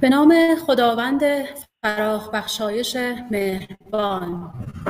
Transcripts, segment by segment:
به نام خداوند فراخ بخشایش مهربان.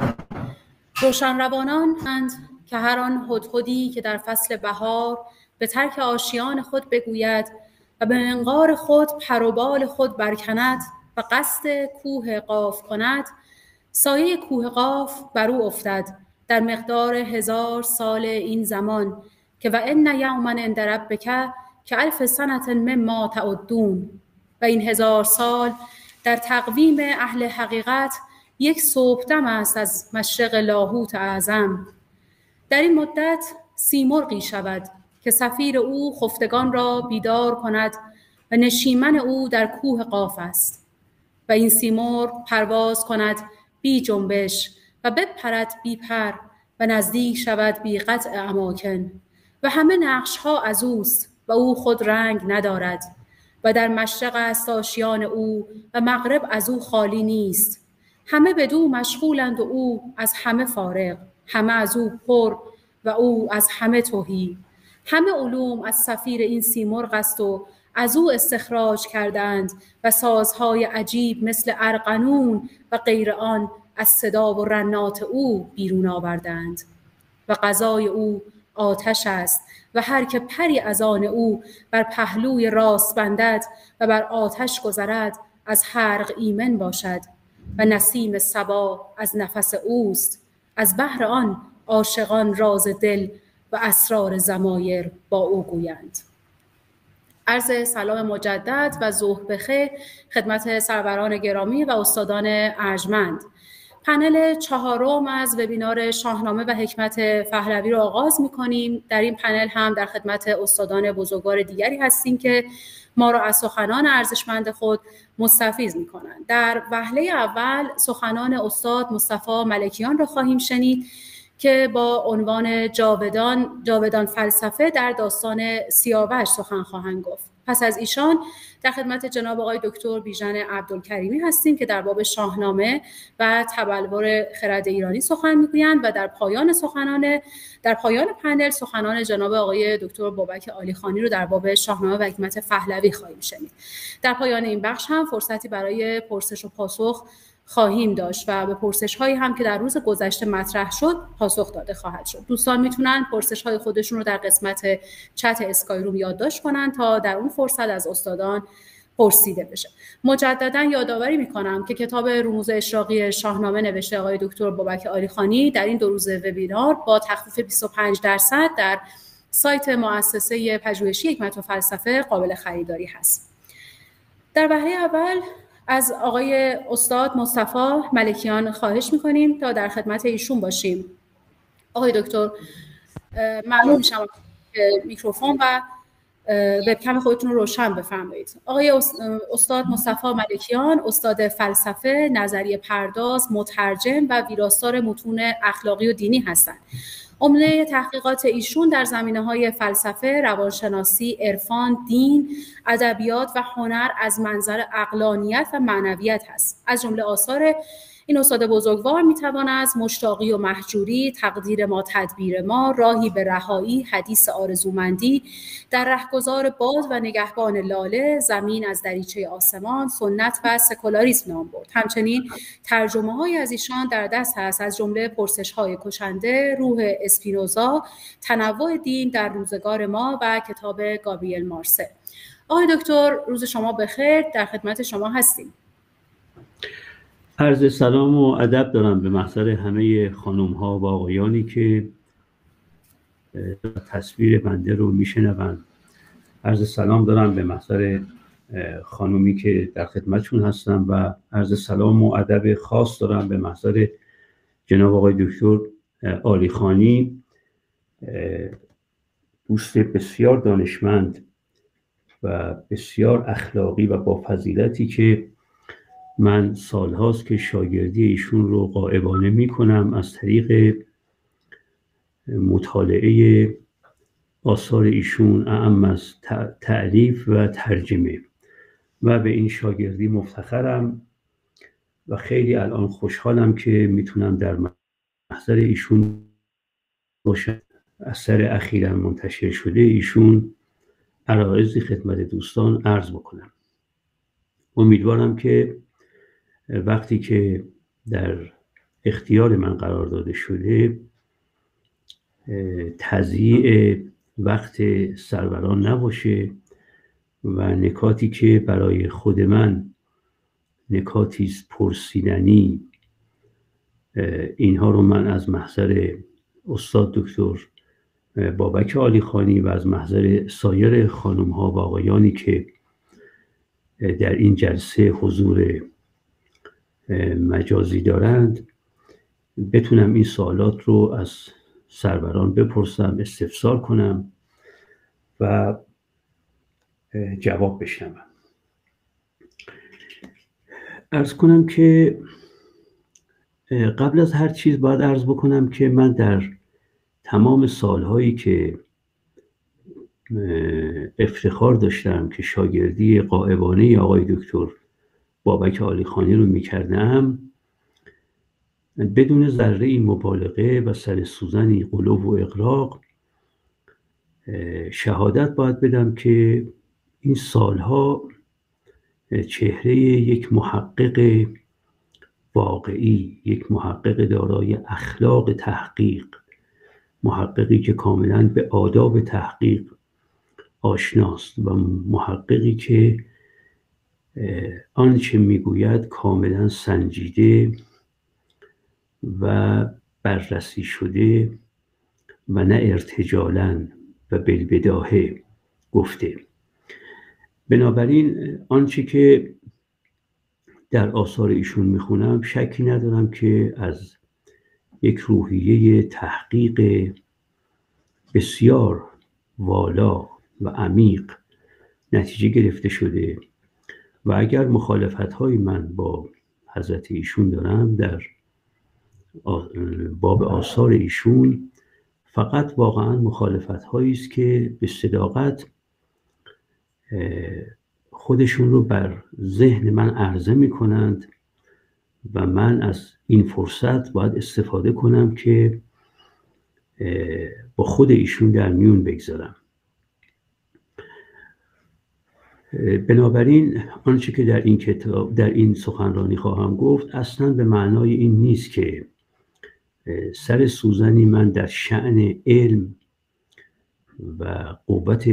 روشنروانان اند که هر آن هدهدی که در فصل بهار به ترک آشیان خود بگوید و به منقار خود پر و بال خود برکند و قصد کوه قاف کند، سایه کوه قاف بر او افتد در مقدار 1000 سال این زمان که و ان یوما عند ربک که 1000 سنة مما تعدون، و این 1000 سال در تقویم اهل حقیقت یک صبحدم است از مشرق لاهوت اعظم. در این مدت سیمرغی شود که صفیر او خفتگان را بیدار کند و نشیمن او در کوه قاف است، و این سیمرغ پرواز کند بی جنبش و بپرد بی پر و نزدیک شود بی قطع اماکن، و همه نقشها از اوست و او خود رنگ ندارد و در مشرق است آشیان او و مغرب از او خالی نیست. همه بدو مشغولند و او از همه فارغ، همه از او پر و او از همه تهی. همه علوم از صفیر این سیمرغ است و از او استخراج کردند و سازهای عجیب مثل ارغنون و غیر آن از صدا و رنات او بیرون آوردند. و غذای او آتش است و هر که پری از آن او بر پهلوی راست بندد و بر آتش گذرد از حرق ایمن باشد. و نسیم صبا از نفس اوست، از بحر آن عاشقان راز دل و اسرار ضمایر با او گویند. عرض سلام مجدد و ظهر بخیر خدمت سروران گرامی و استادان ارجمند. پنل 4 از وبینار شاهنامه و حکمت پهلوی رو آغاز می‌کنیم. در این پنل هم در خدمت استادان بزرگوار دیگری هستیم که ما را از سخنان ارزشمند خود مستفیض می‌کنند. در وهله اول سخنان استاد مصطفی ملکیان را خواهیم شنید که با عنوان جاودان فلسفه در داستان سیاوش سخن خواهند گفت. پس از ایشان در خدمت جناب آقای دکتر بیژن عبدالکریمی هستیم که در باب شاهنامه و تبلور خرد ایرانی سخن میگویند و در پایان پنل سخنان جناب آقای دکتر بابک عالیخانی رو در باب شاهنامه و حکمت پهلوی خواهیم شنید. در پایان این بخش هم فرصتی برای پرسش و پاسخ خواهیم داشت و به پرسش هایی هم که در روز گذشته مطرح شد پاسخ داده خواهد شد. دوستان میتونن پرسش های خودشون رو در قسمت چت اسکای روم یادداشت کنن تا در اون فرصت از استادان پرسیده بشه. مجددا یادآوری میکنم که کتاب رموز اشراقی شاهنامه نوشته آقای دکتر بابک عالیخانی در این 2 روز وبینار با تخفیف 25% در سایت مؤسسه پژوهشی حکمت و فلسفه قابل خریداری هست. در وهله اول از آقای استاد مصطفی ملکیان خواهش میکنیم تا در خدمت ایشون باشیم. آقای دکتر ممنون میشم میکروفون و وبکم خودتون رو روشن بفرمایید. آقای استاد مصطفی ملکیان استاد فلسفه، نظریه پرداز، مترجم و ویراستار متون اخلاقی و دینی هستند. عمده تحقیقات ایشون در زمینه‌های فلسفه، روانشناسی، عرفان، دین، ادبیات و هنر از منظر عقلانیت و معنویت هست. از جمله آثار این استاد بزرگوار میتوان از مشتاقی و مهجوری، تقدیر ما تدبیر ما، راهی به رهایی، حدیث آرزومندی، در رهگذار باد و نگهبان لاله، زمین از دریچه آسمان، سنت و سکولاریسم نام برد. همچنین ترجمه‌های از ایشان در دست هست از جمله پرسش‌های کشنده، روح اسپینوزا، تنوع دین در روزگار ما و کتاب گابریل مارسل. آقای دکتر روز شما بخیر، در خدمت شما هستیم. عرض سلام و ادب دارم به محضر همه خانم‌ها و آقایانی که تصویر بنده رو میشنوند. عرض سلام دارم به محضر خانومی که در خدمتشون هستم و عرض سلام و ادب خاص دارم به محضر جناب آقای دکتر عالیخانی، دوست بسیار دانشمند و بسیار اخلاقی و با فضیلتی که من سالهاست که شاگردی ایشون رو غائبانه میکنم از طریق مطالعه آثار ایشون، اعم از تألیف و ترجمه، و به این شاگردی مفتخرم و خیلی الان خوشحالم که میتونم در محضر ایشون باشم. اثر اخیراً منتشر شده ایشون عرایضی خدمت دوستان عرض بکنم. امیدوارم که وقتی که در اختیار من قرار داده شده تضییع وقت سروران نباشه و نکاتی که برای خود من نکاتی است پرسیدنی، اینها رو من از محضر استاد دکتر بابک عالیخانی و از محضر سایر خانم ها و آقایانی که در این جلسه حضور مجازی دارند بتونم این سوالات رو از سروران بپرسم، استفسار کنم و جواب بشنوم. عرض کنم که قبل از هر چیز باید عرض بکنم که من در تمام سالهایی که افتخار داشتم که شاگردی غائبانه آقای دکتر بابک عالیخانی رو میکردم، بدون ذره مبالغه و سر سوزنی غلو و اغراق شهادت باید بدم که این سالها چهره یک محقق واقعی، یک محقق دارای اخلاق تحقیق، محققی که کاملا به آداب تحقیق آشناست و محققی که آنچه میگوید کاملا سنجیده و بررسی شده و نه ارتجالاً و بالبداهه گفته. بنابراین آنچه که در آثار ایشون میخونم شکی ندارم که از یک روحیه تحقیق بسیار والا و عمیق نتیجه گرفته شده و اگر مخالفت‌های من با حضرت ایشون دارم در باب آثار ایشون، فقط واقعا مخالفت‌هایی است که به صداقت خودشون رو بر ذهن من عرضه می‌کنند و من از این فرصت باید استفاده کنم که با خود ایشون در میون بگذارم. بنابراین آنچه که در این کتاب، در این سخنرانی خواهم گفت اصلا به معنای این نیست که سر سوزنی من در شأن علم و قوت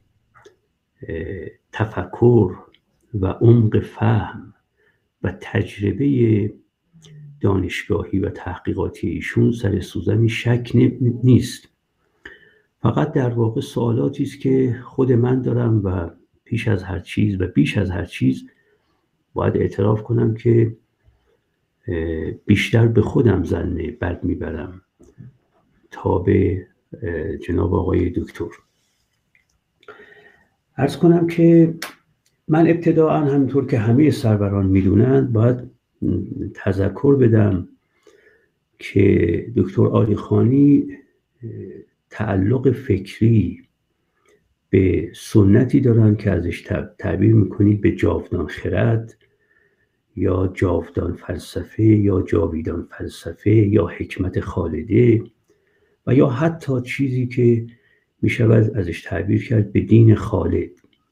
تفکر و عمق فهم و تجربه دانشگاهی و تحقیقاتی ایشون سر سوزنی شک نیست. فقط در واقع سوالاتی است که خود من دارم و پیش از هر چیز و بیش از هر چیز باید اعتراف کنم که بیشتر به خودم ظن بد میبرم تا به جناب آقای دکتر. عرض کنم که من ابتداعا همینطور که همه سروران میدونند باید تذکر بدم که دکتر عالیخانی تعلق فکری به سنتی دارن که ازش تعبیر میکنید به جاودان خرد یا جاودان فلسفه یا جاویدان فلسفه یا حکمت خالده و یا حتی چیزی که میشود ازش تعبیر کرد به دین خالد،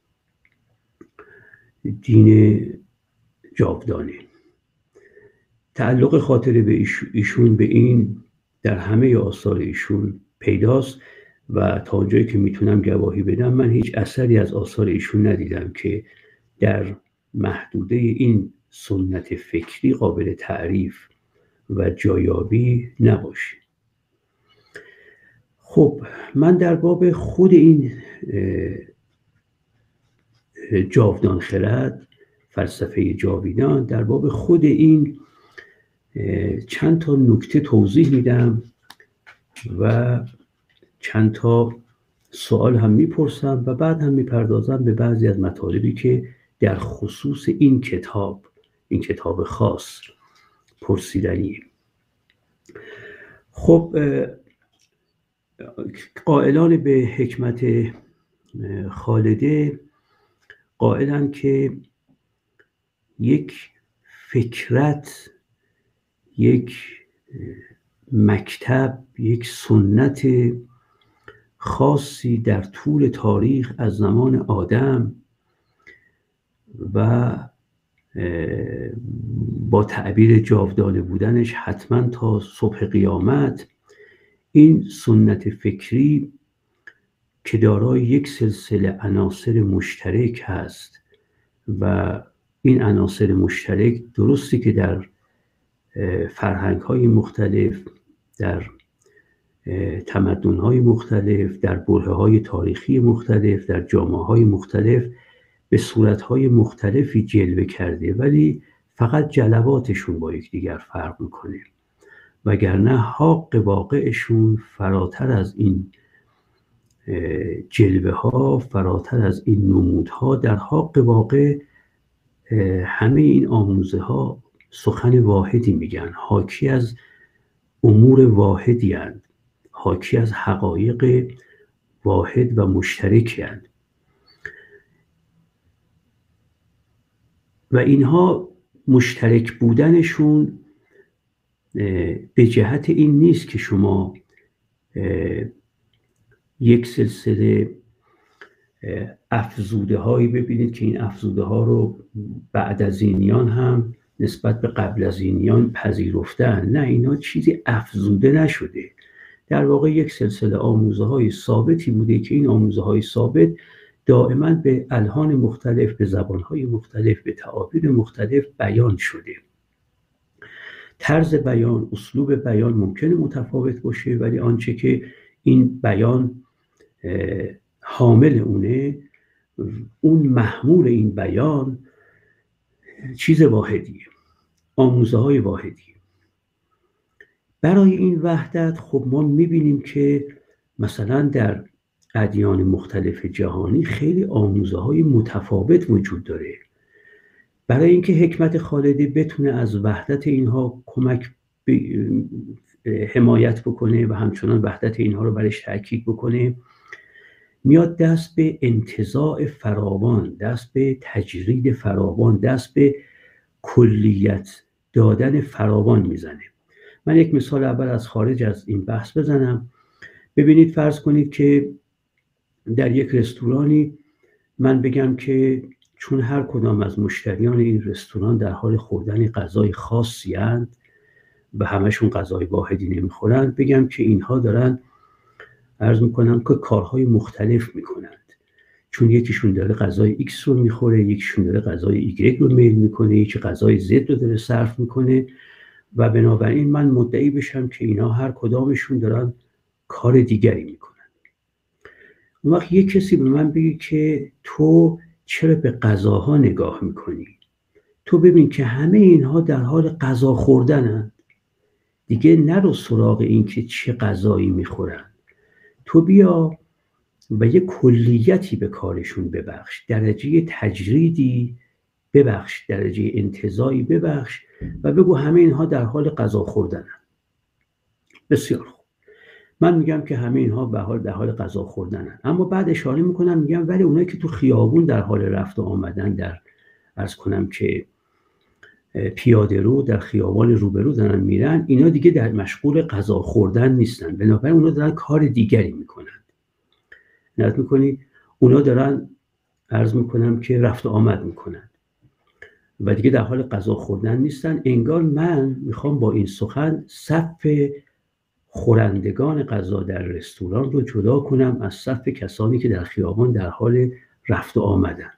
دین جاودانه. تعلق خاطره به ایشون به این در همه آثار ایشون پیداست و تا اونجایی که میتونم گواهی بدم من هیچ اثری از آثار ایشون ندیدم که در محدوده این سنت فکری قابل تعریف و جایابی نباشه. خب من در باب خود این جاودان خرد، فلسفه جاویدان، در باب خود این چند تا نکته توضیح میدم و چند تا سوال هم میپرسم و بعد هم میپردازم به بعضی از مطالبی که در خصوص این کتاب خاص پرسیدنیه. خب قائلان به حکمت خالده قائلن که یک فکرت، یک مکتب، یک سنت خاصی در طول تاریخ از زمان آدم و با تعبیر جاودانه بودنش حتما تا صبح قیامت، این سنت فکری که دارای یک سلسله عناصر مشترک هست و این عناصر مشترک درسته که در فرهنگ‌های مختلف، در تمدن‌های مختلف، در برهه‌های تاریخی مختلف، در جامعه‌های مختلف به صورت‌های مختلفی جلوه کرده، ولی فقط جلواتشون با یکدیگر فرق میکنه، وگرنه حق واقعشون فراتر از این جلوه ها، فراتر از این نمودها، در حق واقع همه این آموزه ها سخن واحدی میگن، حاکی از امور واحدی هستند، حاکی از حقایق واحد و مشترکی هستند و اینها مشترک بودنشون به جهت این نیست که شما یک سلسله افزوده هایی ببینید که این افزوده ها رو بعد از اینیان هم نسبت به قبل از اینیان پذیرفتن. نه، اینا چیزی افزوده نشده، در واقع یک سلسله آموزه های ثابتی بوده که این آموزه های ثابت دائما به الحان مختلف، به زبانهای مختلف، به تعابیر مختلف بیان شده. طرز بیان، اسلوب بیان ممکنه متفاوت باشه، ولی آنچه که این بیان حامل اونه، اون محمول این بیان چیز واحدیه، آموزه های واحدیه. برای این وحدت خب ما میبینیم که مثلا در ادیان مختلف جهانی خیلی آموزه های متفاوت وجود داره. برای اینکه حکمت خالده بتونه از وحدت اینها حمایت بکنه و همچنان وحدت اینها رو برش تأکید بکنه، میاد دست به انتزاع فراوان، دست به تجرید فراوان، دست به کلیت دادن فراوان میزنه. من یک مثال اول از خارج از این بحث بزنم. ببینید، فرض کنید که در یک رستورانی من بگم که چون هر کدام از مشتریان این رستوران در حال خوردن غذای خاصی هستند و همشون غذای واحدی نمیخورند، بگم که اینها دارن، عرض میکنم که کارهای مختلف میکنند، چون یکیشون داره غذای X رو میخوره، یکیشون داره غذای Y رو میل میکنه، یکی غذای Z رو داره صرف میکنه و بنابراین من مدعی بشم که اینا هر کدامشون دارن کار دیگری میکنن. اون وقت یک کسی به من بگه که تو چرا به غذاها نگاه میکنی؟ تو ببین که همه اینها در حال غذا خوردنند، دیگه نرو سراغ این که چه غذایی میخورن، تو بیا و یه کلیتی به کارشون ببخش، درجه تجریدی ببخش، درجه انتزاعی ببخش و بگو همه اینها در حال غذا خوردنن. بسیار خوب، من میگم که همه اینها در حال غذا خوردنن، اما بعد اشاره میکنم میگم ولی اونایی که تو خیابون در حال رفت و آمدن، در عرض کنم که پیاده رو در خیابان روبرو دارن میرن، اینا دیگه در مشغول غذا خوردن نیستن، بنابراین اونا دارن کار دیگری میکنن. نظر میکنی اونا دارن، عرض میکنم که رفت و آمد میکنن و دیگه در حال غذا خوردن نیستن. انگار من میخوام با این سخن صف خورندگان غذا در رستوران رو جدا کنم از صف کسانی که در خیابان در حال رفت و آمدن.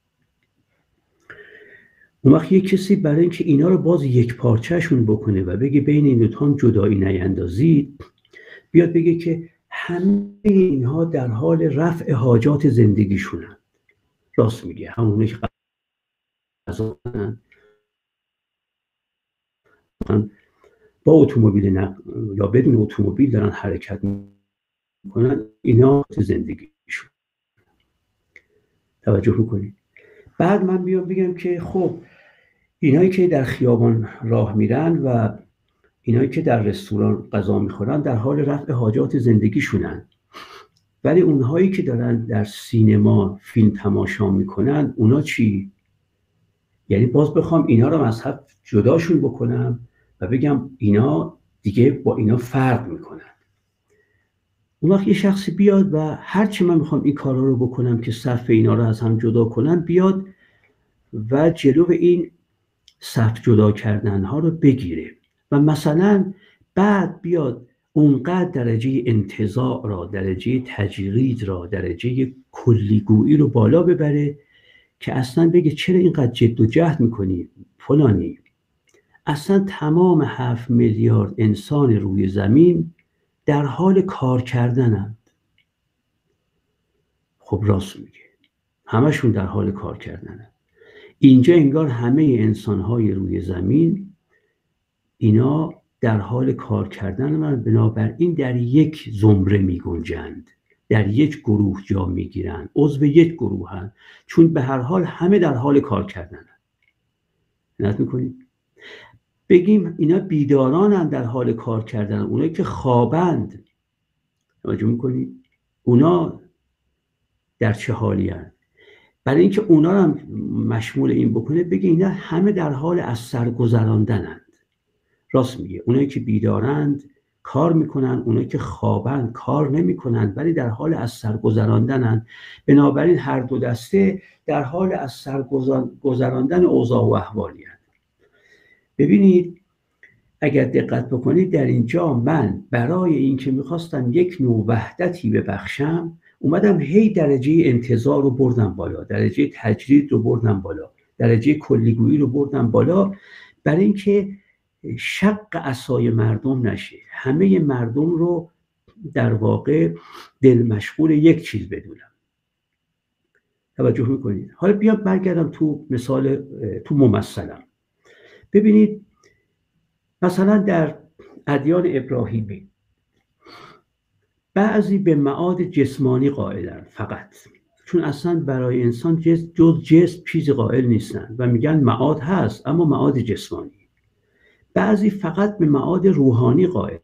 اون وقت یک کسی برای اینکه اینا رو باز یک پارچه‌شون بکنه و بگه بین این دوتا هم جدایی نیندازید، بیاد بگه که همه اینها در حال رفع حاجات زندگیشونن. راست میگه، همونه که غذا با اتومبیل یا بدون اتومبیل دارن حرکت میکنن، اینا زندگیشون. توجه میکنید؟ بعد من بیام بگم که خب اینایی که در خیابان راه میرن و اینایی که در رستوران غذا میخورن در حال رفع حاجات زندگیشونن، ولی اونهایی که دارن در سینما فیلم تماشا میکنن اونا چی؟ یعنی باز بخوام اینا رو مذهب جداشون بکنم و بگم اینا دیگه با اینا فرق میکنن. اون وقت یه شخصی بیاد و هرچی من میخوام این کارا رو بکنم که صف اینا رو از هم جدا کنم، بیاد و جلو این صف جدا کردن ها رو بگیره و مثلا بعد بیاد اونقدر درجه انتزاع را، درجه تجرید را، درجه کلیگویی رو بالا ببره که اصلا بگه چرا اینقدر جد و جهد میکنی فلانی، اصلا تمام 7 میلیارد انسان روی زمین در حال کار کردنند. خب راست میگه، همشون در حال کار کردنند. اینجا انگار همه انسانهای روی زمین اینا در حال کار کردن و بنابراین در یک زمره می گنجند، در یک گروه جا می گیرند، عضو یک گروه هستند، چون به هر حال همه در حال کار کردن. نت میکنید بگیم اینا بیداران هم در حال کار کردن، اونایی که خوابند توجه میکنید اونا در چه حالی هستند؟ برای اینکه اونا هم مشمول این بکنه بگه اینا همه در حال از سر گذراندنند. راست میگه، اونایی که بیدارند کار میکنن، اونایی که خوابند کار نمیکنن ولی در حال از سر گذراندنند. بنابراین هر دو دسته در حال از سر گذراندن اوضاع و احوالی هستند. ببینید اگر دقت بکنید در اینجا من برای اینکه میخواستم یک نوع وحدتی ببخشم اومدم هی درجه انتزاع رو بردم بالا، درجه تجرید رو بردم بالا، درجه کلیگویی رو بردم بالا، برای اینکه شق عصای مردم نشه، همه مردم رو در واقع دل مشغول یک چیز بدونم. توجه میکنید؟ حالا بیام برگردم تو ممثلم. ببینید مثلا در ادیان ابراهیمی بعضی به معاد جسمانی قائلن فقط، چون اصلا برای انسان جز جسم چیزی قائل نیستن و میگن معاد هست اما معاد جسمانی. بعضی فقط به معاد روحانی قائلن.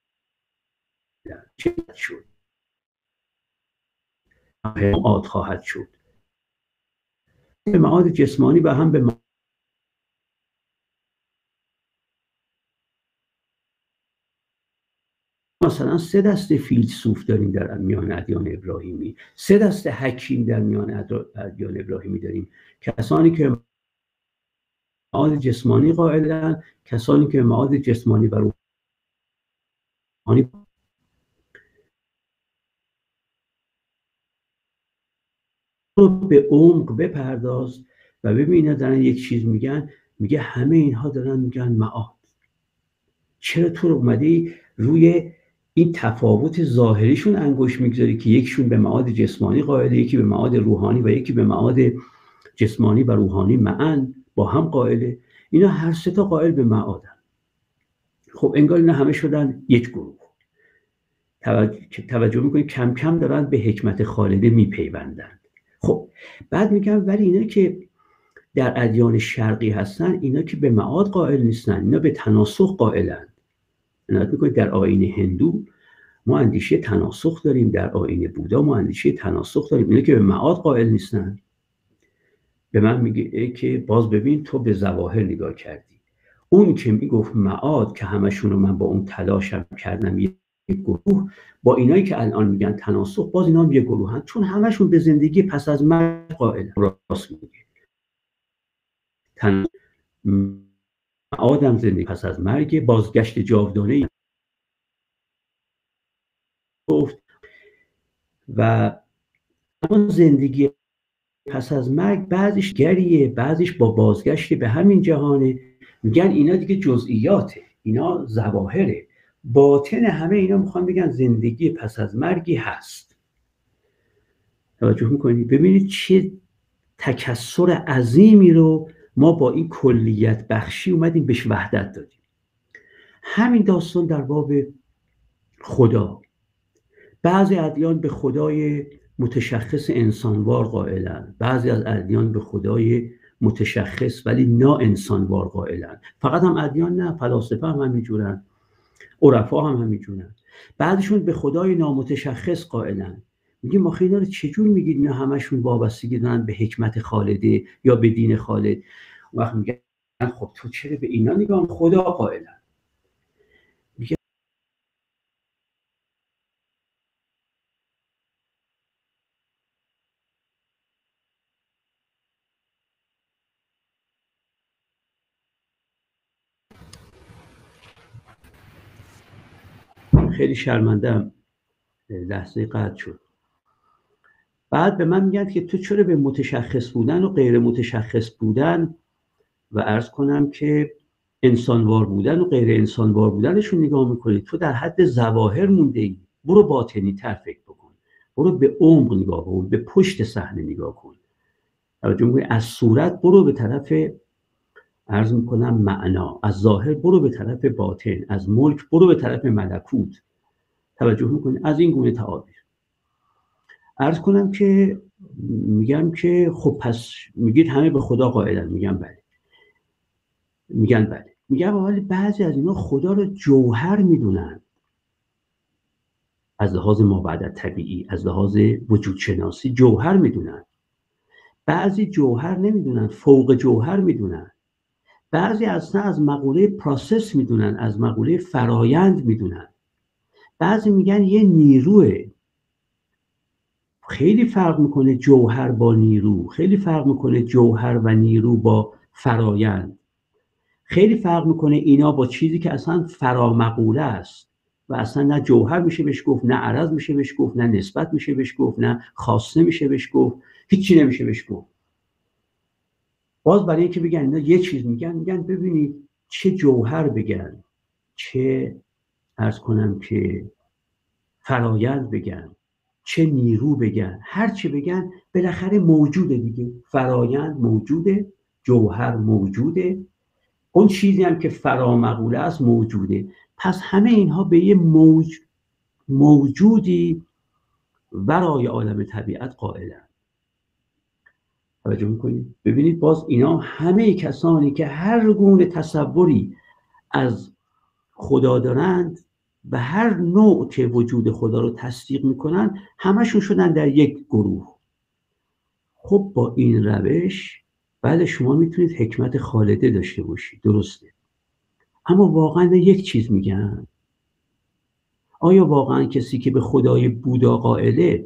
چه شد؟ معاد خواهد شد. به معاد جسمانی و هم به مثلا 3 دسته فیلسوف داریم در میان ادیان ابراهیمی، 3 دسته حکیم در میان ادیان ابراهیمی داریم. کسانی که معاد جسمانی قائلن، کسانی که معاد جسمانی و روحانی رو به عمق بپرداز و ببینید دارن یک چیز میگن، میگه همه اینها دارن میگن معاد. چرا تو رو اومدی روی این تفاوت ظاهریشون انگشت میگذاری که یکیشون به معاد جسمانی قائله، یکی به معاد روحانی و یکی به معاد جسمانی و روحانی معا با هم قائله. اینا هر 3 تا قائل به معادن. خب انگار اینا همه شدن یک گروه. توجه میکنید کم کم دارن به حکمت خالده میپیوندن. خب بعد میگم ولی اینا که در ادیان شرقی هستن اینا که به معاد قائل نیستن، اینا به تناسخ قائلن. در آیین هندو ما اندیشه تناسخ داریم، در آیین بودا ما اندیشه تناسخ داریم. اینا که به معاد قائل نیستن به من میگه که باز ببین تو به ظواهر نگاه کردی. اون که میگفت معاد که همشون رو من با اون تلاشم کردم یک گروه، با اینایی که الان میگن تناسخ باز اینا هم یک گروه هستن، چون همشون به زندگی پس از مرگ قائل. راست میگه. معادم زندگی پس از مرگ، بازگشت جاودانه گفت و اما زندگی پس از مرگ بعضیش گریه، بعضیش با بازگشت به همین جهانه. میگن اینا دیگه جزئیاته، اینا ظواهره. باطن همه اینا میخوان بگن زندگی پس از مرگی هست. توجه میکنید؟ ببینید چه تکثر عظیمی رو ما با این کلیت بخشی اومدیم بهش وحدت دادیم. همین داستان در باب خدا. بعضی ادیان به خدای متشخص انسانوار قائلن، بعضی از ادیان به خدای متشخص ولی نا انسانوار قائلن. فقط هم ادیان نه، فلاسفه هم همینجورن، عرفا هم همینجورن. بعضیشون به خدای نامتشخص قائلن. میگیم ما اینا رو چجور میگید اینا همشون وابستگی دارن به حکمت خالده یا به دین خالد؟ وقت میگن خب تو چرا به اینا نگاه خدا قائلن؟ خیلی شرمنده‌ام، لحظه قطع شد. بعد به من میگن که تو چرا به متشخص بودن و غیر متشخص بودن و عرض کنم که انسانوار بودن و غیر انسانوار بودنشون نگاه میکنی؟ تو در حد ظواهر مونده ای. برو باطنی تر فکر بکن، برو به عمق نگاه کن، به پشت صحنه نگاه کن. توجه میکنی؟ از صورت برو به طرف عرض میکنم معنا، از ظاهر برو به طرف باطن، از ملک برو به طرف ملکوت. توجه میکنی؟ از این گونه تعابیر عرض کنم که میگم که خب پس میگید همه به خدا قائلن. میگم بله. میگن بله. میگم ولی بعضی از اینا خدا رو جوهر میدونن، از لحاظ مابعد طبیعی، از لحاظ وجود شناسی جوهر میدونن. بعضی جوهر نمیدونن، فوق جوهر میدونن. بعضی اصلا از مقوله پروسس میدونن، از مقوله فرایند میدونن. بعضی میگن یه نیروه. خیلی فرق میکنه جوهر با نیرو، خیلی فرق میکنه جوهر و نیرو با فرایند، خیلی فرق میکنه اینا با چیزی که اصلا فرامقوله است و اصلا نه جوهر میشه بهش گفت، نه عرض میشه بهش گفت، نه نسبت میشه بهش گفت، نه خاصه میشه بهش گفت، هیچی نمیشه بهش گفت. باز برای اینکه بگن اینا یه چیز میگن ببینید چه جوهر بگن، چه عرض کنم که فرایند بگن، چه نیرو بگن، هر چی بگن بالاخره موجوده دیگه. فرایند موجوده، جوهر موجوده، اون چیزی هم که فرامقوله است موجوده. پس همه اینها به یه موجودی ورای عالم طبیعت قائلن. توجه میکنید؟ ببینید باز اینا همه کسانی که هر گونه تصوری از خدا دارند و هر نوع که وجود خدا رو تصدیق میکنن، همشون شدن در یک گروه. خب با این روش بله شما میتونید حکمت خالده داشته باشید، درسته، اما واقعا یک چیز میگن. آیا واقعا کسی که به خدای بودا قائله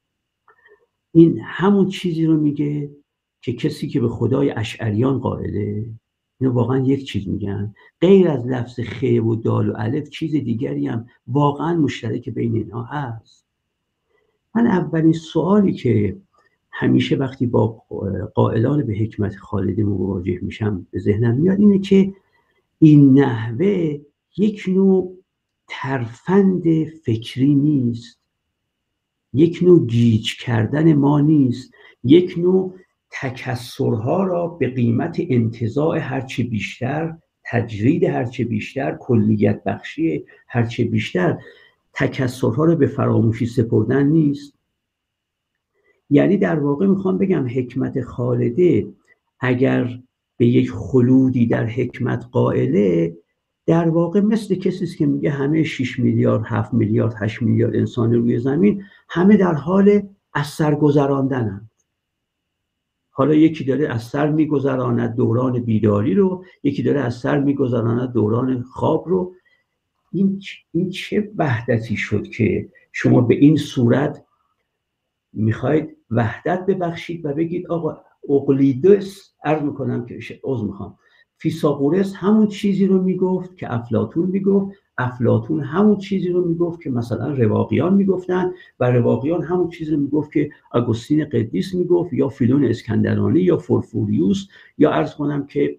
این همون چیزی رو میگه که کسی که به خدای اشعریان قائله؟ اینا واقعا یک چیز میگن؟ غیر از لفظ خ و دال و الف چیز دیگری هم واقعا مشترک بین اینها هست؟ من اولین سوالی که همیشه وقتی با قائلان به حکمت خالده مواجه میشم به ذهنم میاد اینه که این نحوه یک نوع ترفند فکری نیست، یک نوع گیج کردن ما نیست، یک نوع تکسرها را به قیمت انتزاع هرچه بیشتر، تجرید هرچه بیشتر، کلیت بخشی هرچه بیشتر، تکسرها را به فراموشی سپردن نیست. یعنی در واقع میخوام بگم حکمت خالده اگر به یک خلودی در حکمت قائله، در واقع مثل کسی است که میگه همه 6 میلیارد 7 میلیارد 8 میلیارد انسان روی زمین همه در حال از سر گذراندنند. حالا یکی داره از سر میگذراند دوران بیداری رو، یکی داره از سر میگذراند دوران خواب رو. این چه وحدتی شد که شما به این صورت میخواید وحدت ببخشید و بگید آقا اقلیدس، عرض میکنم که فیثاغورس همون چیزی رو میگفت که افلاطون میگفت، افلاطون همون چیزی رو میگفت که مثلا رواقیان میگفتن و رواقیان همون چیزی رو میگفت که آگوستین قدیس میگفت یا فیلون اسکندرانی یا فورفوریوس یا عرض کنم که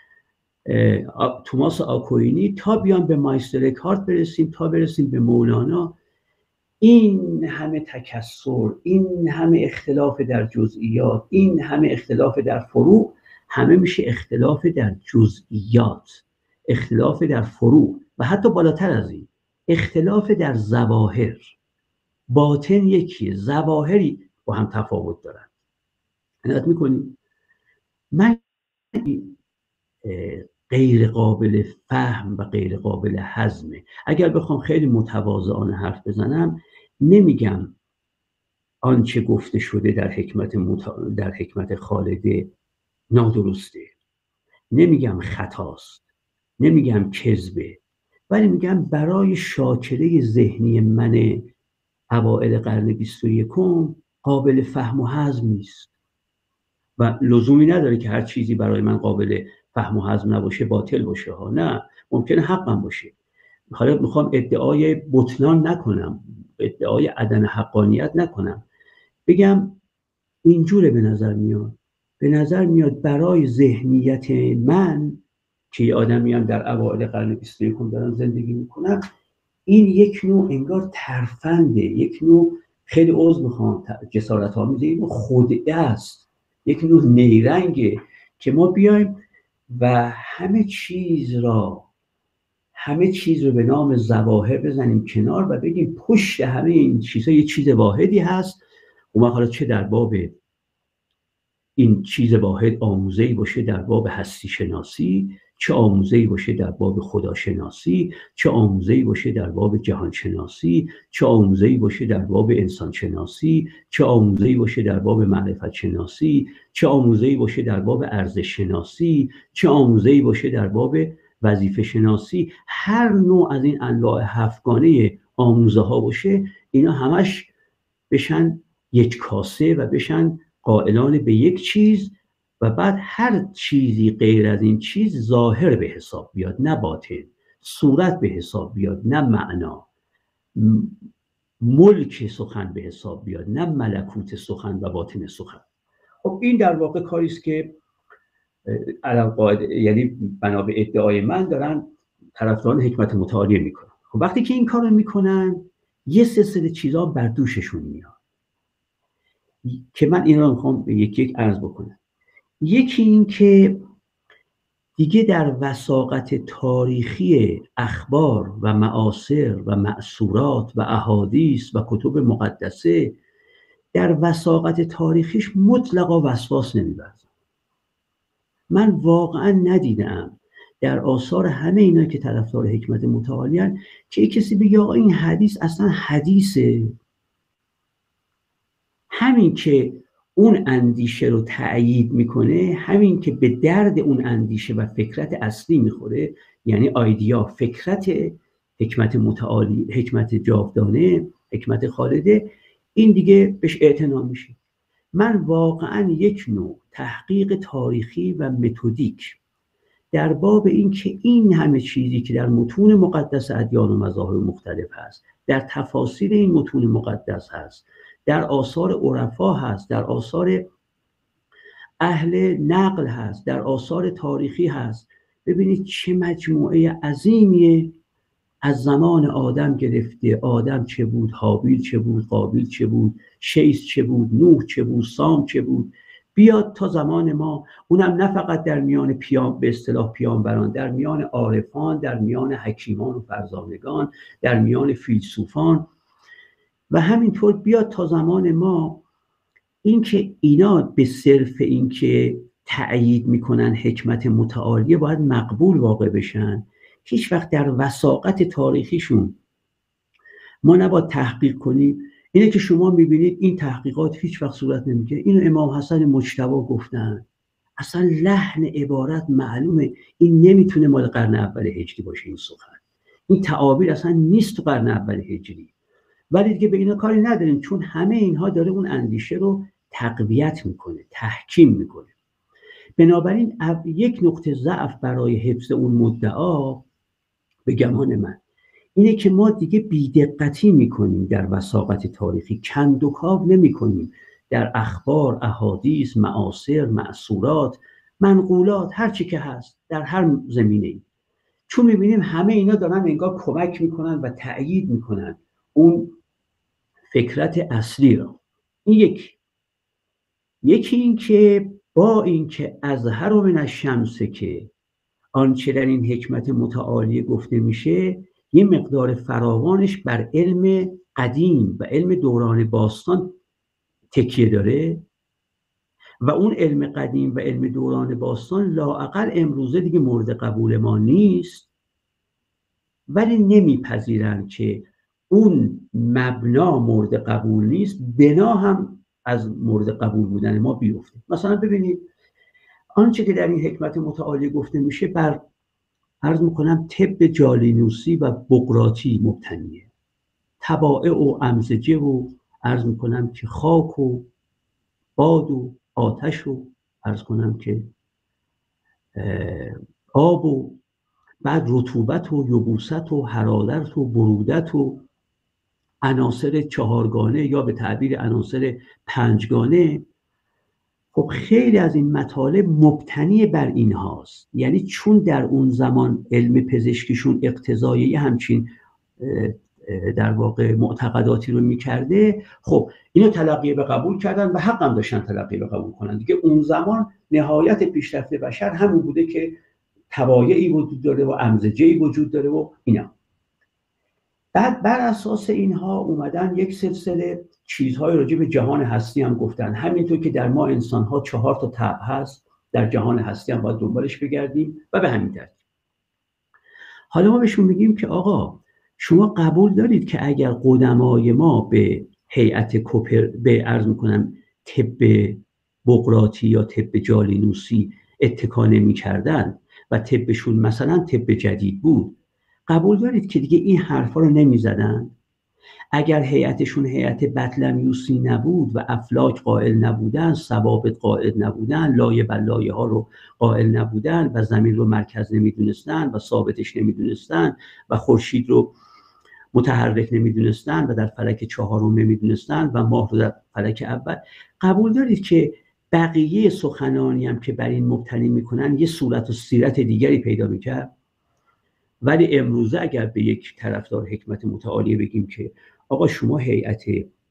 توماس آکوینی، تا بیان به مایستر اکهارت برسیم، تا برسیم به مولانا. این همه تکسر، این همه اختلاف در جزئیات، این همه اختلاف در فروع، همه میشه اختلاف در جزئیات، اختلاف در فروع و حتی بالاتر از این اختلاف در ظواهر. باطن یکیه، ظواهری با هم تفاوت دارن. عنایت میکنید؟ من غیر قابل فهم و غیر قابل هضمه. اگر بخوام خیلی متواضعانه حرف بزنم، نمیگم آنچه گفته شده در حکمت خالده نادرسته، نمیگم خطاست، نمیگم کذبه، ولی میگم برای شاکله ذهنی من اوائل قرن 21 قابل فهم و هضم نیست. و لزومی نداره که هر چیزی برای من قابل فهم و هضم نباشه باطل باشه ها، نه، ممکنه حقم باشه. حالا میخوام ادعای بطلان نکنم، ادعای عدم حقانیت نکنم، بگم اینجوره به نظر میاد برای ذهنیت من که یه آدمیم در اوایل قرن 21 دارم زندگی میکنم، این یک نوع انگار ترفنده، یک نوع، خیلی عذر میخوام جسارت آمیزه، یک نوع خدعه است، یک نوع نیرنگه که ما بیایم و همه چیز رو به نام ظواهر بزنیم کنار و بگیم پشت همه این چیزها یه چیز واحدی هست. و حالا چه در باب این چیز واحد آموزه‌ای باشه در باب هستی شناسی، چه آموزه‌ای باشه در باب خداشناسی، چه آموزه‌ای باشه در باب جهان شناسی، چه آموزه‌ای باشه در باب انسان شناسی، چه آموزه‌ای باشه در باب معرفت شناسی، چه آموزه‌ای باشه در باب ارزش شناسی، چه آموزه‌ای باشه در باب وظیفه شناسی، هر نوع از این انواع هفتگانه آموزه ها باشه، اینا همش بشن یک کاسه و بشن قائلان به یک چیز و بعد هر چیزی غیر از این چیز ظاهر به حساب بیاد، نه باطن، صورت به حساب بیاد، نه معنا، ملک سخن به حساب بیاد، نه ملکوت سخن و باطن سخن. خب این در واقع کاری است که یعنی بنا به ادعای من دارن طرفداران حکمت متعالیه میکنن. خب وقتی که این کارو میکنن یه سلسله چیزا بر دوششون میاد که من این رو میخوام یک عرض بکنم. یکی این که دیگه در وثاقت تاریخی اخبار و معاصر و مأثورات و احادیث و کتب مقدسه، در وثاقت تاریخیش مطلقا وسواس نمی‌ورزن. من واقعا ندیدم در آثار همه اینا که طرفدار حکمت متعالیان که کسی بگه آقا این حدیث اصلا حدیثه. همین که اون اندیشه رو تأیید میکنه، همین که به درد اون اندیشه و فکرت اصلی میخوره، یعنی آیدیا، فکرت حکمت متعالی، حکمت جاودانه، حکمت خالده، این دیگه بهش اعتنا میشه. من واقعا یک نوع تحقیق تاریخی و متدیک در باب این که این همه چیزی که در متون مقدس ادیان و مذاهب مختلف هست، در تفاسیر این متون مقدس هست، در آثار عرفا هست، در آثار اهل نقل هست، در آثار تاریخی هست، ببینید چه مجموعه عظیمیه از زمان آدم گرفته. آدم چه بود، هابیل چه بود، قابیل چه بود، شیث چه بود، نوح چه بود، سام چه بود، بیاد تا زمان ما. اونم نه فقط در میان به اصطلاح پیامبران، در میان عارفان، در میان حکیمان و فرزانگان، در میان فیلسوفان و همینطور بیاد تا زمان ما. این که اینا به صرف این که تأیید میکنن حکمت متعالیه باید مقبول واقع بشن، هیچ وقت در وثاقت تاریخیشون ما نباید تحقیق کنیم. اینه که شما میبینید این تحقیقات هیچ وقت صورت نمیگیره. اینو امام حسن مجتبی گفتن، اصلا لحن عبارت معلومه این نمیتونه مال قرن اول هجری باشه. این سخن، این تعابیر اصلا نیست تو قرن اول هجری، ولی دیگه به اینا کاری نداریم چون همه اینها داره اون اندیشه رو تقویت میکنه، تحکیم میکنه. بنابراین یک نقطه ضعف برای حفظ اون مدعا به گمان من اینه که ما دیگه بی‌دقتی میکنیم در وثاقت تاریخی، کند و کاو نمیکنیم در اخبار، احادیث، معاصر، مأثورات، منقولات، هر چی که هست در هر زمینه‌ای، چون میبینیم همه اینا دارن انگار کمک میکنن و تأیید میکنن اون فکرت اصلی را. این یکی این که با این که اظهر من الشمس که آنچه در این حکمت متعالی گفته میشه یه مقدار فراوانش بر علم قدیم و علم دوران باستان تکیه داره و اون علم قدیم و علم دوران باستان لااقل امروزه دیگه مورد قبول ما نیست، ولی نمیپذیرن که اون مبنا مورد قبول نیست، بنا هم از مورد قبول بودن ما بیفته. مثلا ببینید آنچه که در این حکمت متعالی گفته میشه بر عرض میکنم طب جالینوسی و بقراطی مبتنیه، طبائع و امزجه و عرض میکنم که خاک و باد و آتش و عرض کنم که آب و بعد رطوبت و یبوست و حرارت و برودت و عناصر چهارگانه یا به تعبیر عناصر پنجگانه. خب خیلی از این مطالب مبتنی بر این هاست. یعنی چون در اون زمان علم پزشکیشون اقتضای همچین در واقع معتقداتی رو میکرده، خب اینو تلقی به قبول کردن و حق هم داشتن تلقی به قبول کنن دیگه. اون زمان نهایت پیشرفت بشر همون بوده که توایعی وجود داره و امزجه‌ای وجود داره و اینا. بعد بر اساس اینها اومدن یک سلسله چیزهای راجع به جهان هستی هم گفتن. همینطور که در ما انسان‌ها 4 تا طبع هست، در جهان هستی هم باید دنبالش بگردیم و به همین ترتیب. حالا ما بهشون میگیم که آقا شما قبول دارید که اگر قدمای ما به هیئت به عرض میکنم طب بقراطی یا طب جالینوسی اتکا نمی‌کردن و طبشون مثلا طب جدید بود، قبول دارید که دیگه این حرفا رو نمیزدن؟ اگر هیئتشون هیئت بطلمیوسی نبود و افلاک قائل نبودن، ثوابت قائل نبودن، لایه بر لایه ها رو قائل نبودن و زمین رو مرکز نمیدونستن و ثابتش نمیدونستن و خورشید رو متحرک نمیدونستن و در فلک 4 نمیدونستن و ماه رو در فلک اول، قبول دارید که بقیه سخنانی هم که بر این مبتنی میکنن یه صورت و سیرت دیگری پیدا میکرد؟ ولی امروزه اگر به یک طرفدار حکمت متعالیه بگیم که آقا شما هیئت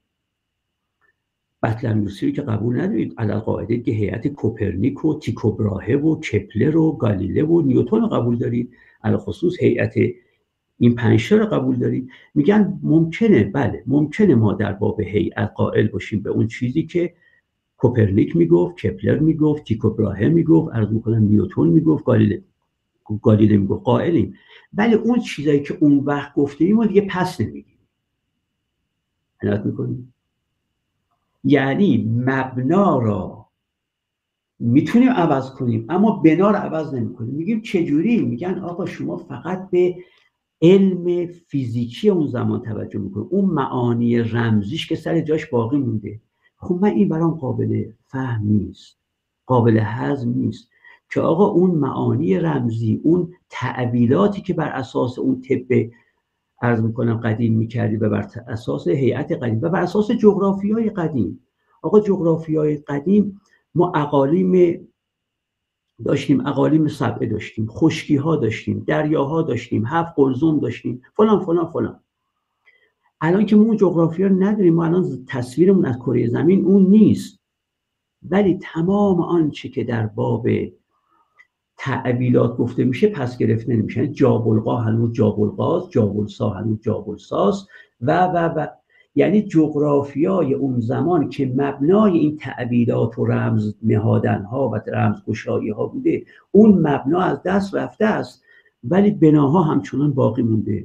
بطلمیوسی رو که قبول ندارید، علی قاعده که هیئت کوپرنیک و تیکو براهه و کپلر و گالیله و نیوتن رو قبول دارید، علی خصوص هیئت این 5 رو قبول دارید. میگن ممکنه، بله ممکنه ما در باب هیئت قائل باشیم به اون چیزی که کوپرنیک میگفت، کپلر میگفت، تیکو براهه میگفت، عرض میکنم نیوتن میگفت، گالیله میگفت، قائلیم. ولی اون چیزایی که اون وقت گفتیم ما دیگه پس نمیگیم. عنایت میکنیم؟ یعنی مبنا را میتونیم عوض کنیم اما بنا رو عوض نمیکنیم. میگیم چجوری؟ میگن آقا شما فقط به علم فیزیکی اون زمان توجه میکنید، اون معانی رمزیش که سر جاش باقی مونده. خب من این برام قابل فهم نیست، قابل هضم نیست که آقا اون معانی رمزی، اون تعبیراتی که بر اساس اون طب عرض میکنم قدیم میکردی و بر اساس هیئت قدیم و بر اساس جغرافیای قدیم. آقا جغرافیای قدیم ما اقالیم داشتیم، اقالیم 7 داشتیم، خشکی ها داشتیم، دریاها داشتیم، 7 قلزم داشتیم، فلان فلان فلان. الان که ما اون جغرافیا رو نداریم، ما الان تصویرمون از کره زمین اون نیست. ولی تمام آنچه که در باب تعبیرات گفته میشه پس گرفته نمیشه. جابلقا هنوز جابلقاست، جابلسا هنوز جابلساست و یعنی جغرافیای اون زمان که مبنای این تعبیرات و رمز نهادن ها و رمزگشایی ها بوده، اون مبنا از دست رفته است ولی بناها همچنان باقی مونده.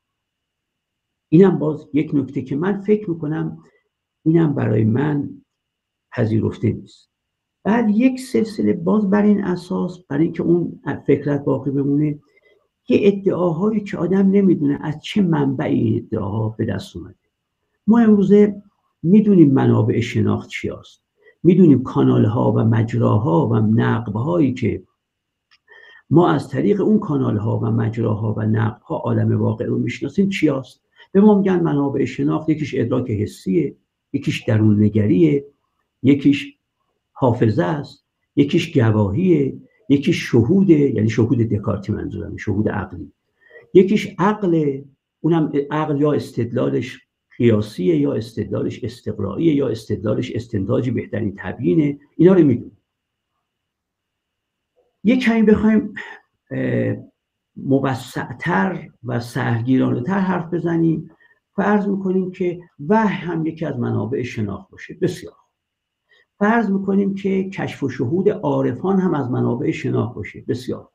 اینم باز یک نکته که من فکر میکنم اینم برای من پذیرفته نیست. بعد یک سلسله باز بر این اساس، برای اینکه اون فکرت باقی بمونه، یه ادعاهایی که آدم نمیدونه از چه منبعی این ادعاها به دست اومده. ما امروزه میدونیم منابع شناخت چی هست، میدونیم کانال ها و مجراها و نقب هایی که ما از طریق اون کانال ها و مجراها و نقب ها عالم واقع رو میشناسیم چی هست. به ما میگن منابع شناخت، یکیش ادراک حسیه، یکیش درون نگریه، یکیش حافظه است، یکیش گواهیه، یکیش شهوده، یعنی شهود دکارتی منظورم، شهود عقلی، یکیش عقله، اونم عقل یا استدلالش قیاسیه یا استدلالش استقرائیه یا استدلالش استنتاج بهترین تبیینه. اینا رو میدونیم. یک کمی بخوایم موسع‌تر و سهلگیرانه‌تر حرف بزنیم، فرض میکنیم که وحی هم یکی از منابع شناخت باشه. بسیار فرض میکنیم که کشف و شهود عارفان هم از منابع شناخت باشه. بسیار.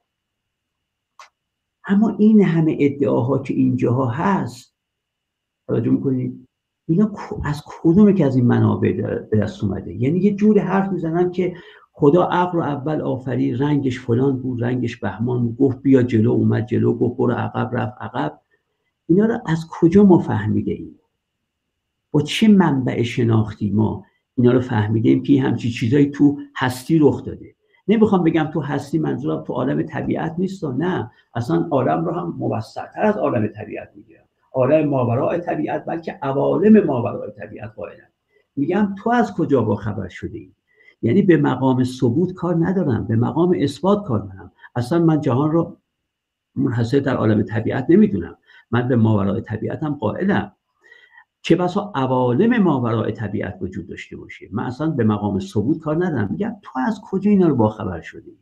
اما این همه ادعاها که اینجاها هست، توجه میکنید اینا از کدومه که از این منابع به دست اومده؟ یعنی یه جور حرف میزنن که خدا عقل رو اول آفرید، رنگش فلان بود، رنگش بهمان بود، گفت بیا جلو، اومد جلو، گفت برو عقب، رفت عقب. اینا رو از کجا ما فهمیده ایم؟ با چه منبع شناختی ما اینا رو فهمیدیم که همچی چیزایی تو هستی رخ داده؟ نمیخوام بگم تو هستی منظورم تو عالم طبیعت نیست، نه، اصلا عالم رو هم موسع‌تر از عالم طبیعت میگیرم، عالم ماورای طبیعت، بلکه عوالم ماورای طبیعت قائلم. میگم تو از کجا با خبر شده ای؟ یعنی به مقام ثبوت کار ندارم، به مقام اثبات کار دارم. اصلا من جهان رو منحصر در عالم طبیعت نمیدونم، من به ماورای طبیعتم قائلم، چه بسا عوالم ماورای طبیعت وجود داشته باشه. من اصلا به مقام ثبوت کار ندارم. میگم تو از کجا اینا رو با خبر شدی؟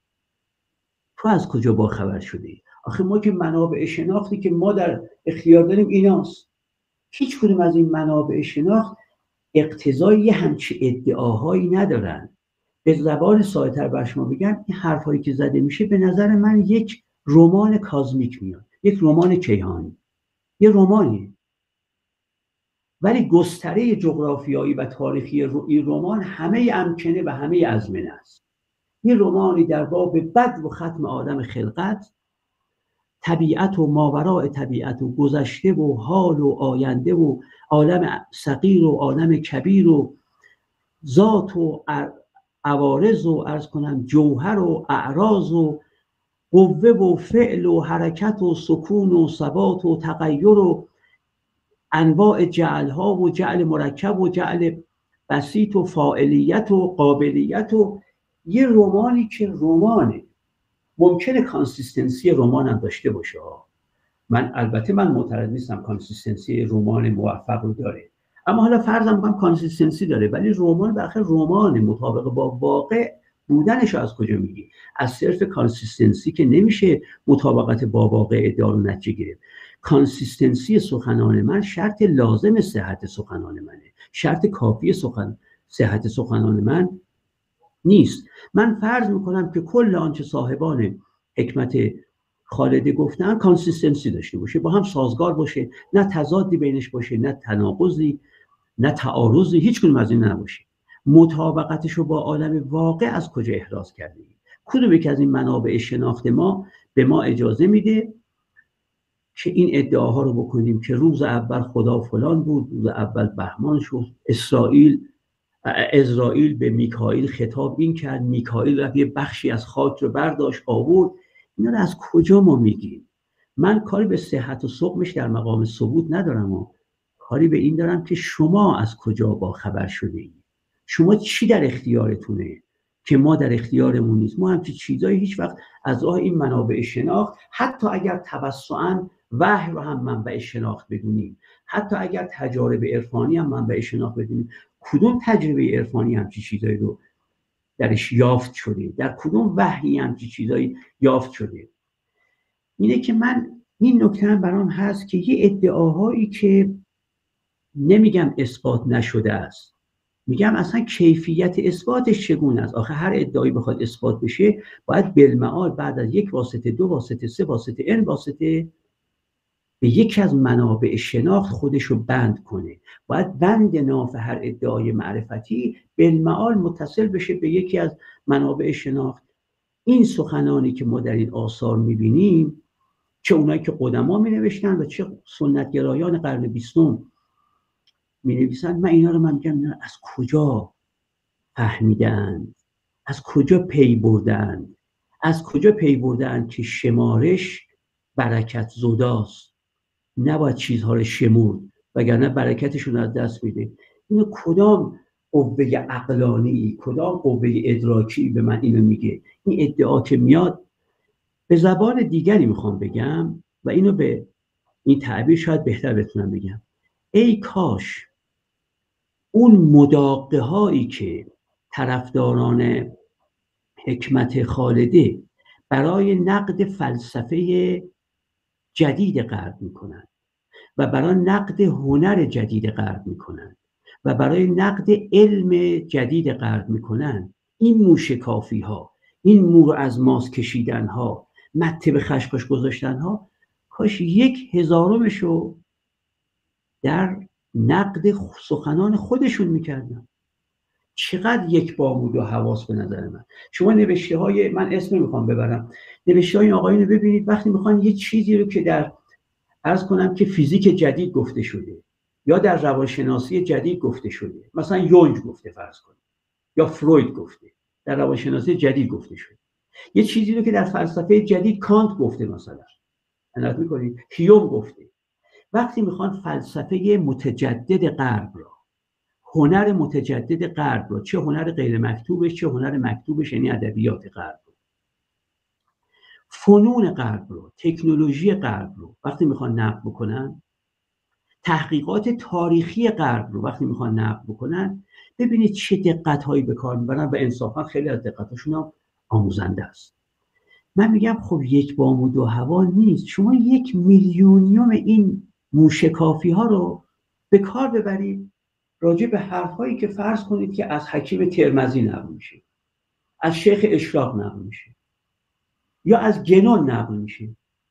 تو از کجا با خبر شدی؟ آخه ما که منابع شناختی که ما در اختیار داریم ایناست. هیچ کدوم از این منابع شناخت اقتضای یه همچی ادعاهایی ندارن. به زبان ساده‌تر بر شما بگم، این حرفایی که زده میشه به نظر من یک رمان کازمیک میاد، یک رمان کیهانی، یه رمانی، ولی گستره جغرافیایی و تاریخی این رمان همه امکنه و همه ازمنه است. یه رمانی در باب بدء و ختم عالم خلقت، طبیعت و ماوراء طبیعت و گذشته و حال و آینده و عالم صغیر و عالم کبیر و ذات و عوارض و عرض کنم جوهر و اعراض و قوه و فعل و حرکت و سکون و ثبات و تغییر و انواع جعلها و جعل مرکب و جعل بسیط و فاعلیت و قابلیت و یه رمانی که رمانه. ممکنه کانسیستنسی رمان هم داشته باشه. من البته معترض نیستم، کانسیستنسی رمان موفق رو داره، اما حالا فرضم کنم کانسیستنسی داره، ولی رمان به آخر رمان مطابق با واقع بودنش از کجا میگی؟ از صرف کانسیستنسی که نمیشه مطابقت با واقع ادعا رو نتیجه گرفت. کانسیستنسی سخنان من شرط لازم صحت سخنان منه، شرط کافی صحت سخنان من نیست. من فرض میکنم که کل آنچه صاحبان حکمت خالده گفتن کانسیستنسی داشته باشه، با هم سازگار باشه، نه تضادی بینش باشه، نه تناقضی، نه تعارضی، هیچ کدوم از این نباشه. مطابقتش رو با عالم واقع از کجا احراز کرده؟ کدوم یک از این منابع شناخت ما به ما اجازه میده که این ادعاها رو بکنیم که روز اول خدا فلان بود، روز اول بهمان شد، اسرائیل به میکائیل خطاب این کرد، میکائیل رفت یه بخشی از خاک رو برداشت آورد. اینا رو از کجا ما میگیم؟ من کاری به صحت و سقمش در مقام ثبوت ندارم، و کاری به این دارم که شما از کجا با خبر شده اید؟ شما چی در اختیارتونه که ما در اختیارمون نیست؟ ما همچین چیزایی هیچ وقت از راه این منابع شناخت، حتی اگر توسعاً وحی رو هم منبع شناخت بدونیم، حتی اگر تجارب عرفانی هم منبع شناخت بدونیم، کدوم تجربه عرفانی همچین چیزایی رو درش یافت شده؟ در کدوم وحی همچین چیزایی یافت شده؟ اینه که من این نکته هم برام هست که یه ادعاهایی که نمیگم اثبات نشده است، میگم اصلا کیفیت اثباتش چگونه است. آخه هر ادعایی بخواد اثبات بشه باید بالمعال بعد از یک واسطه، دو واسطه، سه واسطه، ان واسطه به یکی از منابع شناخت خودش رو بند کنه. باید بند ناف هر ادعای معرفتی بالمعال متصل بشه به یکی از منابع شناخت. این سخنانی که ما در این آثار میبینیم، چه اونایی که قدما مینوشتن و چه سنتگرایان قرن 20 مینویسن، من اینا رو میگم از کجا فهمیدن، از کجا پی بردن، از کجا پی بردن که شمارش برکت زداست، نباید چیزها رو شمرد وگرنه برکتشون از دست میده. اینو کدام قوه عقلانی، کدام قوه ادراکی به من اینو میگه؟ این ادعا که میاد به زبان دیگری میخوام بگم و اینو به این تعبیر شاید بهتر بتونم بگم، ای کاش اون مداقه هایی که طرفداران حکمت خالده برای نقد فلسفه جدید غرب میکنن و برای نقد هنر جدید غرب میکنن و برای نقد علم جدید غرب میکنن، این موشکافی ها، این مور از ماس کشیدن ها، مته به خشخاش گذاشتن ها، کاش 1/1000 در نقد سخنان خودشون میکردن. چقدر یک بامود و حواس به نظر من. شما نوشته های، من اسم میخوام ببرم، نوشته های آقایون رو ببینید، وقتی میخوان یه چیزی رو که در عرض کنم که فیزیک جدید گفته شده یا در روانشناسی جدید گفته شده، مثلا یونگ گفته فرض کنید یا فروید گفته، در روانشناسی جدید گفته شده. یه چیزی رو که در فلسفه جدید کانت گفته، مثلا عنایت می‌کنید هیوم گفته. وقتی میخوان فلسفه متجدد غرب را، هنر متجدد غرب را، چه هنر غیر مکتوبش چه هنر مکتوبش، یعنی ادبیات غرب رو، فنون غرب رو، تکنولوژی غرب رو وقتی میخوان نقد بکنن، تحقیقات تاریخی غرب رو وقتی میخوان نقد بکنن، ببینید چه دقت‌هایی به کار میبرن و انصافا خیلی از دقت‌هاشون هم آموزنده است. من میگم خب یک بام و دو هوا نیست، شما 1/1,000,000 این موشکافی ها رو به کار ببرید راجع به حرفایی که فرض کنید که از حکیم ترمذی نقل میشه، از شیخ اشراق نقل میشه، یا از گنون نقل میشه.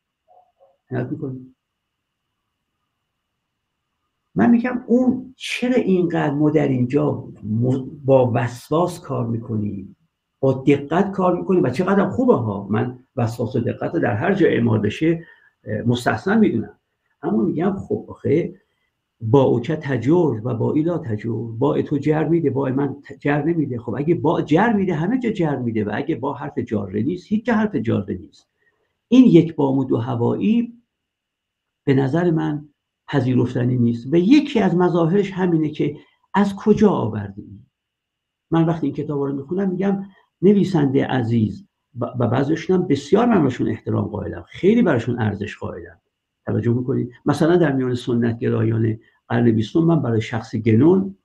من میگم اون چرا اینقدر ما در اینجا با وسواس کار میکنیم، با دقت کار میکنیم و چقدر خوبه ها، من وسواس و دقت رو در هر جا اعمال بشه مستحسن میدونم، اما میگم خب آخه با اوکه تجر و با ایلا تجر، با تو جر میده با من جر نمیده. خب اگه با جر میده همه جا جر میده و اگه با حرف جاره نیست هیچ جا حرف جاره نیست. این یک بام و دو هوایی به نظر من پذیرفتنی نیست و یکی از مظاهرش همینه که از کجا آوردیم. من وقتی این کتاب رو میخونم میگم نویسنده عزیز و بعضیشون هم بسیار من براشون احترام قائلم، خیلی براشون ارزش قائلم. توجه میکنید مثلا در میان سنت گرایان قرن 20 من برای شخص گنون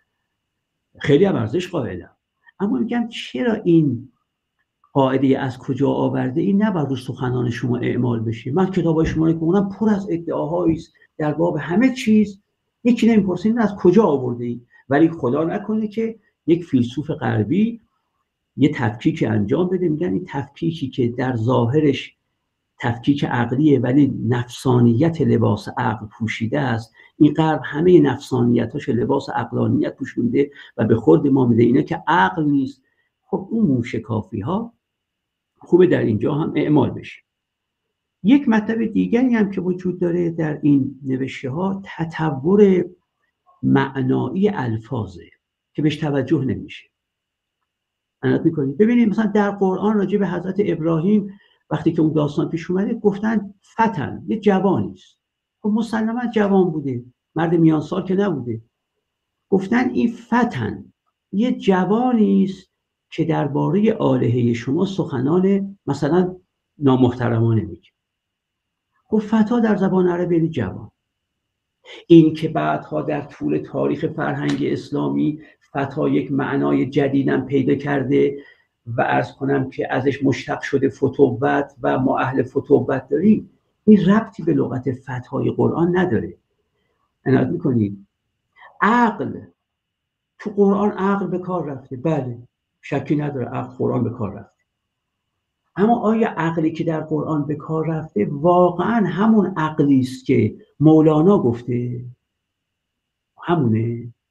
خیلی هم ارزش قائلم، اما میگم چرا این قاعده از کجا آورده این نباید رو سخنان شما اعمال بشه. من کتابای شما رو میخونم پر از ادعاهایی است در باب همه چیز، یکی نمیپرسه این از کجا آورده ای، ولی خدا نکنه که یک فیلسوف غربی یه تفکیک انجام بده، میگن این تفکیکی که در ظاهرش تفکیک عقلیه ولی نفسانیت لباس عقل پوشیده است، این غرب همه نفسانیتاش لباس عقلانیت پوشونده و به خود ما میده اینا که عقل نیست. خب اون موشکافی ها خوبه در اینجا هم اعمال بشه. یک مطلب دیگری هم که وجود داره در این نوشته ها تطور معنایی الفاظه که بهش توجه نمیشه. عنایت میکنید ببینید مثلا در قرآن راجع به حضرت ابراهیم وقتی که اون داستان پیش اومده گفتن فتن، یه جوانی است. خب مسلما جوان بوده، مرد میان سال که نبوده. گفتن این فتن یه جوانی است که درباره آلهه شما سخنان مثلا نامحترمانه میگه. خب فتا در زبان عربی یعنی جوان. این که بعدها در طول تاریخ فرهنگ اسلامی فتا یک معنای جدیدم پیدا کرده و عرض کنم که ازش مشتق شده فتوت و ما اهل فتوت داریم، این ربطی به لغت فتای قرآن نداره. عنایت میکنید عقل تو قرآن عقل به کار رفته، بله شکی نداره عقل قرآن به کار رفته، اما آیا عقلی که در قرآن به کار رفته واقعا همون عقلی است که مولانا گفته؟ همونه؟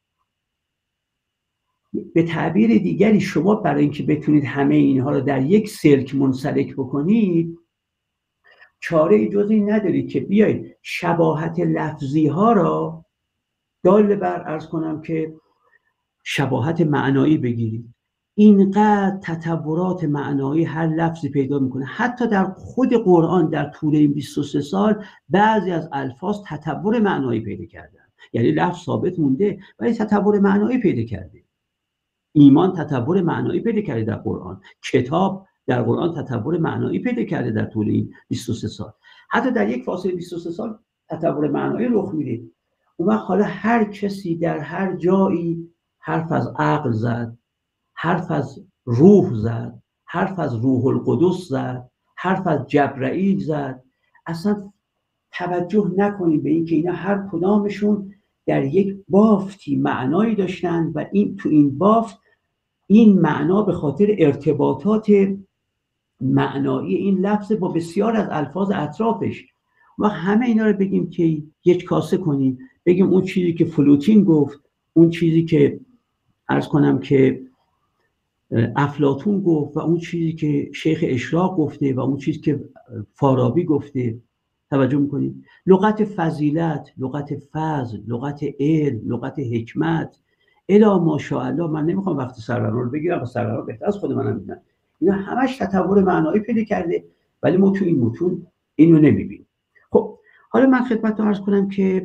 به تعبیر دیگری شما برای اینکه بتونید همه اینها رو در یک سلک منسلک بکنید چاره جز این ندارید که بیایید شباهت لفظی ها را دال بر عرض کنم که شباهت معنایی بگیرید. اینقدر تطورات معنایی هر لفظی پیدا میکنه، حتی در خود قرآن در طول این 23 سال بعضی از الفاظ تطور معنایی پیدا کردن، یعنی لفظ ثابت مونده ولی تطور معنایی پیدا کرده. ایمان تطور معنایی پیدا کرده در قرآن، کتاب در قرآن تطور معنایی پیدا کرده در طول این 23 سال، حتی در یک فاصله 23 سال تطور معنایی رخ میده. اون وقت حالا هر کسی در هر جایی حرف از عقل زد، حرف از روح زد، حرف از روح القدس زد، حرف از جبرائیل زد، اصلا توجه نکنید به این که اینا هر کدامشون در یک بافتی معنایی داشتن و این تو این بافت این معنا به خاطر ارتباطات معنایی این لفظ با بسیار از الفاظ اطرافش و همه اینا رو بگیم که یک کاسه کنیم، بگیم اون چیزی که فلوتین گفت، اون چیزی که عرض کنم که افلاطون گفت و اون چیزی که شیخ اشراق گفته و اون چیزی که فارابی گفته. توجه میکنید لغت فضیلت، لغت فضل، لغت علم، لغت حکمت، الا ماشاءالله. من نمیخوام وقت سروران رو بگیرم و سروران بهتر از خود منم میدونن، اینا همش تطور معنایی پیدا کرده، ولی ما تو این متون اینو نمیبینیم. خب حالا من خدمتتون عرض کنم که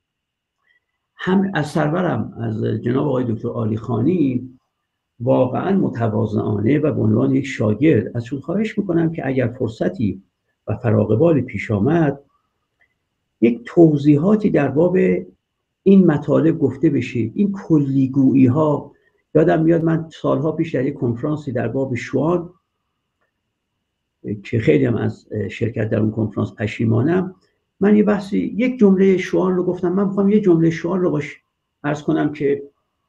هم از سرورم، از جناب آقای دکتر عالیخانی، واقعا متواضعانه و به عنوان یک شاگرد ازشون خواهش میکنم که اگر فرصتی و فراغ بال پیش آمد یک توضیحاتی در باب این مطالب گفته بشه. این کلیگویی ها، یادم میاد من سالها پیش در یک کنفرانسی در باب شوان که خیلی هم از شرکت در اون کنفرانس پشیمانم، من یه بحثی یک جمله شوان رو گفتم. من میخوام یه جمله شوان رو باش عرض کنم که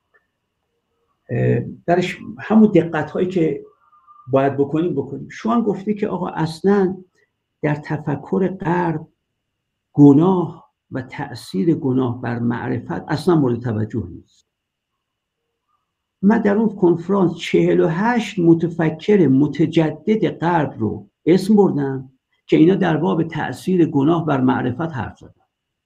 درش همون دقت هایی که باید بکنیم. شوان گفته که آقا اصلا در تفکر غرب گناه و تأثیر گناه بر معرفت اصلا مورد توجه نیست. من در اون کنفرانس 48 متفکر متجدد غرب رو اسم بردم که اینا در باب تأثیر گناه بر معرفت حرف زدن.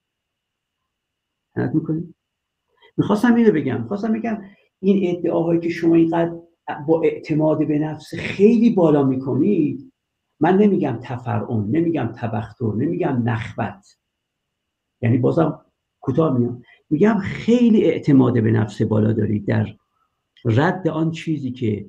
حالت میکنید؟ میخواستم اینو بگم این ادعاهایی که شما اینقدر با اعتماد به نفس خیلی بالا میکنید، من نمیگم تفرعن، نمیگم تبختر، نمیگم نخوت، یعنی بازم کوتاه میگم خیلی اعتماد به نفس بالا دارید در رد آن چیزی که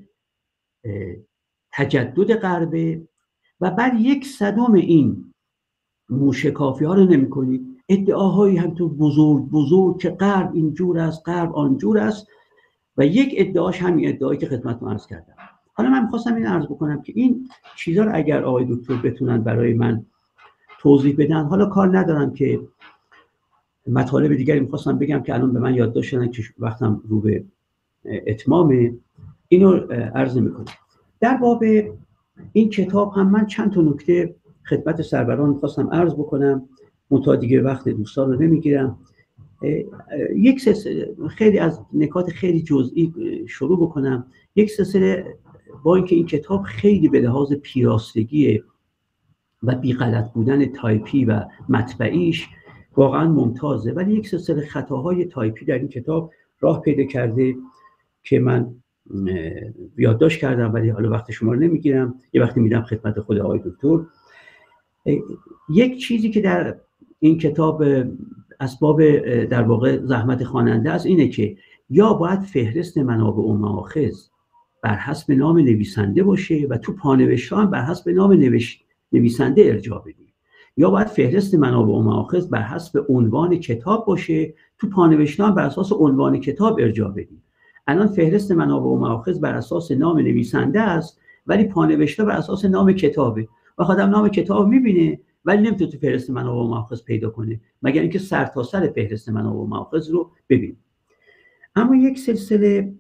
تجدد غربه و بعد 1/100 این موشکافی ها رو نمی کنید. ادعاهایی هم تو بزرگ که غرب اینجور است، غرب آنجور است، و یک ادعاش همین ادعایی که خدمتتون عرض کردم. حالا من می‌خواستم این عرض بکنم که این چیزا رو اگر آقای دکتر بتونن برای من توضیح بدن، حالا کار ندارم که مطالب دیگری می‌خواستم بگم که الان به من یادداشت دادن که وقتم رو به اتمام، اینو عرض می‌کنم. در باب این کتاب هم من چند تا نکته خدمت سروران می‌خواستم عرض بکنم، منتها دیگه وقت دوستان رو نمیگیرم. یک سلسله خیلی از نکات خیلی جزئی شروع بکنم. یک سلسله با اینکه این کتاب خیلی به لحاظ پیراستگی و بی غلط بودن تایپی و مطبعیش واقعا ممتازه، ولی یک سلسله خطاهای تایپی در این کتاب راه پیدا کرده که من یادداشت کردم، ولی حالا وقت شما رو نمیگیرم، یه وقتی میدم خدمت خود آقای دکتر. یک چیزی که در این کتاب اسباب در واقع زحمت خواننده است اینه که یا باید فهرست منابع و مآخذ بر حسب نام نویسنده باشه و تو پانوشت هم بر حسب نام نویسنده ارجاع بدیم، یا باید فهرست منابع و مآخذ بر حسب عنوان کتاب باشه، تو پانوشت هم بر اساس عنوان کتاب ارجاع بدیم. الان فهرست منابع و مآخذ بر اساس نام نویسنده است، ولی پانوشت بر اساس نام کتابه و آدم نام کتاب میبینه ولی نمیتونه تو فهرست منابع و مآخذ پیدا کنه، مگر اینکه سرتاسر فهرست منابع و مآخذ رو ببینه. اما یک سلسله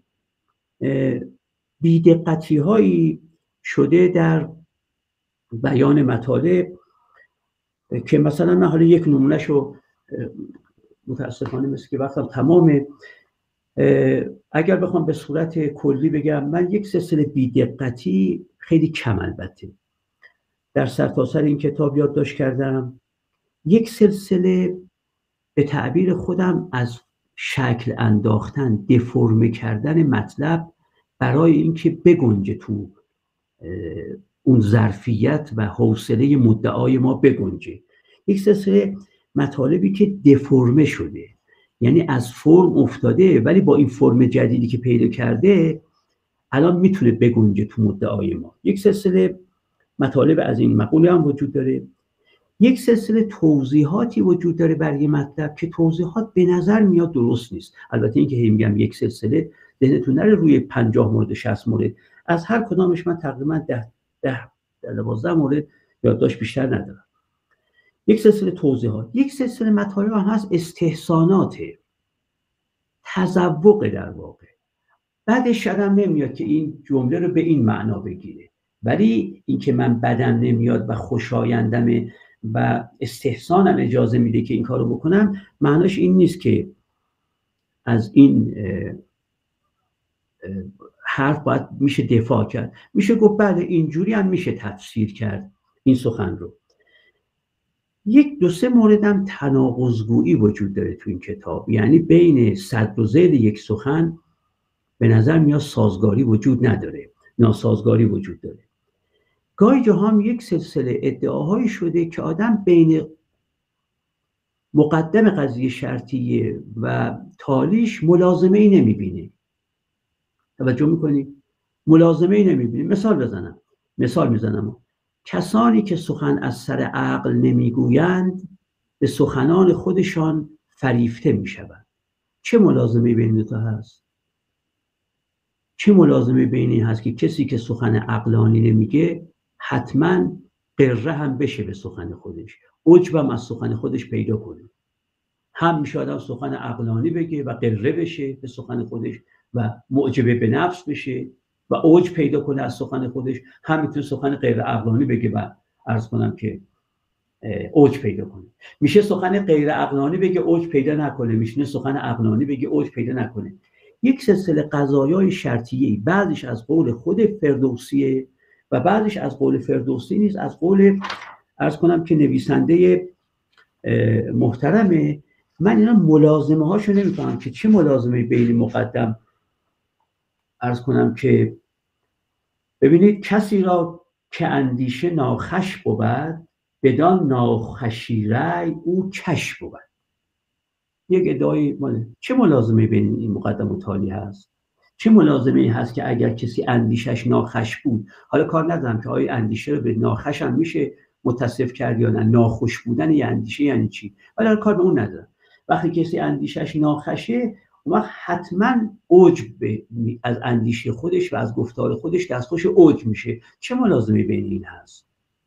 بی‌دقتی هایی شده در بیان مطالب که مثلا من حالا یک نمونهشو متاسفانه مثل که وقتم تمامه، اگر بخوام به صورت کلی بگم، من یک سلسله بی‌دقتی خیلی کم البته در سرتاسر این کتاب یادداشت کردم. یک سلسله به تعبیر خودم از شکل انداختن، دفرمه کردن مطلب برای اینکه بگنجه تو اون ظرفیت و حوصله مدعای ما بگنجه. یک سلسله مطالبی که دفرمه شده، یعنی از فرم افتاده، ولی با این فرم جدیدی که پیدا کرده الان میتونه بگنجه تو مدعای ما. یک سلسله مطالب از این مقوله هم وجود داره. یک سلسله توضیحاتی وجود داره برای مطلب که توضیحات به نظر میاد درست نیست. البته این که میگم یک سلسله، ذهنتون نره روی 50 مورد 60 مورد، از هر کدامش من تقریبا 12 مورد یادداشت بیشتر ندارم. یک سلسله توضیحات، یک سلسله مطالب هم هست استحسانات، تذوق در واقع. بعدش شدم نمیاد که این جمله رو به این معنا بگیره، ولی این که من بدم نمیاد و خوشایندمه و استحسانم اجازه میده که این کارو بکنم، معناش این نیست که از این حرف باید میشه دفاع کرد. میشه گفت بله اینجوری هم میشه تفسیر کرد این سخن رو. یک 2-3 موردم تناقض‌گویی وجود داره تو این کتاب، یعنی بین صدر و ذیل یک سخن به نظر میاد سازگاری وجود نداره، ناسازگاری وجود داره. گاهی جاها هم یک سلسله ادعاهایی شده که آدم بین مقدم قضیه شرطیه و تالیش ملازمه ای نمیبینه. توجه میکنی؟ ملازمه ای نمیبینه. مثال میزنم. کسانی که سخن از سر عقل نمیگویند به سخنان خودشان فریفته میشوند. چه ملازمه بین دو تا هست؟ چه ملازمه بین این هست که کسی که سخن عقلانی نمیگه حتما قره هم بشه به سخن خودش، عجبم از سخن خودش پیدا کنه؟ هم میشه آدم سخن عقلانی بگه و قره بشه به سخن خودش و معجبه به نفس بشه و عجب پیدا کنه از سخن خودش، هم میتونه سخن غیر عقلانی بگه و عرض کنم که عجب پیدا کنه. میشه سخن غیر عقلانی بگه عجب پیدا نکنه، میشه سخن عقلانی بگه عجب پیدا نکنه. یک سلسله قضایای شرطیه‌ای، بعضیش از قول خود فردوسیه و بعضیش از قول فردوسی نیست، از قول عرض کنم که نویسنده محترمه. من اینا ملازمه هاشو نمیفهمم که چه ملازمه بین مقدم عرض کنم که ببینید کسی را که اندیشه ناخوش بود بدان ناخوشی رأی او کش بود. یک ادعای چه ملازمه بین این مقدم و تالی هست؟ چه ملازمه هست که اگر کسی اندیشش ناخوش بود، حالا کار ندارم که آیا اندیشه رو به ناخوش هم میشه متصف کرد یا نه، ناخوش بودن یه اندیشه یعنی چی؟ ولی کار به اون ندارم. وقتی کسی اندیشش ناخوشه اون وقت حتما عجب از اندیشه خودش و از گفتار خودش دستخوش عجب میشه. چه ملازمه بین این هست؟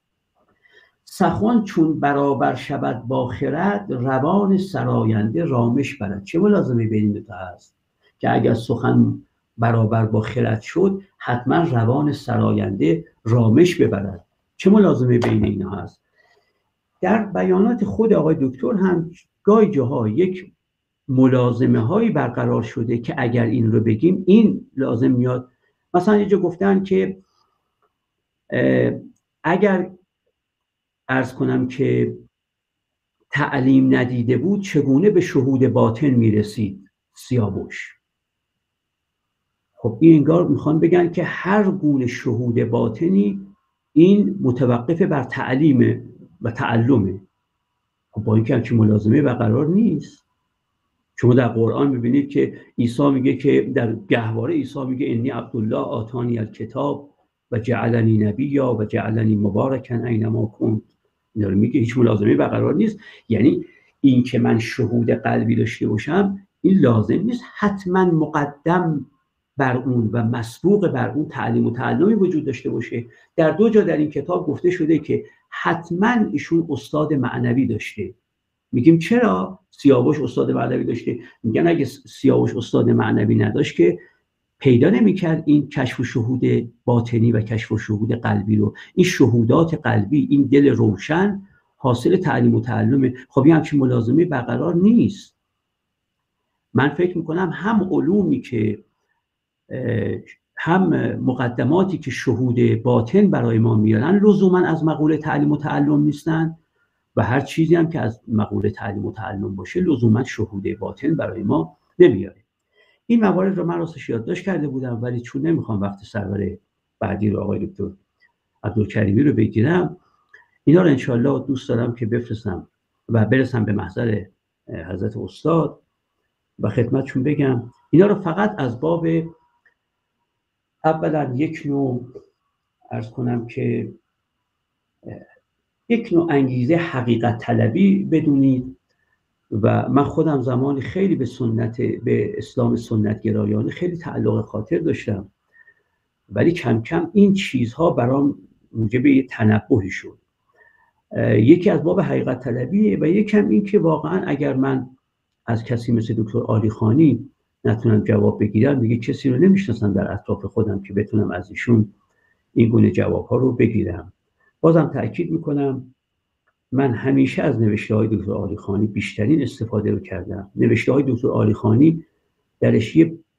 سخن چون برابر شود با خرد روان سراینده رامش برد. چه ملازمه بین این دوتا هست که اگر سخن برابر با خرد شد حتما روان سراینده رامش ببرد؟ چه ملازمه بین اینا هست؟ در بیانات خود آقای دکتر هم گاهی جاها یک ملازمه هایی برقرار شده که اگر این رو بگیم این لازم میاد. مثلا یه جا گفتن که اگر عرض کنم که تعلیم ندیده بود چگونه به شهود باطن میرسید سیاوش. خب این انگار میخوان بگن که هر گونه شهود باطنی این متوقف بر تعلیم و تعلمه. خب با اینکه همچین ملازمه برقرار نیست. شما در قرآن میبینید که عیسی میگه که در گهواره عیسی میگه انی عبدالله آتانی الکتاب و جعلنی نبیا و جعلنی مبارکا اینما کنت. اینا رو میگه، هیچ ملازمه برقرار نیست. یعنی این که من شهود قلبی داشته باشم این لازم نیست حتما مقدم بر اون و مسبوق بر اون تعلیم و تعلمی وجود داشته باشه. در 2 جا در این کتاب گفته شده که حتما ایشون استاد معنوی داشته. میگیم چرا سیاوش استاد معنوی داشته؟ میگن اگه سیاوش استاد معنوی نداشت که پیدا نمیکرد این کشف و شهود باطنی و کشف و شهود قلبی رو. این شهودات قلبی، این دل روشن حاصل تعلیم و تعلمه. خب این همچین ملازمه برقرار نیست. من فکر میکنم هم علومی که هم مقدماتی که شهود باطن برای ما میارن لزوما از مقوله تعلیم و تعلم نیستن و هر چیزی هم که از مقوله تعلیم و تعلم باشه لزوما شهود باطن برای ما نمیاره. این موارد رو من راستش یادداشت کرده بودم ولی چون نمیخوام وقت سرور بعدی رو آقای دکتر عبدالکریمی رو بگیرم، اینا رو انشالله دوست دارم که بفرستم و برسم به محضر حضرت استاد و خدمتشون بگم. اینا رو فقط از باب اولا یک نوع عرض کنم که یک نوع انگیزه حقیقت طلبی بدونید و من خودم زمانی خیلی به اسلام سنت گرایانه خیلی تعلق خاطر داشتم ولی کم کم این چیزها برام موجب تنبهی شد. یکی از باب حقیقت طلبیه و یکم این که واقعا اگر من از کسی مثل دکتر عالیخانی نتونم جواب بگیرم دیگه کسی رو نمیشناسم در اطراف خودم که بتونم از ایشون این گونه جوابها رو بگیرم. بازم تأکید میکنم من همیشه از نوشته‌های دکتر عالیخانی بیشترین استفاده رو کردم. نوشته‌های دکتر عالیخانی درش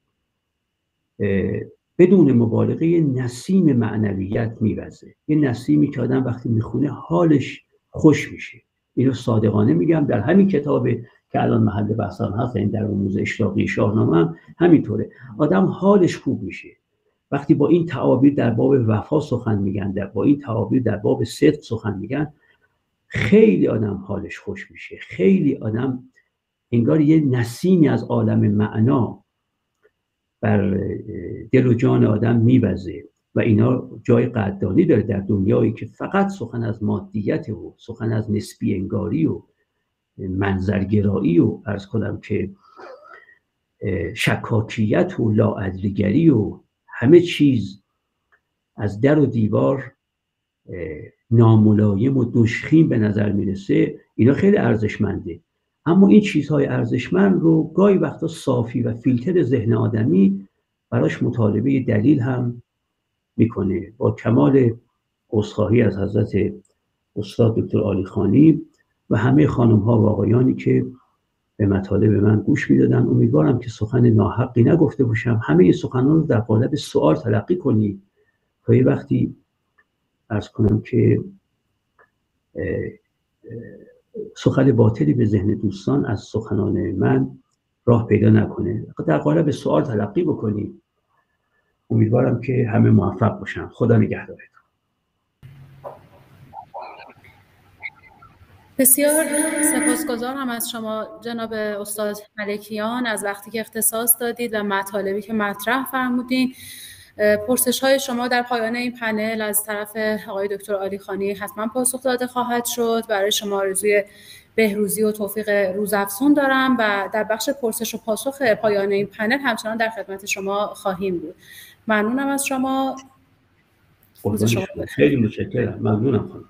بدون مبالغه نسیم معنویت میوزه، یه نسیمی که آدم وقتی میخونه حالش خوش میشه. اینو صادقانه میگم. در همین کتاب که الان محل بحثم هست، این در رموز اشراقی شاهنامه هم همینطوره. آدم حالش خوب میشه وقتی با این تعابیر در باب وفا سخن میگن، با این تعابیر در باب صدق سخن میگن. خیلی آدم حالش خوش میشه، خیلی آدم انگار یه نسیمی از عالم معنا بر دل و جان آدم میوزه و اینا جای قدردانی داره در دنیایی که فقط سخن از مادیت و سخن از نسبی انگاری و منظرگرایی و عرض کنم که شکاکیت و لاعدلگری و همه چیز از در و دیوار ناملایم و دشخیم به نظر میرسه. اینا خیلی ارزشمنده، اما این چیزهای ارزشمند رو گاهی وقتا صافی و فیلتر ذهن آدمی براش مطالبه دلیل هم میکنه. با کمال عذرخواهی از حضرت استاد دکتر عالیخانی و همه خانم ها و آقایانی که به مطالب من گوش میدادن، امیدوارم که سخن ناحقی نگفته باشم. همه این سخنان رو در قالب سوال تلقی کنید تا یه وقتی عرض کنم که سخن باطلی به ذهن دوستان از سخنان من راه پیدا نکنه، در قالب سوال تلقی بکنید. امیدوارم که همه موفق باشن. خدا نگهدارتون. بسیار سپاسگزارم از شما جناب استاد ملکیان از وقتی که اختصاص دادید و مطالبی که مطرح فرمودین. پرسش‌های شما در پایان این پنل از طرف آقای دکتر عالیخانی حتما پاسخ داده خواهد شد. برای شما آرزوی بهروزی و توفیق روزافزون دارم و در بخش پرسش و پاسخ پایان این پنل همچنان در خدمت شما خواهیم بود. ممنونم از شما. خیلی متشکرم. ممنونم خانم.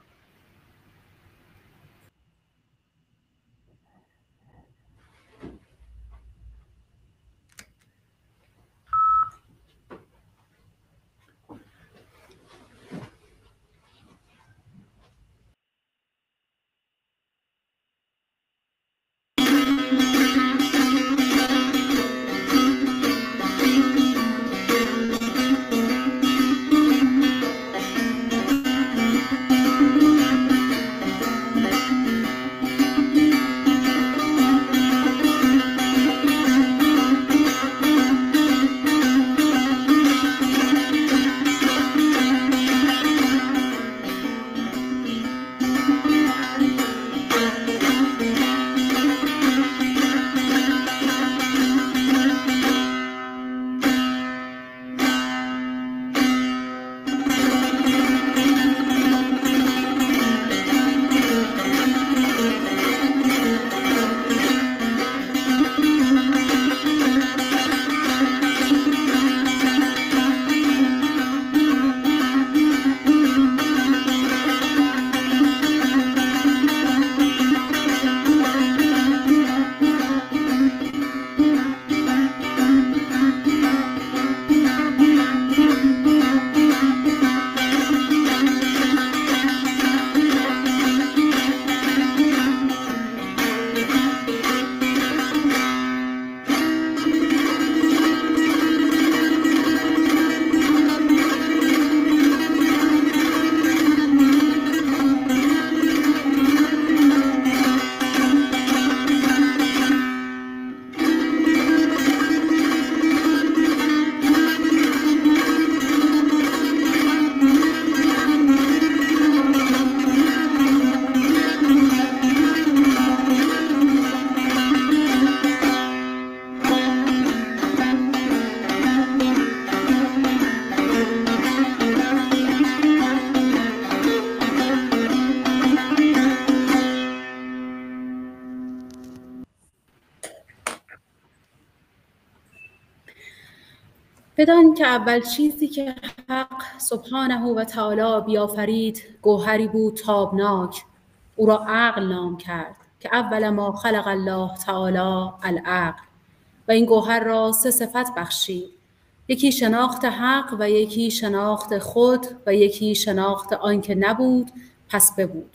بدان که اول چیزی که حق سبحانه و تعالی بیافرید گوهری بود تابناک، او را عقل نام کرد که اول ما خلق الله تعالی العقل، و این گوهر را 3 صفت بخشید: یکی شناخت حق و یکی شناخت خود و یکی شناخت آنکه نبود پس ببود.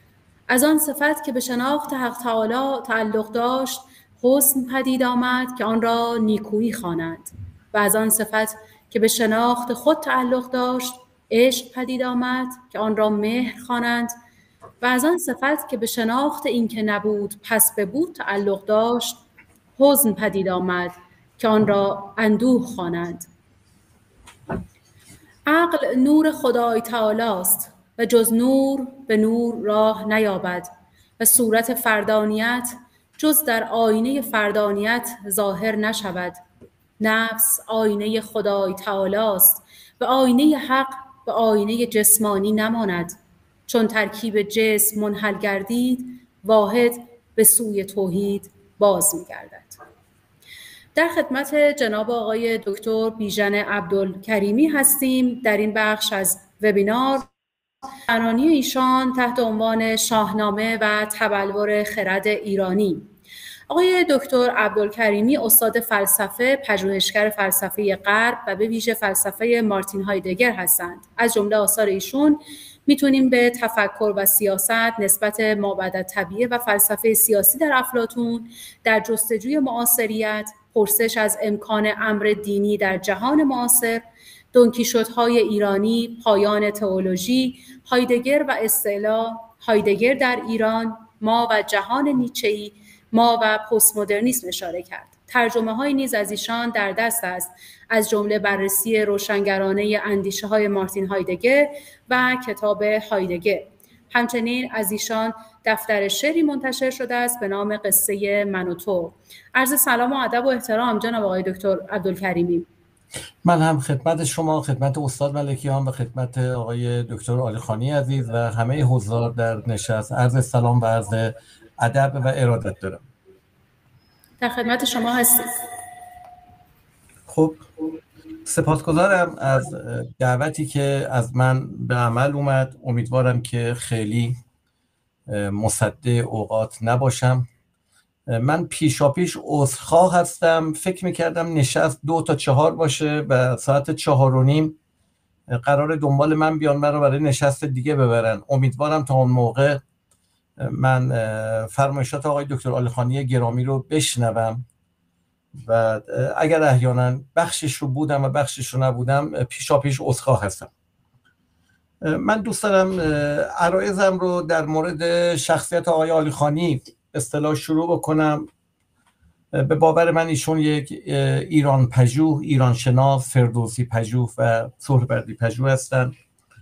از آن صفت که به شناخت حق تعالی تعلق داشت حسن پدید آمد که آن را نیکویی خوانند، و از آن صفت که به شناخت خود تعلق داشت عشق پدید آمد که آن را مهر خوانند، و از آن صفت که به شناخت این که نبود پس به بود تعلق داشت حزن پدید آمد که آن را اندوه خوانند. عقل نور خدای تعالی است و جز نور به نور راه نیابد و صورت فردانیت جز در آینه فردانیت ظاهر نشود. نفس آینه خدای تعالی است و آینه حق و آینه جسمانی نماند. چون ترکیب جسم منحل گردید واحد به سوی توحید باز می‌گردد. در خدمت جناب آقای دکتر بیژن عبدالکریمی هستیم در این بخش از وبینار. سخنرانی ایشان تحت عنوان شاهنامه و تبلور خرد ایرانی. آقای دکتر عبدالکریمی استاد فلسفه، پژوهشگر فلسفه غرب و به ویژه فلسفه مارتین هایدگر هستند. از جمله آثار ایشون میتونیم به تفکر و سیاست نسبت مابعدالطبیعه و فلسفه سیاسی در افلاطون، در جستجوی معاصریت، پرسش از امکان امر دینی در جهان معاصر، دونکیشوت‌های ایرانی، پایان تئولوژی، هایدگر و استعلا، هایدگر در ایران، ما و جهان نیچه‌ای، ما و پست مدرنیسم اشاره کرد. ترجمه‌های نیز از ایشان در دست است، از جمله بررسی روشنگرانه اندیشه‌های مارتین هایدگر و کتاب هایدگر. همچنین از ایشان دفتر شعری منتشر شده است به نام قصه من و تو. عرض سلام و ادب و احترام جناب آقای دکتر عبدالکریمی. من هم خدمت شما، خدمت استاد ملکیان و خدمت آقای دکتر عالیخانی عزیز و همه حضار در نشست عرض سلام و عرض ادب و ارادت دارم. در خدمت شما هستیم. خب سپاسگزارم از دعوتی که از من به عمل اومد. امیدوارم که خیلی مصدع اوقات نباشم. من پیشاپیش عذرخواه هستم. فکر میکردم نشست 2 تا 4 باشه و ساعت 4:30 قرار دنبال من بیان، من رو برای نشست دیگه ببرن. امیدوارم تا اون موقع من فرمایشات آقای دکتر عالیخانی گرامی رو بشنوم و اگر احیانا بخشش رو بودم و بخشش رو نبودم پیشاپیش عذرخواه هستم. من دوست دارم عرایزم رو در مورد شخصیت آقای عالیخانی اصطلاح شروع بکنم. به باور من ایشون یک ایران پژوه، ایران شناس، فردوسی پژوه و سهروردی پژوه هستن.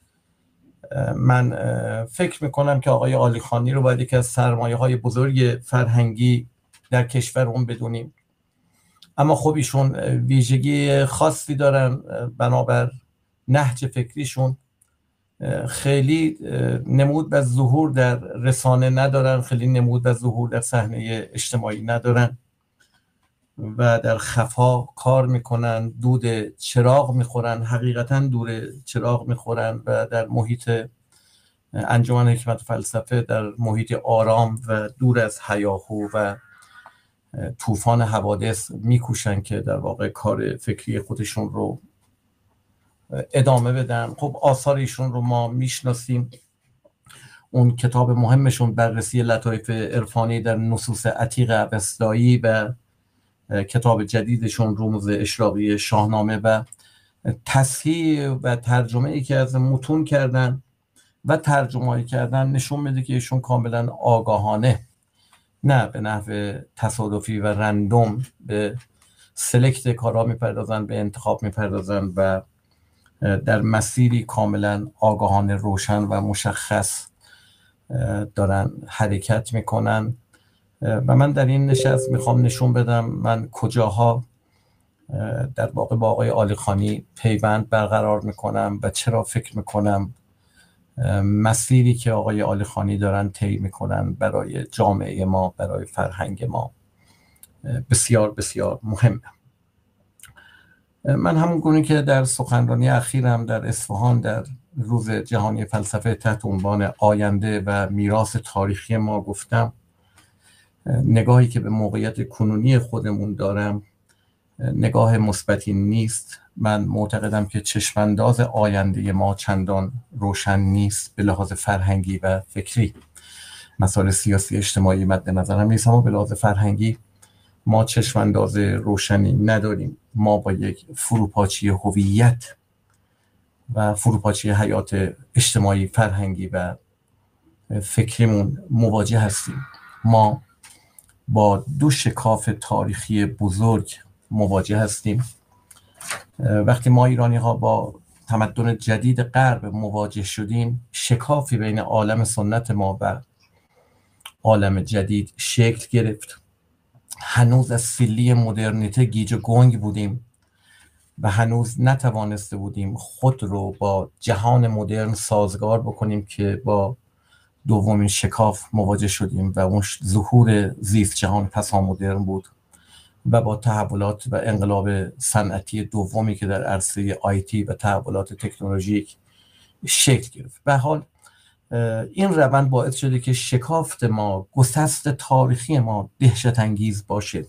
من فکر میکنم که آقای عالیخانی رو باید یکی از سرمایه‌های بزرگ فرهنگی در کشورمون بدونیم. اما خب ایشون ویژگی خاصی دارن، بنابر نهج فکریشون خیلی نمود و ظهور در رسانه ندارن، خیلی نمود و ظهور در صحنه اجتماعی ندارن و در خفا کار میکنن، دود چراغ میخورن، حقیقتا دور چراغ میخورن و در محیط انجمن حکمت فلسفه در محیط آرام و دور از هیاهو و طوفان حوادث میکوشن که در واقع کار فکری خودشون رو ادامه بدن. خب آثار ایشون رو ما میشناسیم. اون کتاب مهمشون بررسی لطایف عرفانی در نصوص عتیق اوستایی و کتاب جدیدشون رموز اشراقی شاهنامه و تصحیح و ترجمه ای که از متون کردن و ترجمه‌ای کردن نشون میده که ایشون کاملا آگاهانه، نه به نحو تصادفی و رندوم، به سلکت کارا میپردازن، به انتخاب میپردازن و در مسیری کاملا آگاهانه، روشن و مشخص دارن حرکت میکنن. و من در این نشست میخوام نشون بدم من کجاها در واقع با آقای عالیخانی پیوند برقرار میکنم و چرا فکر میکنم مسیری که آقای عالیخانی دارن طی میکنن برای جامعه ما، برای فرهنگ ما بسیار بسیار مهمه. من همون گونه که در سخنرانی اخیرم در اصفهان در روز جهانی فلسفه تحت عنوان آینده و میراث تاریخی ما گفتم، نگاهی که به موقعیت کنونی خودمون دارم نگاه مثبتی نیست. من معتقدم که چشمانداز آینده ما چندان روشن نیست به لحاظ فرهنگی و فکری. مسائل سیاسی اجتماعی مد نظرم نیست، اما به لحاظ فرهنگی ما چشمانداز روشنی نداریم. ما با یک فروپاشی هویت و فروپاشی حیات اجتماعی، فرهنگی و فکریمون مواجه هستیم. ما با دو شکاف تاریخی بزرگ مواجه هستیم. وقتی ما ایرانی ها با تمدن جدید غرب مواجه شدیم، شکافی بین عالم سنت ما و عالم جدید شکل گرفت. هنوز از سیلی مدرنیته گیج و گنگ بودیم و هنوز نتوانسته بودیم خود رو با جهان مدرن سازگار بکنیم که با دومین شکاف مواجه شدیم و اون ظهور زیست جهان پسامدرن بود و با تحولات و انقلاب صنعتی دومی که در عرصه آیتی و تحولات تکنولوژیک شکل گرفت. به حال این روند باعث شده که شکافت ما، گسست تاریخی ما دهشت انگیز باشه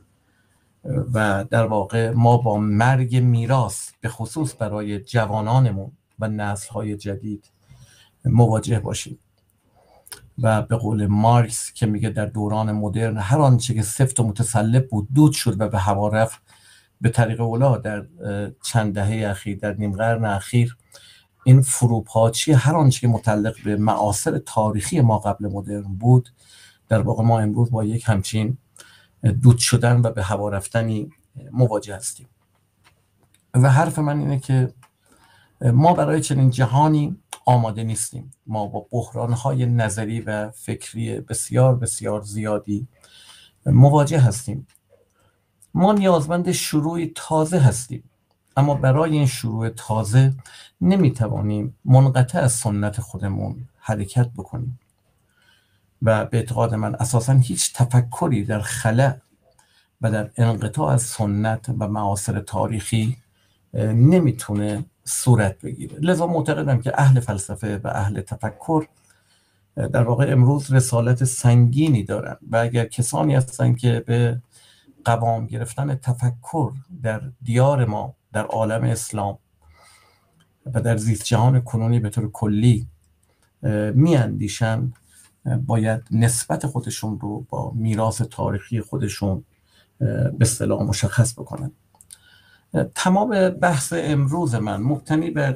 و در واقع ما با مرگ میراث به خصوص برای جوانانمون و نسل‌های جدید مواجه باشیم. و به قول مارکس که میگه در دوران مدرن هر آنچه که سفت و متسلب بود دود شد و به هوا رفت. به طریق اولا در چند دهه اخیر، در نیم قرن اخیر، این فروپاشی هر آنچه که متعلق به معاصر تاریخی ما قبل مدرن بود، در واقع ما امروز با یک همچین دود شدن و به هوا رفتنی مواجه هستیم. و حرف من اینه که ما برای چنین جهانی آماده نیستیم. ما با بحران‌های نظری و فکری بسیار بسیار زیادی مواجه هستیم. ما نیازمند شروع تازه هستیم، اما برای این شروع تازه نمیتوانیم منقطع از سنت خودمون حرکت بکنیم و به اعتقاد من اساساً هیچ تفکری در خلأ و در انقطاع از سنت و معاصر تاریخی نمیتونه صورت بگیره. لذا معتقدم که اهل فلسفه و اهل تفکر در واقع امروز رسالت سنگینی دارن و اگر کسانی هستن که به قوام گرفتن تفکر در دیار ما، در عالم اسلام و در زیست جهان کنونی به طور کلی میاندیشن، باید نسبت خودشون رو با میراث تاریخی خودشون به اصطلاح مشخص بکنن. تمام بحث امروز من مبتنی بر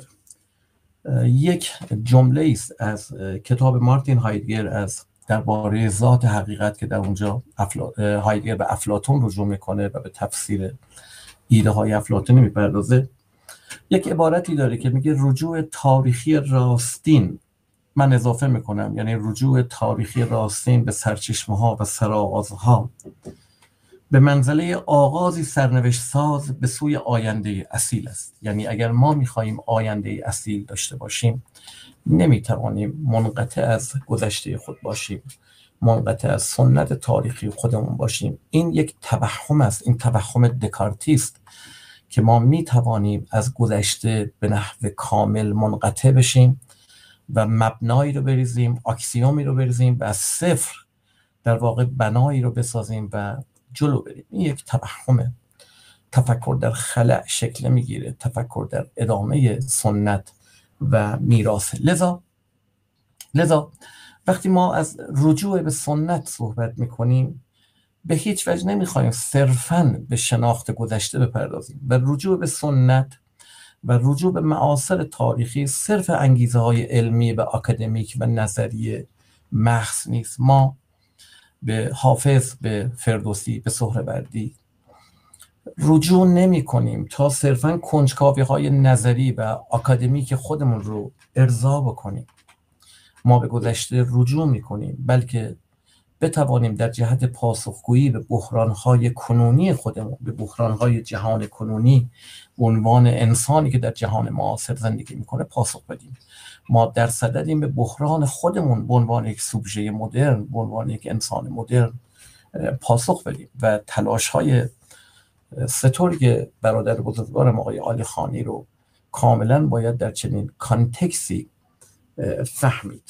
یک جمله است از کتاب مارتین هایدگر از درباره ذات حقیقت که در اونجا هایدگر به افلاطون رجوع میکنه و به تفسیر ایده های افلاطونی میپردازه. یک عبارتی داره که میگه رجوع تاریخی راستین، من اضافه میکنم، یعنی رجوع تاریخی راستین به سرچشمه ها و سرآغازها به منزله آغازی سرنوشت ساز به سوی آینده اصیل است. یعنی اگر ما میخواییم آینده اصیل داشته باشیم، نمیتوانیم منقطع از گذشته خود باشیم، منقطع از سنت تاریخی خودمون باشیم. این یک توهم است، این توهم دکارتی است که ما میتوانیم از گذشته به نحو کامل منقطع بشیم و مبنایی رو بریزیم، اکسیومی رو بریزیم و از صفر در واقع بنایی رو بسازیم و جلو بریم. این یک توهمه. تفکر در خلأ شکل میگیره، تفکر در ادامه سنت و میراث. لذا وقتی ما از رجوع به سنت صحبت میکنیم، به هیچ وجه نمیخوایم صرفاً به شناخت گذشته بپردازیم و رجوع به سنت و رجوع به معاصر تاریخی صرف انگیزه های علمی و اکادمیک و نظری محض نیست. ما به حافظ، به فردوسی، به سهروردی رجوع نمی کنیم تا صرفاً کنجکاوی های نظری و اکادمیک خودمون رو ارضا بکنیم. ما به گذشته رجوع می کنیم بلکه بتوانیم در جهت پاسخگویی به بحران‌های کنونی خودمون، به بحران‌های جهان کنونی به عنوان انسانی که در جهان معاصر زندگی میکنه پاسخ بدیم. ما در صددیم به بحران خودمون به عنوان یک سوبژه مدرن، به عنوان یک انسان مدرن پاسخ بدیم و تلاش‌های سترگ برادر بزرگوارم آقای علی خانی رو کاملا باید در چنین کانتکسی فهمید.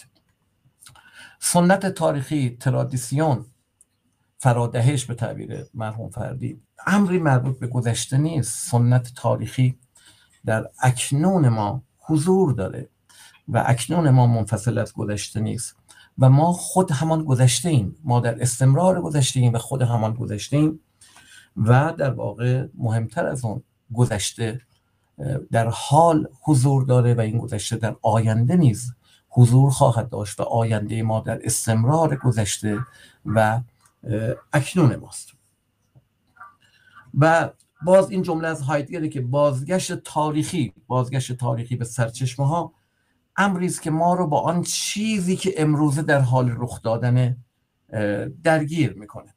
سنت تاریخی، ترادیسیون، فرادهش به تعبیر مرحوم فردی، امری مربوط به گذشته نیست. سنت تاریخی در اکنون ما حضور داره و اکنون ما منفصل از گذشته نیست و ما خود همان گذشته ایم. ما در استمرار گذشته ایم و خود همان گذشته ایم و در واقع مهمتر از اون گذشته در حال حضور داره و این گذشته در آینده نیز حضور خواهد داشت و آینده ما در استمرار گذشته و اکنون ماست. و باز این جمله از هایدگره که بازگشت تاریخی به سرچشمه ها امری است که ما رو با آن چیزی که امروزه در حال رخ دادن درگیر میکنه.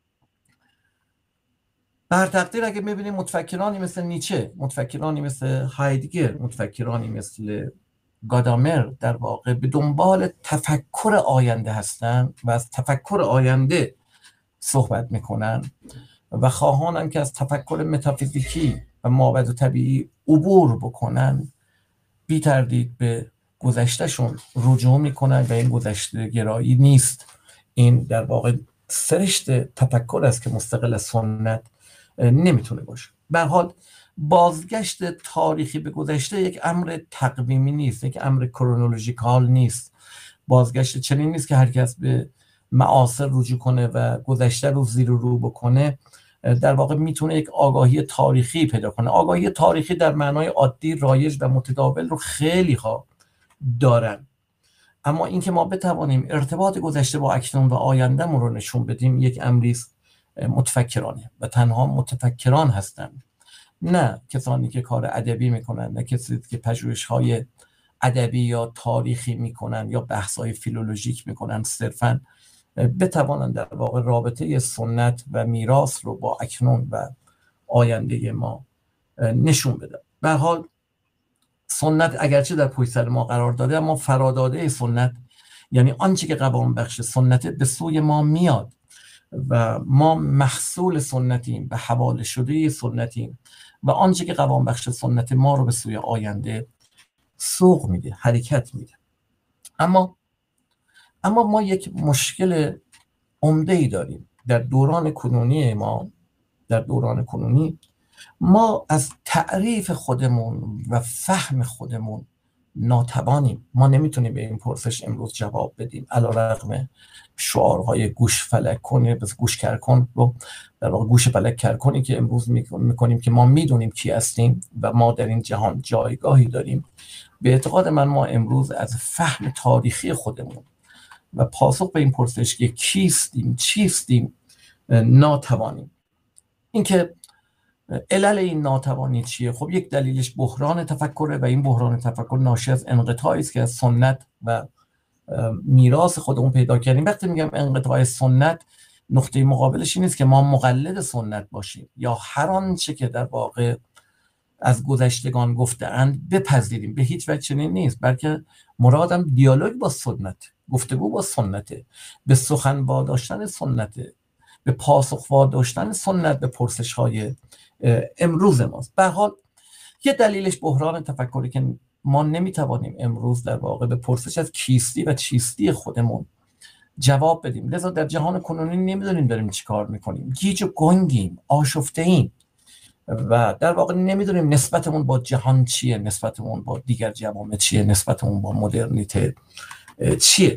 بر تقدیر اگه میبینیم متفکرانی مثل نیچه، متفکرانی مثل هایدگر، متفکرانی مثل گادامر در واقع به دنبال تفکر آینده هستند و از تفکر آینده صحبت میکنن و خواهانن که از تفکر متافیزیکی و مابعد طبیعی عبور بکنن، بی تردید به گذشتهشون رجوع میکنن و این گذشته گرایی نیست. این در واقع سرشت تفکر است که مستقل از سنت نمیتونه باشه. به هر حال بازگشت تاریخی به گذشته یک امر تقویمی نیست، یک امر کرونولوژیکال نیست. بازگشت چنین نیست که هر کس به معاصر رجوع کنه و گذشته رو زیر و رو بکنه. در واقع میتونه یک آگاهی تاریخی پیدا کنه. آگاهی تاریخی در معنای عادی رایج و متداول رو خیلی ها دارن، اما اینکه ما بتوانیم ارتباط گذشته با اکنون و آینده رو نشون بدیم یک امری است متفکرانه و تنها متفکران هستند، نه کسانی که کار ادبی میکنن، نه کسانی که پژوهش‌های ادبی یا تاریخی میکنن یا بحث‌های فیلولوژیک میکنن. صرفاً بتوانند در واقع رابطه سنت و میراث رو با اکنون و آینده ما نشون بدن. به هر حال سنت اگرچه در پشت سر ما قرار داده، اما فراداده سنت یعنی آنچه که قوام بخش سنت به سوی ما میاد و ما محصول سنتیم و حواله شده سنتیم و آنچه که قوام بخش سنت ما رو به سوی آینده سوق میده، حرکت میده. اما ما یک مشکل عمده‌ای داریم در دوران کنونی ما. در دوران کنونی ما از تعریف خودمون و فهم خودمون ناتوانیم. ما نمیتونیم به این پرسش امروز جواب بدیم، علیرغم شعارهای گوش فلک کن، بس گوش کر کن رو در واقع گوش فلک کر کنی که امروز میکنیم که ما میدونیم کی هستیم و ما در این جهان جایگاهی داریم. به اعتقاد من ما امروز از فهم تاریخی خودمون و پاسخ به این پرسش که کیستیم چیستیم ناتوانیم. اینکه علل این ناتوانی چیه؟ خب یک دلیلش بحران تفکره و این بحران تفکر ناشی از انقطاعی است که از سنت و میراث خودمون پیدا کردیم. وقتی میگم انقطاع سنت، نقطه مقابلش این است که ما مقلد سنت باشیم یا هر آنچه که در واقع از گذشتگان گفته‌اند بپذیریم. به هیچ وجه چنین نیست، بلکه مرادم دیالوگ با سنت، گفتگو با سنته، به سخن واداشتن سنته، به پاسخ واداشتن سنت به پرسش‌های امروز ماست. به هر حال یه دلیلش بحران تفکری که ما نمیتوانیم امروز در واقع به پرسش از کیستی و چیستی خودمون جواب بدیم. لذا در جهان کنونی نمیدونیم داریم چی کار میکنیم، گیج و گنگیم، آشفته ایم و در واقع نمیدونیم نسبتمون با جهان چیه، نسبتمون با دیگر جوامع چیه، نسبتمون با مدرنیته چیه.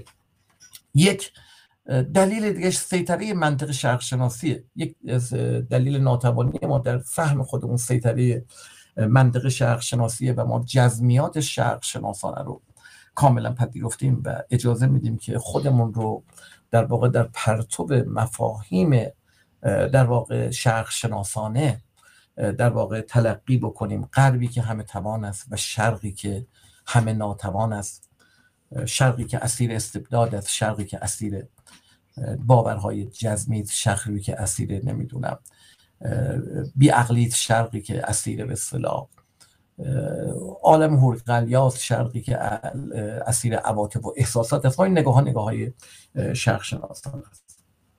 یک دلیل دیگه سیطره منطق شرق شناسیه. یک دلیل ناتوانی ما در فهم خودمون سیطره منطق شرق شناسیه و ما جزمیات شرق شناسانه رو کاملا پذیرفتیم و اجازه میدیم که خودمون رو در واقع در پرتو مفاهیم در واقع شرق شناسانه در واقع تلقی بکنیم. غربی که همه توان است و شرقی که همه ناتوان است، شرقی که اسیر استبداد است، شرقی که اسیر باورهای جزمی، شرقی که اسیر نمیدونم بیعقلیت، شرقی که اسیر به اصطلاح عالم هورقلیاس، شرقی که اسیر عواطف و احساسات است. این نگاه‌های شرق شناسان است.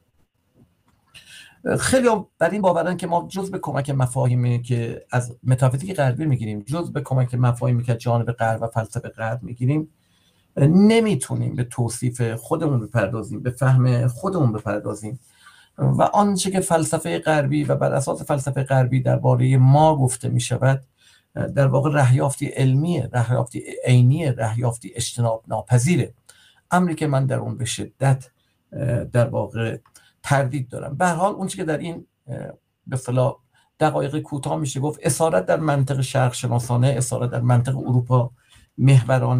خیلی بر این باورن که ما جز به کمک مفاهیمی که از متافیزیک غربی میگیریم، جز به کمک مفاهیمی که جانب غرب و فلسفه غرب میگیریم، نمیتونیم به توصیف خودمون بپردازیم، به فهم خودمون بپردازیم و آنچه که فلسفه غربی و بر اساس فلسفه غربی درباره ما گفته میشود در واقع رهیافتی علمیه، رهیافتی عینیه، رهیافتی اجتناب ناپذیره، امری که من در اون به شدت در واقع تردید دارم. به هر حال اون چیزی که در این به اصطلاح دقایق کوتاه میشه گفت اسارت در منطق شرق شناسانه، اسارت در منطق اروپا محورانه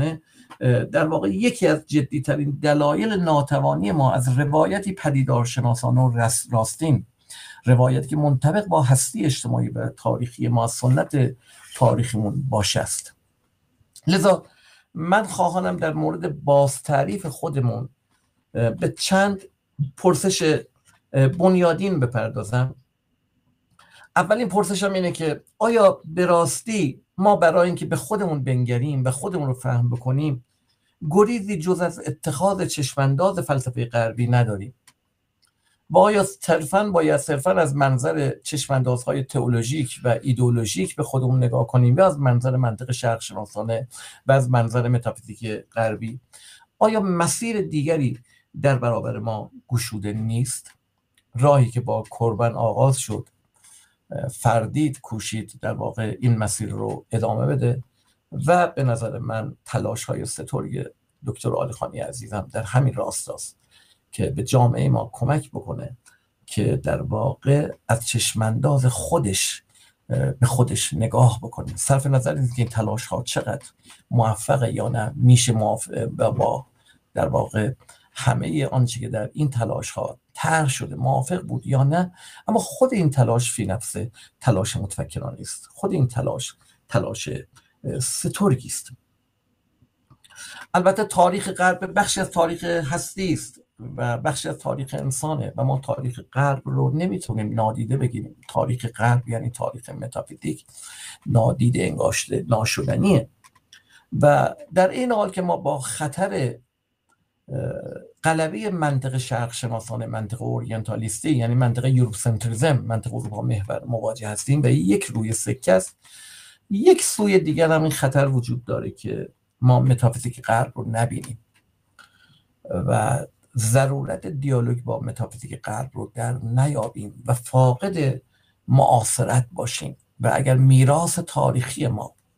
در واقع یکی از جدیترین دلایل ناتوانی ما از روایتی پدیدارشناسانه و راستین، روایتی که منطبق با هستی اجتماعی و تاریخی ما، سنت تاریخیمون باشه است. لذا من خواهانم در مورد بازتعریف خودمون به چند پرسش بنیادین بپردازم. اولین پرسشم اینه که آیا به راستی ما برای اینکه به خودمون بنگریم و خودمون رو فهم بکنیم گریزی جز از اتخاذ چشمانداز فلسفه غربی نداریم؟ و آیا صرفاً از منظر چشماندازهای تئولوژیک و ایدئولوژیک به خودمون نگاه کنیم یا از منظر منطق شرق شناسانه و از منظر متافیزیک غربی؟ آیا مسیر دیگری در برابر ما گشوده نیست؟ راهی که با کربن آغاز شد، فردید کوشید در واقع این مسیر رو ادامه بده و به نظر من تلاش‌های ستوری دکتر عالیخانی عزیزم در همین راستاست که به جامعه ما کمک بکنه که در واقع از چشمانداز خودش به خودش نگاه بکنه. صرف نظر از این تلاش‌ها چقدر موفقه یا نه، میشه با در واقع همه آنچه که در این تلاش‌ها طرح شده موافق بود یا نه، اما خود این تلاش فی نفسه تلاش متفکرانه است. خود این تلاش سترگی است. البته تاریخ غرب بخشی از تاریخ هستی است و بخشی از تاریخ انسانه و ما تاریخ غرب رو نمیتونیم نادیده بگیریم. تاریخ غرب یعنی تاریخ متافیزیک، نادیده انگاشته ناشدنیه. و در این حال که ما با خطر غلبه منطق شرق شناسانه، منطق اورینتالیستی یعنی منطق یوروسنتریزم، منطق اروپا محور مواجه هستیم و یک روی سکه است، یک سوی دیگر هم این خطر وجود داره که ما متافیزیک غرب رو نبینیم و ضرورت دیالوگ با متافیزیک غرب رو در نیابیم و فاقد معاصرت باشیم. و اگر میراث تاریخی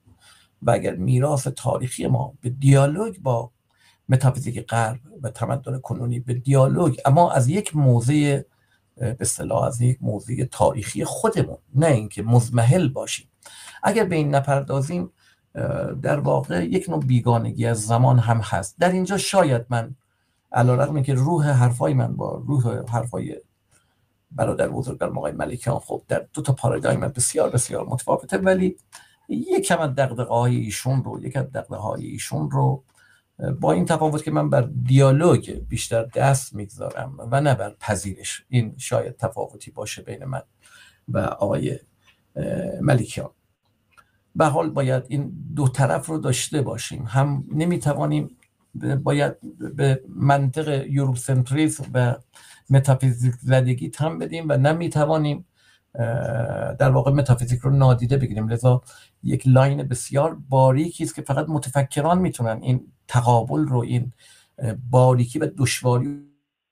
ما به دیالوگ با متافیزیک غرب و تمدن کنونی، به دیالوگ اما از یک موضع به اصطلاح از یک موضع تاریخی خودمون، نه اینکه مضمحل باشیم، اگر به این نپردازیم در واقع یک نوع بیگانگی از زمان هم هست. در اینجا شاید من علیرغم اینکه روح حرفای من با روح حرفای برادر بزرگوار آقای ملکیان خب در دو تا پارادایم بسیار بسیار متفاوته، ولی یک از دغدغه‌های ایشون رو با این تفاوت که من بر دیالوگ بیشتر دست میگذارم و نه بر پذیرش. این شاید تفاوتی باشه بین من و آقای ملکیان. به حال باید این دو طرف رو داشته باشیم. هم نمیتوانیم باید به منطق یوروسنتریسم و متافیزیک زدگی تم بدیم و نمیتوانیم در واقع متافیزیک رو نادیده بگیریم. لذا یک لاین بسیار باریکی است که فقط متفکران میتونن این تقابل رو، این باریکی و دشواری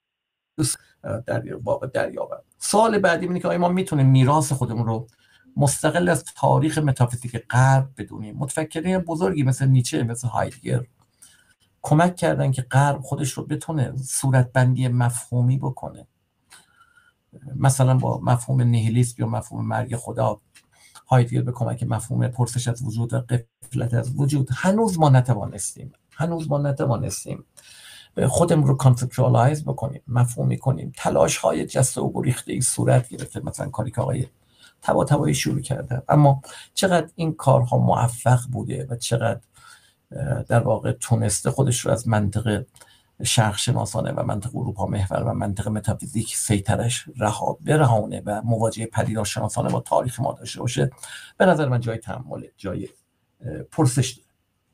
در واقع دریابن. سوال بعدی اینه که آیا ما میتونیم میراث خودمون رو مستقل از تاریخ متافیزیک غرب بدونیم؟ متفکرین بزرگی مثل نیچه، مثل هایدگر کمک کردن که غرب خودش رو بتونه صورتبندی مفهومی بکنه. مثلا با مفهوم نیهیلیسم یا مفهوم مرگ خدا، هایدگر به کمک مفهوم پرسش از وجود و غفلت از وجود، هنوز ما نتوانستیم خودمون رو کانسپچوالایز بکنیم، مفهومی کنیم. تلاش های جسته و گریخته ای صورت گرفته، مثلا کاری که آقای طباطبایی شروع کردن، اما چقدر این کارها موفق بوده و چقدر در واقع تونسته خودش رو از منطق شرق شناسانه و منطق اروپا محور و منطق متافیزیک سیطرش برهانه و مواجهه پدیدارشناسانه با تاریخ ما داشته باشه، به نظر من جای تأمل، جای پرسش داره.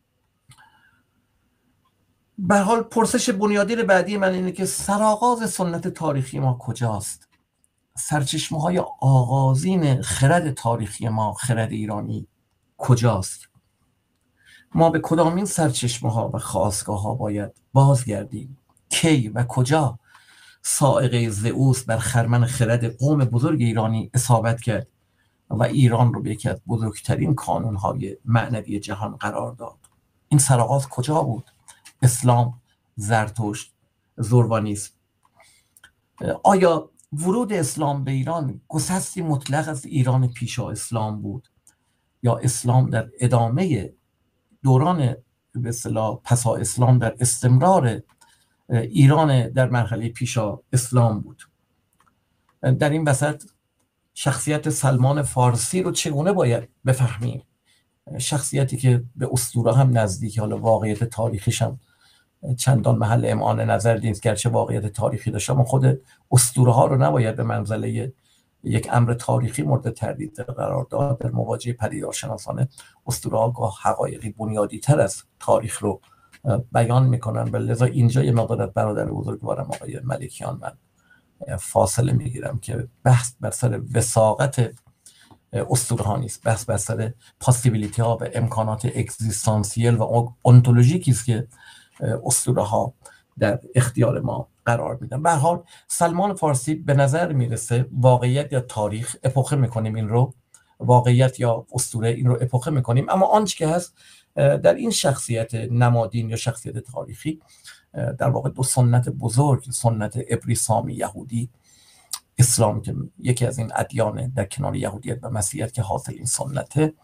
به حال پرسش بنیادین بعدی من اینه که سرآغاز سنت تاریخی ما کجاست؟ سرچشمه های آغازین خرد تاریخی ما، خرد ایرانی کجاست؟ ما به کدامین سرچشمه ها و خاستگاه ها باید بازگردیم؟ کی و کجا صاعقه زئوس بر خرمن خرد قوم بزرگ ایرانی اصابت کرد و ایران رو به یکی از بزرگترین کانونهای معنوی جهان قرار داد؟ این سرآغاز کجا بود؟ اسلام، زرتشت، زروانیسم. آیا ورود اسلام به ایران گسستی مطلق از ایران پیشا اسلام بود یا اسلام در ادامه دوران به اصطلاح پسا اسلام در استمرار ایران در مرحله پیشا اسلام بود. در این وسط شخصیت سلمان فارسی رو چگونه باید بفهمیم؟ شخصیتی که به اسطوره هم نزدیک، حالا واقعیت تاریخیش هم چندان محل امعان نظر نیست، گرچه واقعیت تاریخی داشته، اما خود اسطوره ها رو نباید به منزله یک امر تاریخی مورد تردید قرار داد. در مواجهه پدیدارشناسانه اسطوره ها گاه حقایقی بنیادی تر از تاریخ رو بیان میکنن و لذا اینجا یه مقدار برادر بزرگوارم آقای ملکیان من فاصله میگیرم که بحث بر سر وثاقت اسطوره ها نیست، بحث بر سر پاسیبیلیتی ها و امکانات اگزیستانسیل و انتولوژیکی است که اسطوره ها در اختیار ما قرار میدن. به هر حال سلمان فارسی به نظر میرسه واقعیت یا تاریخ اپوخه میکنیم این رو، واقعیت یا اسطوره این رو اپوخه میکنیم، اما آنچه که هست در این شخصیت نمادین یا شخصیت تاریخی در واقع دو سنت بزرگ، سنت عبری سامی یهودی اسلام که یکی از این ادیان در کنار یهودیت و مسیحیت که حاصل این سنته،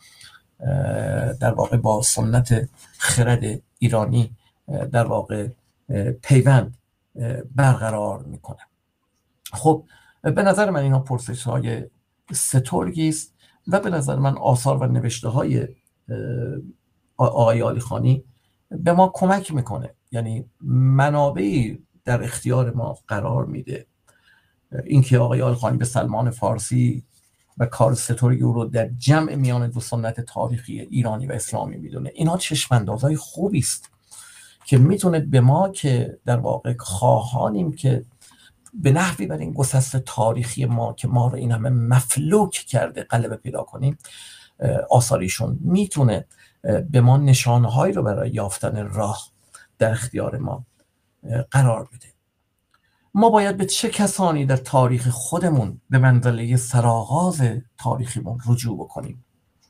در واقع با سنت خرد ایرانی در واقع پیوند برقرار میکنه. خب به نظر من اینا پرسش های سترگی است و به نظر من آثار و نوشته های آقای عالیخانی به ما کمک میکنه، یعنی منابعی در اختیار ما قرار میده. اینکه آقای عالیخانی به سلمان فارسی و کار سترگی او رو در جمع میان دو سنت تاریخی ایرانی و اسلامی میدونه، اینها چشم‌اندازهای خوبی است که میتونه به ما که در واقع خواهانیم که به نحوی بر این گسست تاریخی ما که ما رو این همه مفلوک کرده غلبه پیدا کنیم، آثاریشون میتونه به ما نشانهایی رو برای یافتن راه در اختیار ما قرار بده. ما باید به چه کسانی در تاریخ خودمون به منزله سرآغاز تاریخمون رجوع بکنیم؟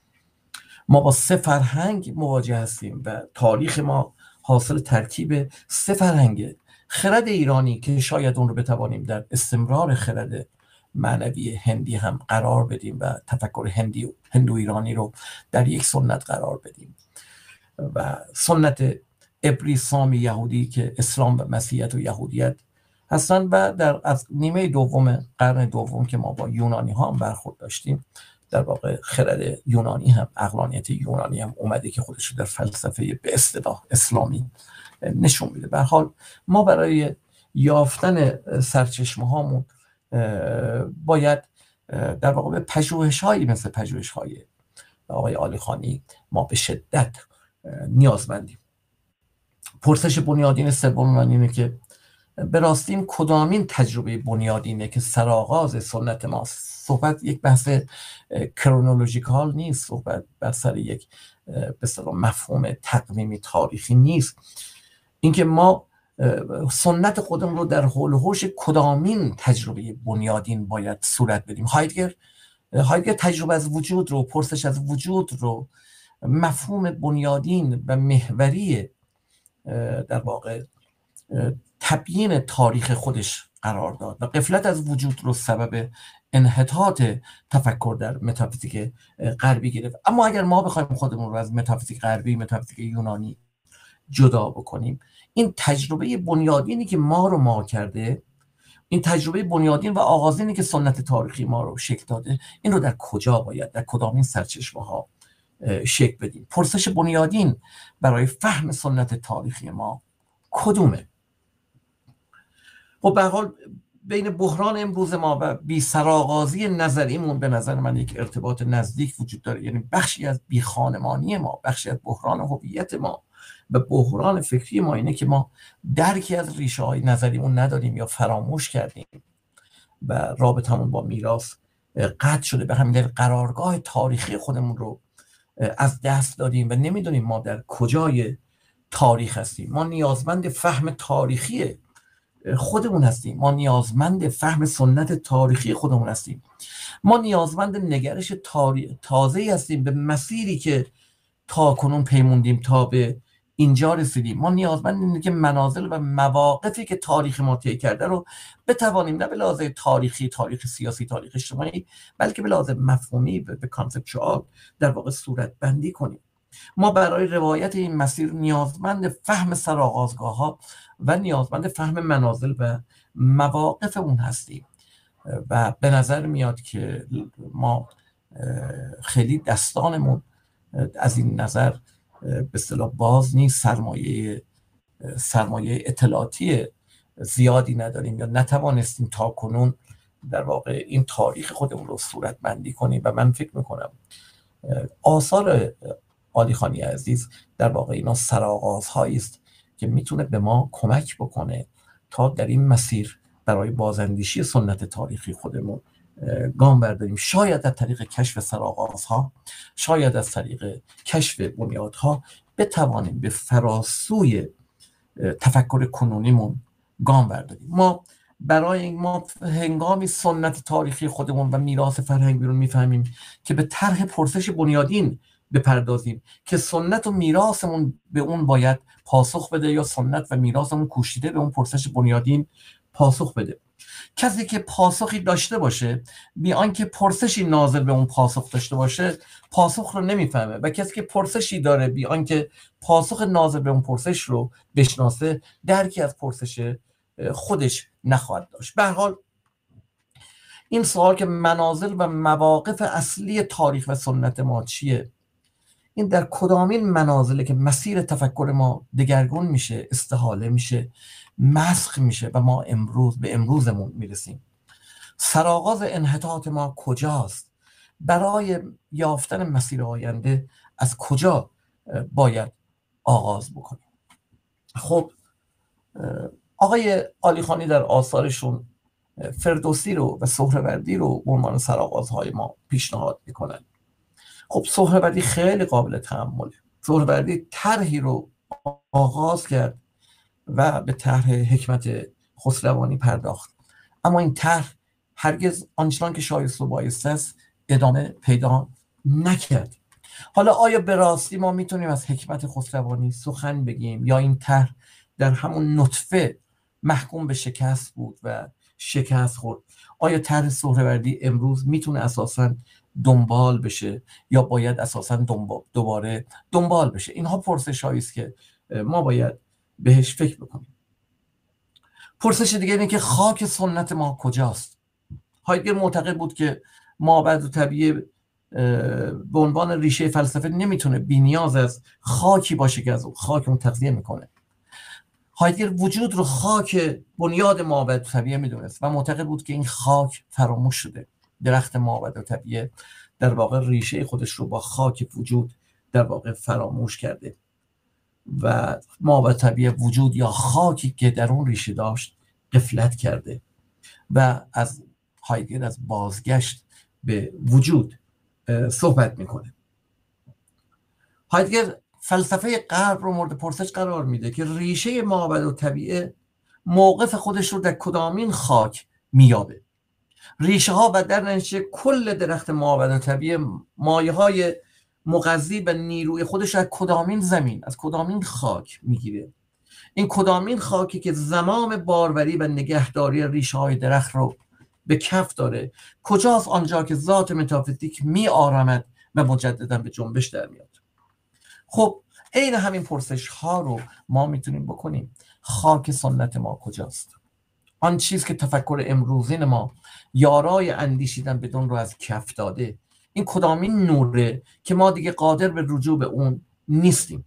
ما با سه فرهنگ مواجه هستیم و تاریخ ما حاصل ترکیب سه فرهنگ: خرد ایرانی که شاید اون رو بتوانیم در استمرار خرد معنوی هندی هم قرار بدیم و تفکر هندو ایرانی رو در یک سنت قرار بدیم، و سنت عبری سامی یهودی که اسلام و مسیحیت و یهودیت هستن، و در از نیمه دوم قرن دوم که ما با یونانی ها هم برخورد داشتیم، در واقع خرد یونانی هم، عقلانیت یونانی هم اومده که خودش در فلسفه به اصطلاح اسلامی نشون میده. به هر حال ما برای یافتن سرچشمه هامون باید در واقع به پژوهش‌هایی مثل پژوهش‌های آقای عالیخانی ما به شدت نیازمندیم. پرسش بنیادین سوم من اینه که به راستی این کدامین تجربه بنیادینه که سرآغاز سنت ماست؟ صحبت یک بحث کرونولوژیکال نیست، صحبت بر سر یک به اصطلاح مفهوم تقویمی تاریخی نیست. اینکه ما سنت خودمون رو در حول و حوش کدامین تجربه بنیادین باید صورت بدیم. هایدگر تجربه از وجود رو، پرسش از وجود رو مفهوم بنیادین و محوری در واقع تبیین تاریخ خودش قرار داد و غفلت از وجود رو سبب انحطاط تفکر در متافیزیک غربی گرفت. اما اگر ما بخوایم خودمون رو از متافیزیک غربی، متافیزیک یونانی جدا بکنیم، این تجربه بنیادینی که ما رو ما کرده، این تجربه بنیادین و آغازینی که سنت تاریخی ما رو شکل داده، این رو در کجا باید، در کدامین سرچشمه ها شکل بدیم؟ پرسش بنیادین برای فهم سنت تاریخی ما کدومه؟ خب به هر حال بین بحران امروز ما و بی سرآغازی نظریمون به نظر من یک ارتباط نزدیک وجود داره. یعنی بخشی از بی خانمانی ما، بخشی از بحران هویت ما و بحران فکری ما اینه که ما درکی از ریشه های نظریمون نداریم یا فراموش کردیم و رابطمون با میراث قطع شده. به همین دلیل قرارگاه تاریخی خودمون رو از دست دادیم و نمیدونیم ما در کجای تاریخ هستیم. ما نیازمند فهم تاریخی خودمون هستیم، ما نیازمند فهم سنت تاریخی خودمون هستیم، ما نیازمند نگرش تازه‌ای هستیم به مسیری که تا کنون پیموندیم تا به اینجا رسیدیم. ما نیازمند اینه که منازل و مواقفی که تاریخ ما طی کرده رو بتوانیم نه به لحاظ تاریخی، تاریخ سیاسی، تاریخ اجتماعی، بلکه به لحاظ مفهومی به کانسپچوال در واقع صورت بندی کنیم. ما برای روایت این مسیر نیازمند فهم سرآغازگاه‌ها و نیازمند فهم منازل و مواقف اون هستیم و به نظر میاد که ما خیلی دستانمون از این نظر به اصطلاح باز نیست، سرمایه اطلاعاتی زیادی نداریم یا نتوانستیم تا کنون در واقع این تاریخ خودمون رو صورتبندی کنیم و من فکر میکنم آثار عالیخانی عزیز در واقع اینا سرآغازهایی است که میتونه به ما کمک بکنه تا در این مسیر برای بازاندیشی سنت تاریخی خودمون گام برداریم. شاید از طریق کشف سرآغازها، شاید از طریق کشف بنیادها بتوانیم به فراسوی تفکر کنونیمون گام برداریم. ما برای ما هنگامی سنت تاریخی خودمون و میراث فرهنگی رو میفهمیم که به طرح پرسش بنیادین بپردازیم که سنت و میراثمون به اون باید پاسخ بده یا سنت و میراثمون کوشیده به اون پرسش بنیادین پاسخ بده. کسی که پاسخی داشته باشه بی آنکه پرسشی ناظر به اون پاسخ داشته باشه پاسخ رو نمیفهمه و کسی که پرسشی داره بی آنکه پاسخ ناظر به اون پرسش رو بشناسه درکی از پرسش خودش نخواهد داشت. به هر حال این سوال که منازل و مواقف اصلی تاریخ و سنت ما چیه، این در کدامین منازله که مسیر تفکر ما دگرگون میشه، استحاله میشه، مسخ میشه و ما امروز به امروزمون میرسیم. سرآغاز انحطاط ما کجاست؟ برای یافتن مسیر آینده از کجا باید آغاز بکنیم؟ خب آقای عالیخانی در آثارشون فردوسی رو و سهروردی رو به عنوان سرآغازهای ما پیشنهاد میکنن. خب سهروردی خیلی قابل تأمله. سهروردی طرحی رو آغاز کرد و به طرح حکمت خسروانی پرداخت، اما این طرح هرگز آنچنان که شایسته و بایسته است ادامه پیدا نکرد. حالا آیا به راستی ما میتونیم از حکمت خسروانی سخن بگیم یا این طرح در همون نطفه محکوم به شکست بود و شکست خورد؟ آیا طرح سهروردی امروز میتونه اساساً دنبال بشه یا باید اساساً دوباره دنبال بشه؟ اینها پرسش‌هایی است که ما باید بهش فکر بکنیم. پرسش دیگه اینه که خاک سنت ما کجاست؟ هایدگر معتقد بود که مابعد طبیعی به عنوان ریشه فلسفه نمیتونه بی‌نیاز از خاکی باشه که از اون خاک اون تغذیه میکنه. هایدگر وجود رو خاک بنیاد مابعد طبیعی میدونست و معتقد بود که این خاک فراموش شده. درخت مابعد طبیعی در واقع ریشه خودش رو با خاک وجود در واقع فراموش کرده و مابعد طبیعی وجود یا خاکی که در اون ریشه داشت غفلت کرده و از هایدگر از بازگشت به وجود صحبت میکنه. هایدگر فلسفه غرب رو مورد پرسش قرار میده که ریشه مابعد طبیعی موقف خودش رو در کدامین خاک میابه. ریشه ها و در نتیجه کل درخت مابعد طبیعی مایه های مغذی و نیروی خودش از کدامین زمین، از کدامین خاک میگیره؟ این کدامین خاکی که زمام باروری و نگهداری ریشه های درخت رو به کف داره؟ کجاست آنجا که ذات متافیزیک می آرامد و مجددا به جنبش در میاد؟ خب عین همین پرسش ها رو ما میتونیم بکنیم. خاک سنت ما کجاست؟ آن چیز که تفکر امروزین ما یارای اندیشیدن بدون رو از کف داده، این کدامین نوره که ما دیگه قادر به رجوع به اون نیستیم؟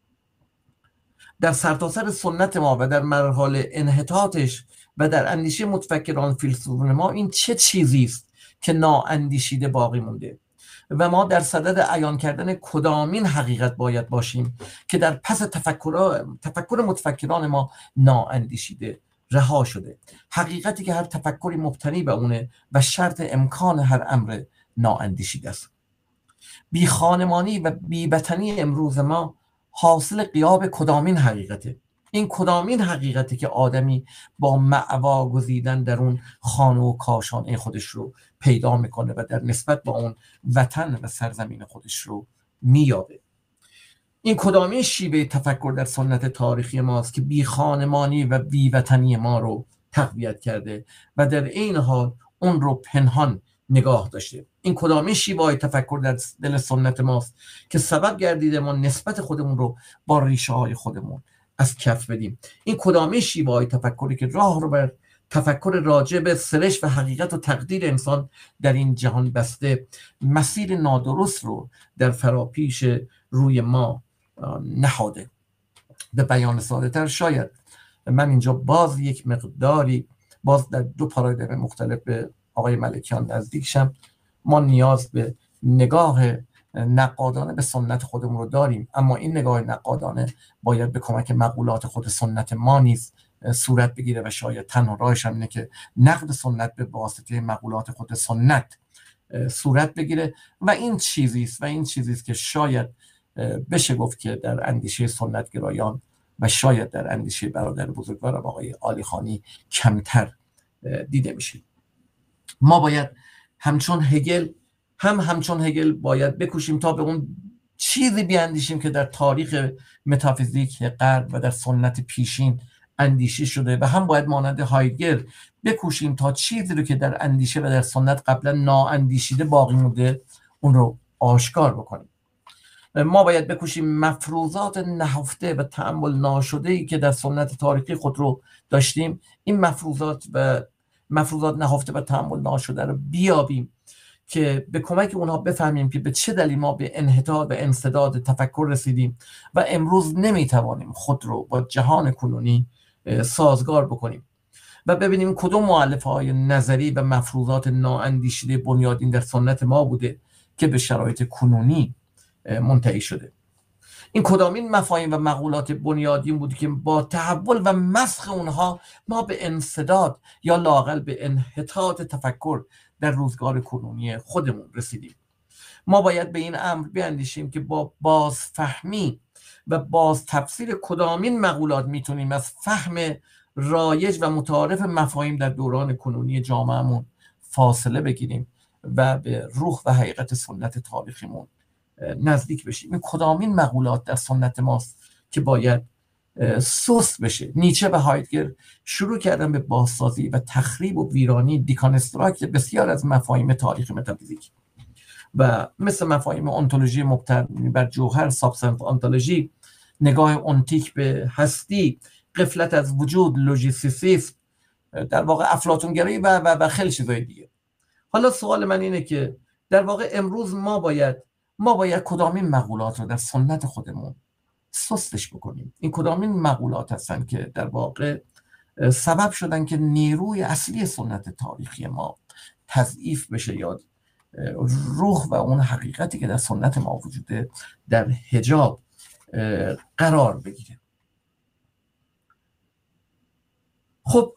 در سرتاسر سنت ما و در مراحل انحطاطش و در اندیشه متفکران فیلسوفان ما این چه چیزی است که نااندیشیده باقی مونده و ما در صدد عیان کردن کدامین حقیقت باید باشیم که در پس تفکر متفکران ما نااندیشیده رها شده؟ حقیقتی که هر تفکری مبتنی به اونه و شرط امکان هر امر نااندیشیده است. بی خانمانی و بی وطنی امروز ما حاصل غیاب کدامین حقیقته؟ این کدامین حقیقتی که آدمی با معوا گزیدن در اون خانه و کاشانه خودش رو پیدا میکنه و در نسبت با اون وطن و سرزمین خودش رو میابه؟ این کدامین شیوه تفکر در سنت تاریخی ماست که بی خانمانی و بی وطنی ما رو تقویت کرده و در این حال اون رو پنهان نگاه داشته؟ این کدامین شیوه تفکر در دل سنت ماست که سبب گردیده ما نسبت خودمون رو با ریشه های خودمون از کف بدیم؟ این کدامین شیوه تفکری که راه رو بر تفکر راجع به سرشت و حقیقت و تقدیر انسان در این جهان بسته، مسیر نادرست رو در فراپیش روی ما نهاده. به بیان ساده تر، شاید من اینجا باز یک مقداری باز در دو پارادایم مختلف به آقای ملکیان نزدیک شم. ما نیاز به نگاه نقادانه به سنت خودمون رو داریم، اما این نگاه نقادانه باید به کمک مقولات خود سنت ما نیز صورت بگیره و شاید تنها راهش هم اینه که نقد سنت به واسطه مقولات خود سنت صورت بگیره و این چیزی است که شاید بشه گفت که در اندیشه سنتگرایان و شاید در اندیشه برادر بزرگوارم آقای عالیخانی کمتر دیده میشه. ما باید همچون هگل باید بکوشیم تا به اون چیزی بیاندیشیم که در تاریخ متافیزیک غرب و در سنت پیشین اندیشه شده و هم باید مانند هایدگر بکوشیم تا چیزی رو که در اندیشه و در سنت قبلا نااندیشیده باقی مونده اون رو آشکار بکنیم. ما باید بکوشیم مفروضات نهفته و تأمل ناشده‌ای که در سنت تاریخی خود رو داشتیم، این مفروضات نهفته و تأمل ناشده رو بیابیم که به کمک اونها بفهمیم که به چه دلیل ما به انحطاط و انسداد تفکر رسیدیم و امروز نمیتوانیم خود رو با جهان کنونی سازگار بکنیم و ببینیم کدوم مؤلفه‌های نظری و مفروضات نااندیشیده بنیادین در سنت ما بوده که به شرایط کنونی منتهی شده. این کدامین مفاهیم و مقولات بنیادین بود که با تحول و مسخ اونها ما به انسداد یا لااقل به انحطاط تفکر در روزگار کنونی خودمون رسیدیم. ما باید به این امر بیاندیشیم که با بازفهمی و باز تفسیر کدامین مقولات میتونیم از فهم رایج و متعارف مفاهیم در دوران کنونی جامعهمون فاصله بگیریم و به روح و حقیقت سنت تاریخیمون نزدیک بشیم. این کدامین مقولات در سنت ماست که باید سوس بشه؟ نیچه و هایدگر شروع کردن به بازسازی و تخریب و ویرانی دیکانستراکت بسیار از مفاهیم تاریخ متافیزیک و مثل مفاهیم انتولوژی مبتنی بر جوهر، سابستنس انتولوژی، نگاه اونتیک به هستی، غفلت از وجود، لوژیسیسیسم، در واقع افلاطونگرایی و خیلی چیزای دیگه. حالا سوال من اینه که در واقع امروز ما باید کدامین مقولات رو در سنت خودمون سستش بکنیم؟ این کدامین مقولات هستن که در واقع سبب شدن که نیروی اصلی سنت تاریخی ما تضعیف بشه یا روح و اون حقیقتی که در سنت ما وجوده در حجاب قرار بگیره؟ خب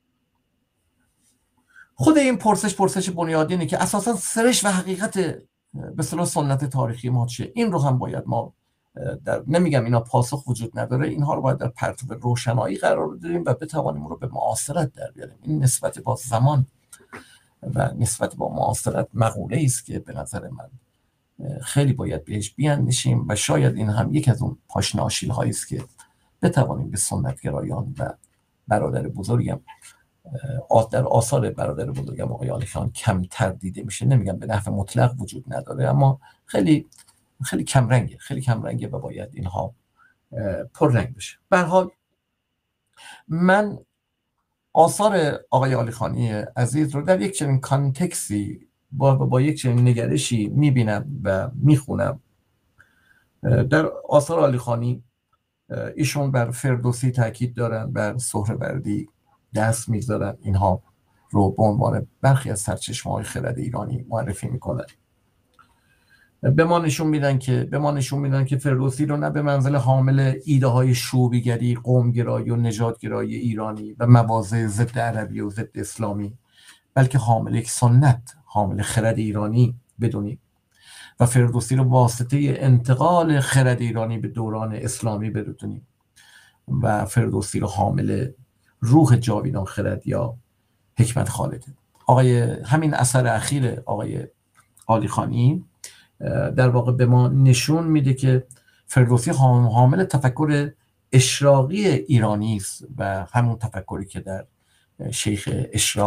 خود این پرسش بنیادینه که اساسا سرش و حقیقت به اصطلاح سنت تاریخی ما چیه. این رو هم باید ما نمیگم اینا پاسخ وجود نداره، اینها رو باید در پرتو روشنایی قرار بدیم و بتوانیم رو به معاصرت در بیاریم. این نسبت با زمان و نسبت با معاصرت مقوله است که به نظر من خیلی باید بهش بیاندیشیم و شاید این هم یک از اون پاشناشیل هایی است که بتوانیم به سنتگرایان و برادر بزرگم در آثار برادر بزرگم آقای عالیخان کمتر دیده میشه. نمیگم به نحو مطلق وجود نداره، اما خیلی کمرنگه و باید اینها پررنگ بشه. به هر حال من آثار آقای عالیخانی عزیز رو در یک چنین کانتکسی با یک چنین نگرشی میبینم و میخونم. در آثار عالیخانی ایشون بر فردوسی تاکید دارن، بر سهروردی دست میذارن، اینها رو به عنوان برخی از سرچشمه‌های خرد ایرانی معرفی میکنن. به ما نشون میدن که فردوسی رو نه به منزل حامل ایده های شوبیگری، قومگرایی و نژادگرایی ایرانی و مواضع ضد عربی و ضد اسلامی، بلکه حامل یک سنت، حامل خرد ایرانی بدونیم و فردوسی رو واسطه انتقال خرد ایرانی به دوران اسلامی بدونیم و فردوسی رو حامل روح جاویدان خرد یا حکمت خالده. همین اثر اخیر آقای عالیخانی در واقع به ما نشون میده که فردوسی حامل تفکر اشراقی ایرانی است و همون تفکری که در شیخ اشراق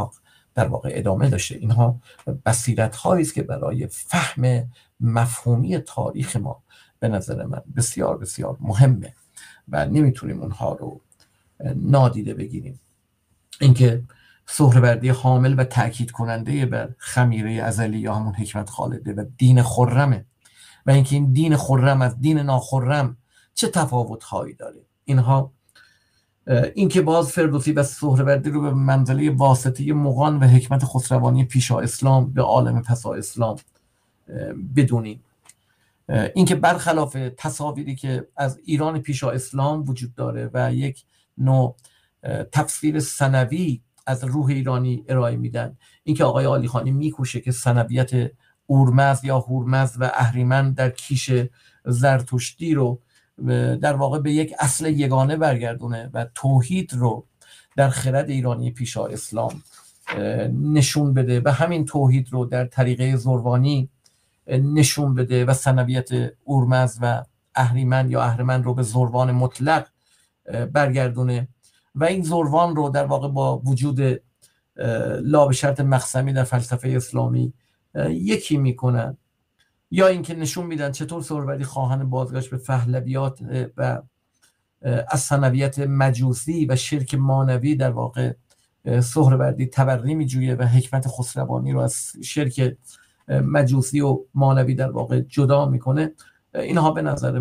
در واقع ادامه داشته. اینها بصیرت هایی است که برای فهم مفهومی تاریخ ما به نظر من بسیار بسیار مهمه و نمیتونیم اونها رو نادیده بگیریم. اینکه سهروردی حامل و تأکید کننده بر خمیره ازلی یا همون حکمت خالده و دین خرمه و اینکه این دین خرم از دین ناخرم چه تفاوت هایی داره. اینها اینکه باز فردوسی و سهروردی رو به منزله واسطه مغان و حکمت خسروانی پیشا اسلام به عالم پسا اسلام بدونیم. اینکه برخلاف تصاویری که از ایران پیشا اسلام وجود داره و یک نوع تفسیر ثنوی از روح ایرانی ارائه میدن، اینکه آقای عالیخانی میکوشه که ثنویت اورمزد یا هورمزد و اهریمن در کیش زرتشتی رو در واقع به یک اصل یگانه برگردونه و توحید رو در خرد ایرانی پیشا اسلام نشون بده و همین توحید رو در طریقه زروانی نشون بده و ثنویت اورمزد و اهریمن یا اهرمن رو به زروان مطلق برگردونه و این زروان رو در واقع با وجود لا به شرط مخزمی در فلسفه اسلامی یکی میکنن، یا اینکه نشون میدن چطور سهروردی خواهان بازگشت به پهلویات و از ثنویت مجوسی و شرک مانوی در واقع سهروردی تبری میجویه و حکمت خسروانی رو از شرک مجوسی و مانوی در واقع جدا میکنه. اینها به نظر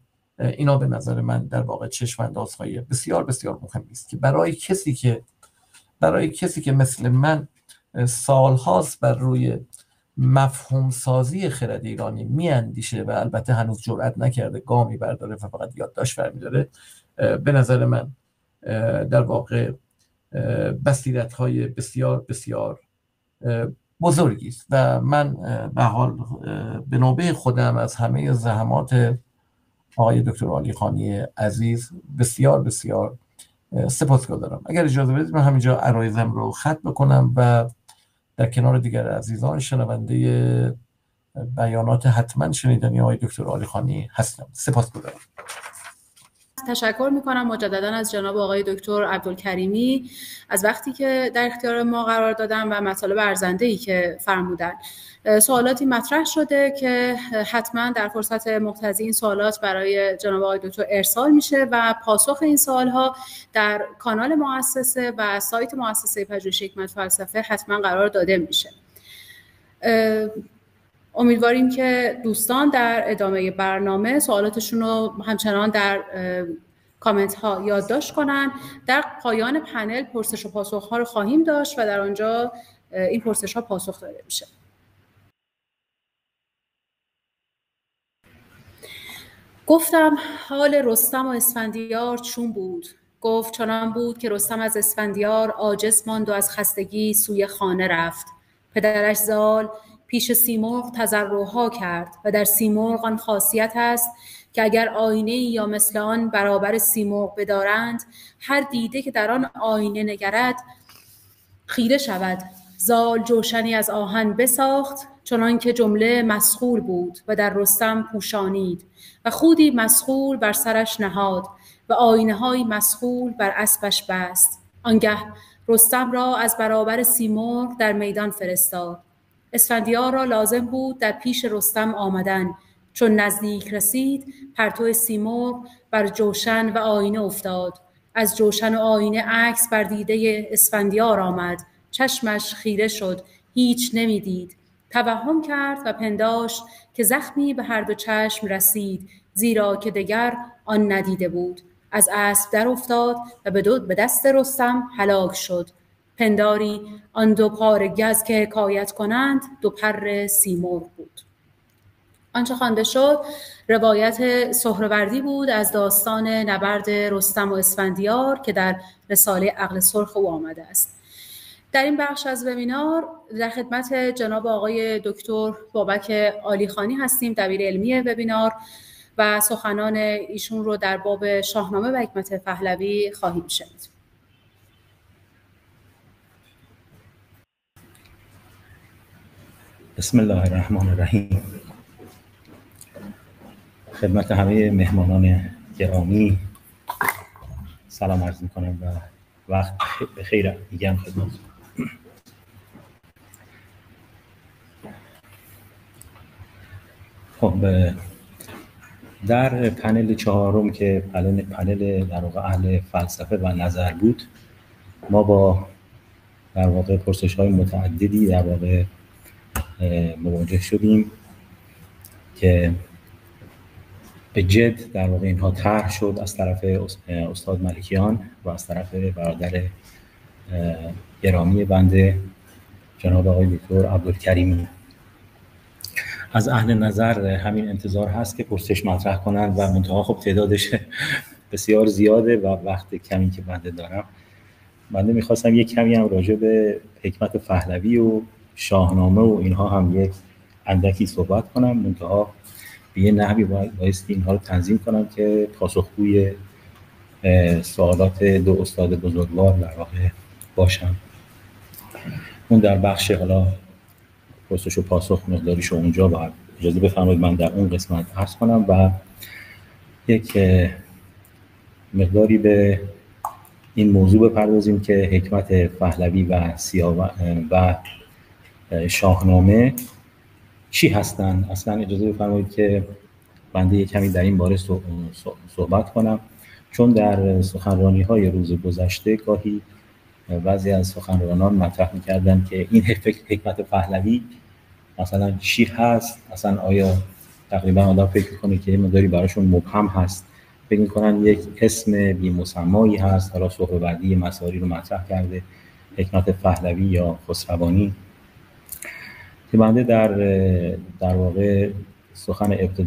من در واقع چشم‌اندازهای بسیار بسیار مهمی است که برای کسی که مثل من سالهاست بر روی مفهوم سازی خرد ایرانی میاندیشه و البته هنوز جرئت نکرده گامی برداره و فقط یادداشت برمی‌داره، به نظر من در واقع بصیرت‌های بسیار بسیار بزرگی است و من به حال به نوبه خودم از همه زحمات آقای دکتر عالیخانی عزیز بسیار بسیار سپاسگزارم. اگر اجازه بدید من همینجا عرایضم رو ختم بکنم و در کنار دیگر عزیزان شنونده بیانات حتما شنیدنی آقای دکتر عالیخانی هستم. سپاسگزارم. تشکر میکنم مجددا از جناب آقای دکتر عبدالکریمی از وقتی که در اختیار ما قرار دادن و مطالب ارزنده‌ای که فرمودن. سوالاتی مطرح شده که حتما در فرصت مقتضی این سوالات برای جناب آقای دکتر ارسال میشه و پاسخ این سوالها در کانال مؤسسه و سایت مؤسسه پژوهش حکمت فلسفه حتما قرار داده میشه. امیدواریم که دوستان در ادامه برنامه سوالاتشون رو همچنان در کامنت ها یادداشت کنن. در پایان پنل پرسش و پاسخ ها رو خواهیم داشت و در آنجا این پرسش ها پاسخ داده میشه. گفتم حال رستم و اسفندیار چون بود؟ گفت چنان بود که رستم از اسفندیار عاجز ماند و از خستگی سوی خانه رفت. پدرش زال پیش سیمرغ تضرعها کرد و در سیمرغ آن خاصیت است که اگر آینه یا مثل آن برابر سیمرغ بدارند، هر دیده که در آن آینه نگرد خیره شود. زال جوشنی از آهن بساخت چنان که جمله مسخول بود و در رستم پوشانید و خودی مسخول بر سرش نهاد و آینه های مسخول بر اسبش بست. آنگه رستم را از برابر سیمرغ در میدان فرستاد. اسفندیار را لازم بود در پیش رستم آمدن. چون نزدیک رسید پرتو سیمرغ بر جوشن و آینه افتاد. از جوشن و آینه عکس بر دیده اسفندیار آمد. چشمش خیره شد، هیچ نمیدید. توهم کرد و پنداشت که زخمی به هر دو چشم رسید، زیرا که دگر آن ندیده بود. از اسب در افتاد و به دست رستم هلاک شد. پنداری آن دو پاره گز که حکایت کنند دو پر سیمرغ بود. آنچه خوانده شد روایت سهروردی بود از داستان نبرد رستم و اسفندیار که در رساله عقل سرخ او آمده است. در این بخش از وبینار در خدمت جناب آقای دکتر بابک عالیخانی هستیم، دبیر علمی وبینار، و سخنان ایشون رو در باب شاهنامه و حکمت پهلوی خواهیم شنید. بسم الله الرحمن الرحیم. خدمت همه مهمانان گرامی سلام عرض میکنم و وقت بخیر میگم خدمت. خب در پنل چهارم که پنل در واقع اهل فلسفه و نظر بود، ما با در واقع پرسش‌های متعددی در واقع مواجه شدیم که به جد در واقع اینها طرح شد از طرف استاد ملکیان و از طرف برادر گرامی بنده جناب آقای دکتر عبدالکریمی. از اهل نظر همین انتظار هست که پرسش مطرح کنند و منتها خب تعدادش بسیار زیاده و وقت کمی که بنده دارم، بنده میخواستم یک کمی هم راجع به حکمت پهلوی و شاهنامه و اینها هم یک اندکی صحبت کنم، منتها به یه نحوی بایستی اینها رو تنظیم کنم که پاسخگوی سوالات دو استاد بزرگوار در واقع باشم. اون در بخش حالا پرسش و پاسخ مقداریشو اونجا باید اجازه بفرمایید من در اون قسمت عرض کنم و یک مقداری به این موضوع بپردازیم که حکمت پهلوی و و شاهنامه چی هستن. اصلا اجازه بفرمایید که بنده یک کمی در این باره صحبت کنم، چون در سخنرانی‌های روز گذشته گاهی بعضی از سخنرانان مطرح می‌کردن که این حکمت پهلوی مثلا چی هست، اصلا آیا تقریبا آدم فکر کنه که این مقداری براشون مبهم هست، فکر می‌کنن یک اسم بی‌مسمایی هست. حالا سهروردی مساری رو مطرح کرده، حکمت پهلوی یا خسروانی، که بنده در واقع سخن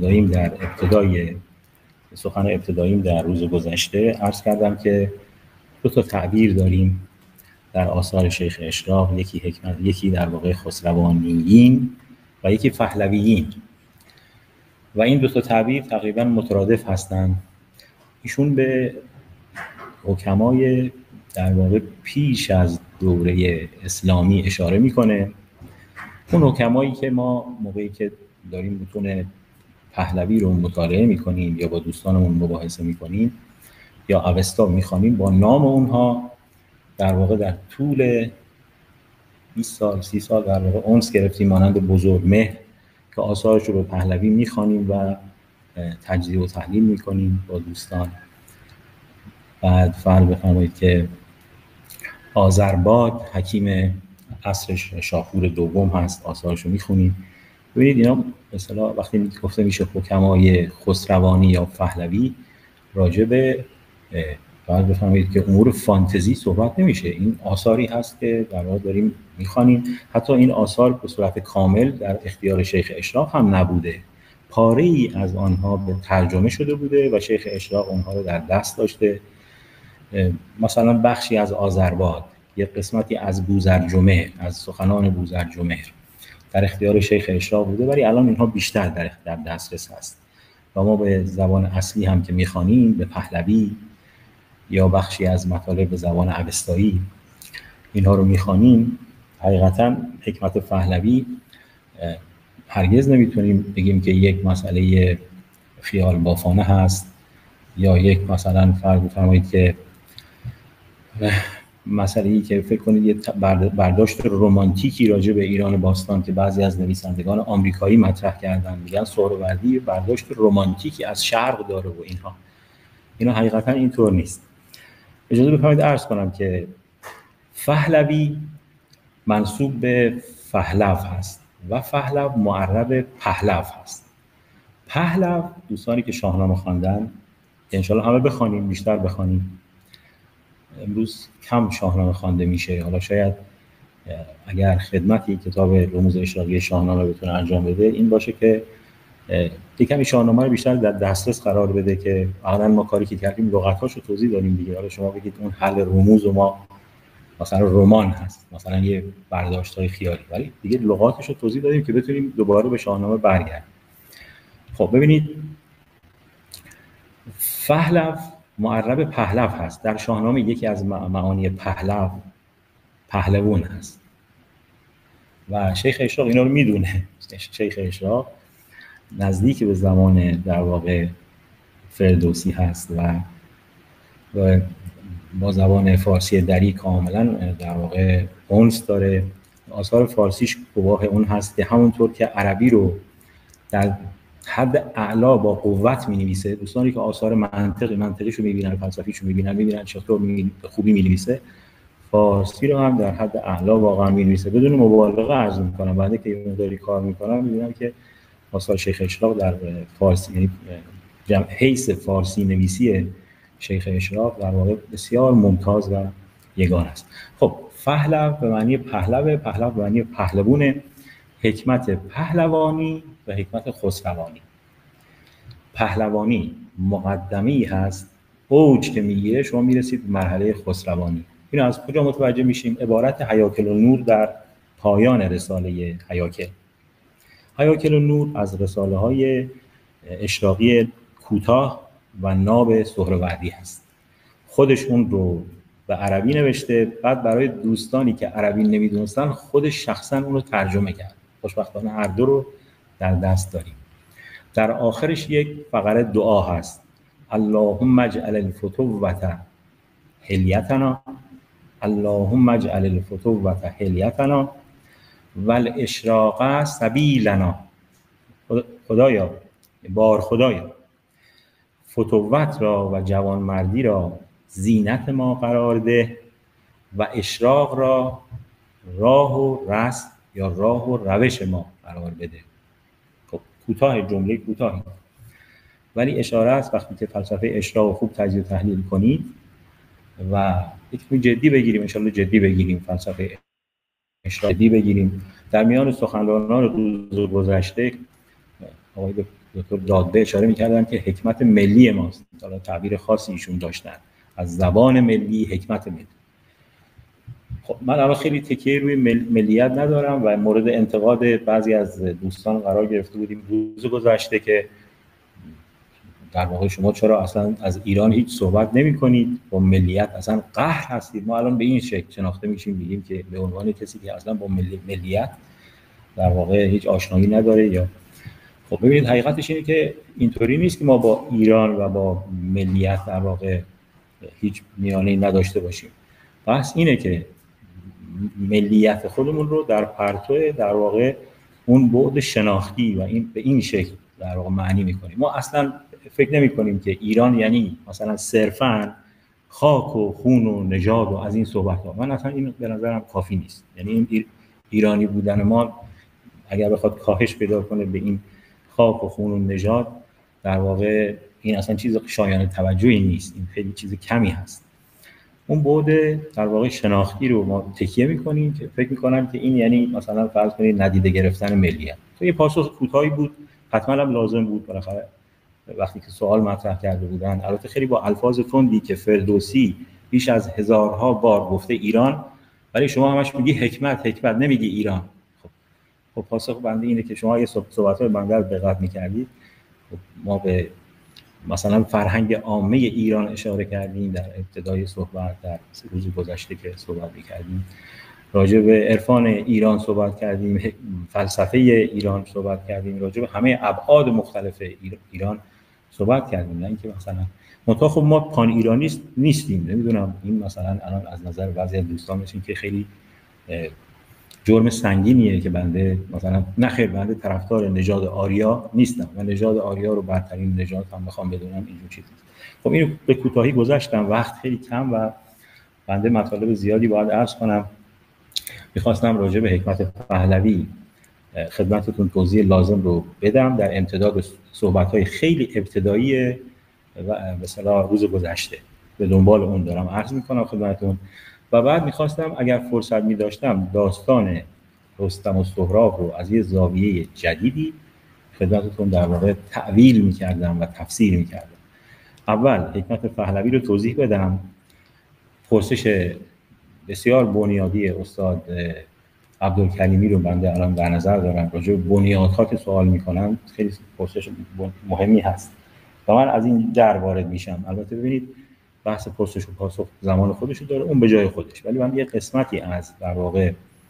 ابتداییم در روز گذشته عرض کردم که دو تا تعبیر داریم در آثار شیخ اشراق، یکی در واقع خسروانیین و یکی پهلویین، و این دو تا تعبیر تقریبا مترادف هستند. ایشون به حکمای در واقع پیش از دوره اسلامی اشاره میکنه، اون حکمایی که ما موقعی که داریم متون پهلوی رو مطالعه میکنیم یا با دوستانمون مباحثه میکنیم یا اوستا میخوانیم، با نام اونها در واقع در طول 20 سال 30 سال در واقع اونس گرفتیم، مانند بزرگمهر که آثارش رو به پهلوی میخوانیم و تجزیه و تحلیل میکنیم با دوستان. بعد فرض بفرمایید که آذرباد حکیم عصر شاپور دوم هست، آثارش رو میخونیم. ببینید اینا مثلا وقتی گفته میشه حکمای خسروانی یا پهلوی، راجع به باید بفهمید که امور فانتزی صحبت نمیشه. این آثاری هست که در واقع داریم میخوانیم. حتی این آثار به صورت کامل در اختیار شیخ اشراق هم نبوده، پاره ای از آنها به ترجمه شده بوده و شیخ اشراق اونها رو در دست داشته. مثلا بخشی از آذرباد، یک قسمتی از بوزرجمهر، از سخنان بوزرجمهر در اختیار شیخ اشراق بوده، ولی الان اینها بیشتر در دسترس هست و ما به زبان اصلی هم که میخوانیم، به پهلوی یا بخشی از مطالب به زبان اوستایی اینها رو میخوانیم. حقیقتا حکمت پهلوی هرگز نمیتونیم بگیم که یک مسئله خیال بافانه هست یا یک مثلا فرض بفرمایید که مسئله‌ای که فکر کنید یه برداشت رمانتیکی راجع به ایران باستان که بعضی از نویسندگان آمریکایی مطرح کردن، میگن سهروردی برداشت رمانتیکی از شرق داره و اینا حقیقتا اینطور نیست. اجازه بفرمایید عرض کنم که پهلوی منسوب به پهلو هست و پهلو معرب پهلو هست. پهلو دوستانی که شاهنامه خواندن که انشالله همه بخوانیم، بیشتر بخوانیم، امروز کم شاهنامه خوانده میشه. حالا شاید اگر خدمتی کتاب رموز اشراقی شاهنامه بتونه انجام بده این باشه که یکمی شاهنامه رو بیشتر در دسترس قرار بده، که الان ما کاری که کردیم لغت‌هاشو توضیح دادیم دیگه. حالا شما بگید اون حل رموز و ما مثلا رمان هست، مثلا یه برداشت‌های خیالی، ولی دیگه لغاتشو توضیح دادیم که بتونیم دوباره به شاهنامه برگردیم. خب ببینید، پهلو معرب پهلو هست. در شاهنامه یکی از معانی پهلو پهلوان هست و شیخ اشراق اینا رو میدونه. شیخ اشراق نزدیک به زمان در واقع فردوسی هست و با زبان فارسی دری کاملا در واقع اونس داره. آثار فارسیش گواه اون هست که همونطور که عربی رو در حد اعلا با قوت می‌نویسه. دوستانی که آثار منطقیشو می‌بینن، فلسفیشو می‌بینن چطور خوبی می‌نویسه. فارسی رو هم در حد اعلا واقعا می‌نویسه. بدون مبالغه عرض می‌کنم، بعد که یه مقداری کار می‌کنم می‌بینم که آثار شیخ اشراق در فارسی، یعنی حیث فارسی نویسی شیخ اشراق در واقع بسیار ممتاز و یگان است. خب پهلو به معنی پهلو به معنی پهلوان، حکمت پهلوانی و حکمت خسروانی. پهلوانی مقدمه‌ای هست، اوج که میگیره شما میرسید به مرحله خسروانی. اینو از کجا متوجه میشیم؟ عبارت هیاکل النور در پایان رساله هیاکل. هیاکل النور از رساله‌های اشراقی کوتاه و ناب سهروردی هست. خودشون رو به عربی نوشته، بعد برای دوستانی که عربی نمیدونستن خودش شخصا اون رو ترجمه کرد. خوشبختانه هر دو رو در دست داریم. در آخرش یک فقره دعا هست: اللهم اجعل الفتوة حلیتنا، اللهم اجعل الفتوة حلیتنا والاشراق سبیلنا. خدایا، بار خدایا، فتوت را و جوانمردی را زینت ما قرار ده و اشراق را راه و رسم یا راه و روش ما قرار بده. خب کوتاه، جمله کوتاهی، ولی اشاره است وقتی که فلسفه اشراق خوب تجزیه و تحلیل کنید و یک جدی بگیریم، ان شاءالله جدی بگیریم، فلسفه اشراق جدی بگیریم. در میان سخنرانان روز گذشته آقای دکتر دادبه اشاره می‌کردن که حکمت ملی ماست. حالا تعبیر خاصی ایشون داشتن، از زبان ملی، حکمت ملی. خب من الان خیلی تکیه روی ملیت ندارم و مورد انتقاد بعضی از دوستان قرار گرفته بودیم روز گذشته که در واقع شما چرا اصلا از ایران هیچ صحبت نمی‌کنید، با ملیت اصلا قهر هستید. ما الان به این شکل شناخته میشیم، میگیم که به عنوان کسی که اصلا با ملیت در واقع هیچ آشنایی نداره. یا خب ببینید حقیقتش اینه که اینطوری نیست که ما با ایران و با ملیت در واقع هیچ میانه‌ای نداشته باشیم. بحث اینه که ملیت خودمون رو در پرتو در واقع اون بعد شناختی و این به این شکل در واقع معنی می‌کنیم. ما اصلا فکر نمی‌کنیم که ایران یعنی مثلا صرفاً خاک و خون و نژاد و از این صحبت‌ها. من اصلا این به نظرم کافی نیست. یعنی این ایرانی بودن ما اگر بخواد کاهش پیدا کنه به این خاک و خون و نژاد، در واقع این اصلا چیز شایان توجهی نیست، این خیلی چیز کمی هست. اون بعد در واقع شناختی رو ما تکیه می‌کنیم که فکر می‌کنم که این یعنی مثلا فرض کنید ندیده گرفتن ملیت. تو این پاسخ کوتاهی بود، حتما هم لازم بود بالاخره وقتی که سوال مطرح کرده بودن. البته خیلی با الفاظ تندی که فردوسی بیش از هزارها بار گفته ایران، ولی شما همش میگی حکمت نمیگی ایران. خب پاسخ بنده اینه که شما یه صحبت‌های بنده رو دقت می‌کردید. خب ما به مثلا فرهنگ عامه ایران اشاره کردیم در ابتدای صحبت، در روز گذشته که صحبت می‌کردیم راجع به عرفان ایران صحبت کردیم، فلسفه ایران صحبت کردیم، راجع به همه ابعاد مختلف ایران صحبت کردیم. نه اینکه مثلا منتها خب ما پان ایرانیست نیستیم. نمیدونم این مثلا الان از نظر بعضی از دوستان میشه که خیلی جرم سنگینیه که بنده مثلا نخیر، بنده طرفدار نژاد آریا نیستم و نژاد آریا رو برترین نژاد هم بخوام بدونم اینجور چیز نیست. خب اینو به کوتاهی گذاشتم، وقت خیلی کم و بنده مطالب زیادی باید عرض کنم. میخواستم راجع به حکمت پهلوی خدمتتون توضیح لازم رو بدم در امتداد صحبت‌های خیلی ابتدایی و مثلا روز گذشته به دنبال اون دارم عرض میکنم خدمتتون. و بعد میخواستم اگر فرصت میداشتم داستان رستم و سهراب رو از یه زاویه جدیدی خدمتتون در واقع تأویل میکردم و تفسیر میکردم. اول حکمت پهلوی رو توضیح بدم. پرسش بسیار بنیادی استاد عبدالکریمی رو بنده الان در نظر دارم، راجع به بنیادها که سوال میکنن خیلی پرسش مهمی هست و من از این در وارد میشم. البته ببینید بحث پرسش و پاسخ زمان خودش داره، اون به جای خودش، ولی من یه قسمتی از در واقع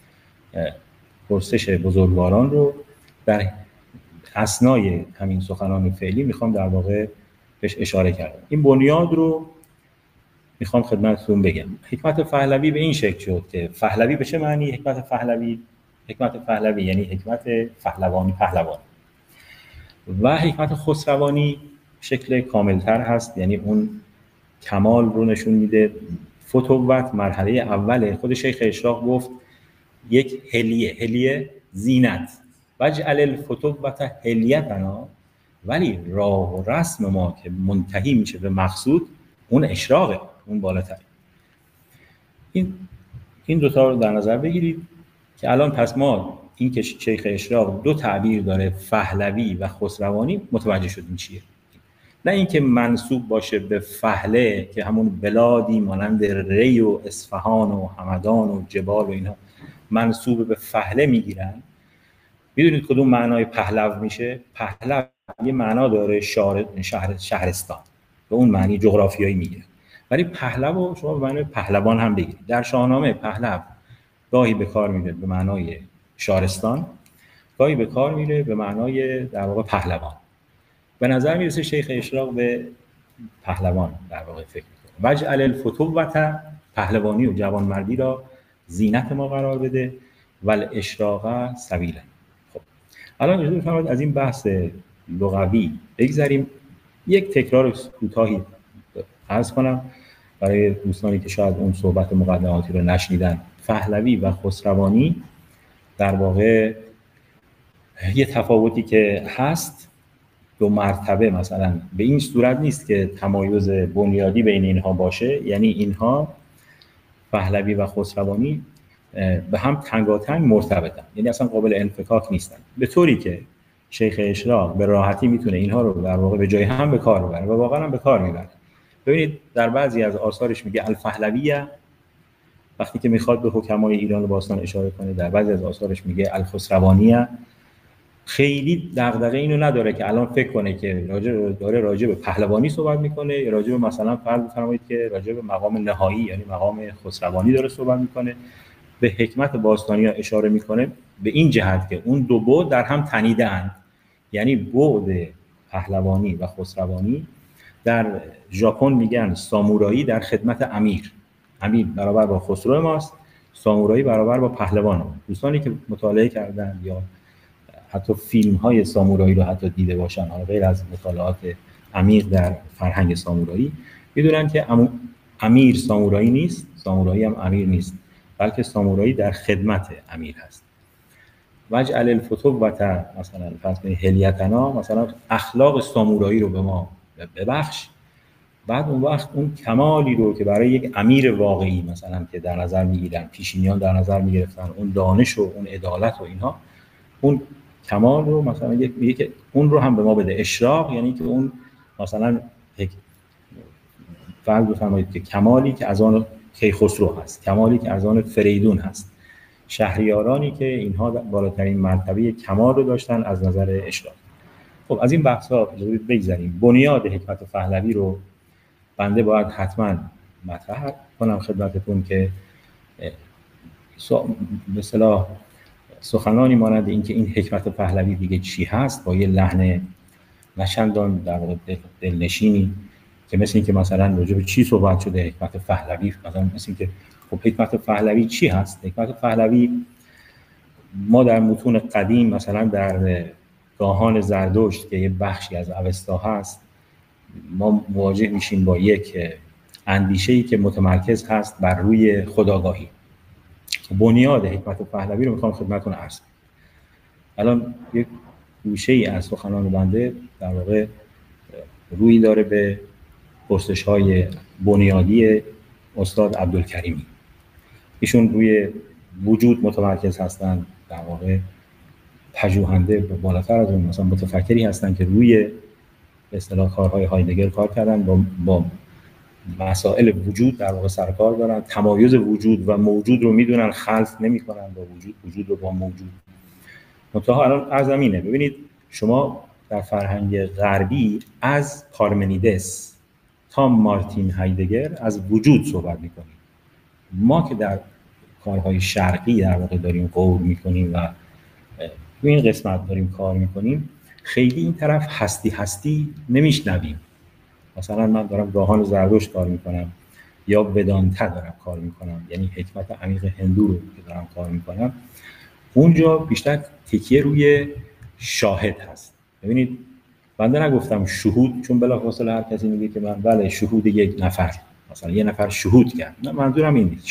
پرسش بزرگواران رو در اثنای همین سخنان فعلی میخوام در واقع بهش اشاره کردم. این بنیاد رو میخوام خدمتتون بگم. حکمت پهلوی به این شکل شد که پهلوی به چه معنی؟ حکمت پهلوی یعنی حکمت پهلوانی. و حکمت خسروانی شکل کاملتر هست، یعنی اون کمال رو نشون میده. فتوت مرحله اوله. خود شیخ اشراق گفت یک هلیه زینت وجعل الفتوت هلیتنا، ولی راه و رسم ما که منتهی میشه به مقصود اون اشراقه، اون بالاتر. این دوتا رو در نظر بگیرید که الان پس ما این که شیخ اشراق دو تعبیر داره، پهلوی و خسروانی، متوجه شدیم چیه. نه اینکه منسوب باشه به فهله که همون بلادی مانند ری و اصفهان و همدان و جبال و اینها منسوب به فهله میگیرن. میدونید کدوم معنای پهلو میشه؟ پهلو یه معنا داره شهرستان، به اون معنی جغرافیایی میگیره. ولی پهلو شما به معنای پهلوان هم بگیرید. در شاهنامه پهلو گاهی به کار میره به معنای شارستان، گاهی به کار میره به معنای در واقع پهلوان. به نظر میرسه شیخ اشراق به پهلوان در واقع فکر میکنه. وجعل الفتوت، پهلوانی و جوانمردی را زینت ما قرار بده، والاشراق سبیلا. خب الان اجازه بفرمایید از این بحث لغوی بگذریم. یک تکرار کوتاهی عرض کنم برای دوستانی که شاید اون صحبت مقدماتی رو نشنیدن. پهلوی و خسروانی در واقع یه تفاوتی که هست، دو مرتبه مثلا به این صورت نیست که تمایز بنیادی بین اینها باشه، یعنی اینها پهلوی و خسروانی به هم تنگاتنگ مرتبطن، یعنی اصلا قابل انفکاک نیستن، به طوری که شیخ اشراق به راحتی میتونه اینها رو در واقع به جای هم به کار ببره و واقعا هم به کار میبره. ببینید در بعضی از آثارش میگه الپهلویه، وقتی که میخواد به حکمای ایران باستان اشاره کنه. در بعضی از آثارش میگه الخسروانیه. خیلی دغدغه اینو نداره که الان فکر کنه که راجع به پهلوانی صحبت میکنه یا راجع به مثلا فرض بفرمایید که راجع به مقام نهایی یعنی مقام خسروانی داره صحبت میکنه. به حکمت باستانی ها اشاره میکنه به این جهت که اون دو بعد در هم تنیده‌اند، یعنی بعد پهلوانی و خسروانی. در ژاپن میگن سامورایی در خدمت امیر برابر با خسرو ماست، سامورایی برابر با پهلوان ما. دوستانی که مطالعه کردن یا حتی فیلم های سامورایی رو حتی دیده باشن، حالا غیر از مطالعات عمیق در فرهنگ سامورایی، میدونن که امیر سامورایی نیست، سامورایی هم امیر نیست، بلکه سامورایی در خدمت امیر هست. وجعل الفتوت مثلا فرض کنید هلیتنا، مثلا اخلاق سامورایی رو به ما ببخش. بعد اون وقت اون کمالی رو که برای یک امیر واقعی مثلا که در نظر میگیرن، پیشینیان در نظر میگرفتن، اون دانش و اون عدالت و اینها، اون کمال رو مثلا یک اون رو هم به ما بده. اشراق یعنی که اون مثلا فرض بفرمایید که کمالی که از آن کیخسرو هست، کمالی که از آن فریدون هست، شهریارانی که اینها بالاترین مرتبه کمال رو داشتن از نظر اشراق. خب از این بحث‌ها بگذریم. بنیاد حکمت پهلوی رو بنده باید حتما مطرح کنم خدمتتون که به اصطلاح سخنانی مانند این که این حکمت پهلوی دیگه چی هست، با یه لحن نچندان در واقع دلنشینی که مثل این که مثلا راجع به چی صحبت شده حکمت پهلوی، مثلا مثل این که خب حکمت پهلوی چی هست؟ حکمت پهلوی ما در متون قدیم مثلا در گاهان زردشت که یه بخشی از اوستا هست، ما مواجه میشیم با یک اندیشه‌ای که متمرکز هست بر روی خودآگاهی. بنیاد حکمت پهلوی رو میخوام خدمتتون عرض کنم. الان یک گوشه‌ای از سخنان بنده در واقع روی داره به پرسش‌های بنیادی استاد عبدالکریمی. ایشون روی وجود متمرکز هستن، در واقع پژوهنده بالاتر از اون مثلا متفکری هستن که روی به اصطلاح کارهای هایدگر کار کردن، با مسائل وجود در واقع سرکار دارن، تمایز وجود و موجود رو میدونن، خلط نمی‌کنن با وجود رو با موجود. منتها الان از زمینه ببینید شما در فرهنگ غربی از پارمنیدس تا مارتین هایدگر از وجود صحبت می‌کنیم. ما که در کارهای شرقی در واقع داریم غور می‌کنیم و تو این قسمت داریم کار می‌کنیم، خیلی این طرف هستی نمیشنویم. مثلا من دارم گاهان زردشت کار میکنم یا ودانتا دارم کار میکنم، یعنی حکمت عمیق هندو رو که دارم کار میکنم، اونجا بیشتر تکیه روی شاهد هست. ببینید بنده نگفتم شهود، چون بلافاصله هر کسی میگه که من بله شهود یک نفر، مثلا یه نفر شهود کرد. نه، منظورم این نیست.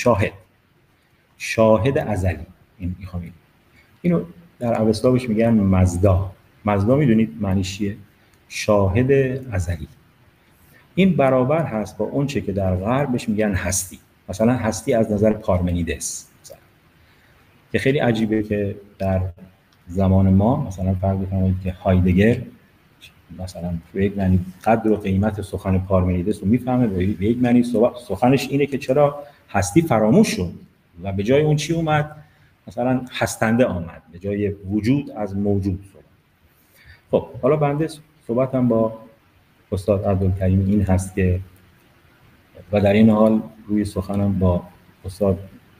شاهد ازلی. این میخوام اینو در اوستا بهش میگن مزدا. مزدا میدونید معنیش چیه؟ شاهد ازلی. این برابر هست با اون چه که در غرب بهش میگن هستی. مثلا هستی از نظر پارمنیدس مثلا. که خیلی عجیبه که در زمان ما مثلا فرض بکنید که هایدگر مثلا به یک معنی قدر و قیمت سخن پارمنیدس رو میفهمه، به یک معنی سخنش اینه که چرا هستی فراموش شد و به جای اون چی اومد؟ مثلا هستنده آمد، به جای وجود از موجود شد. خب حالا بنده صحبتم با استاد عبدالکریم این هست که و در این حال روی سخنم با استاد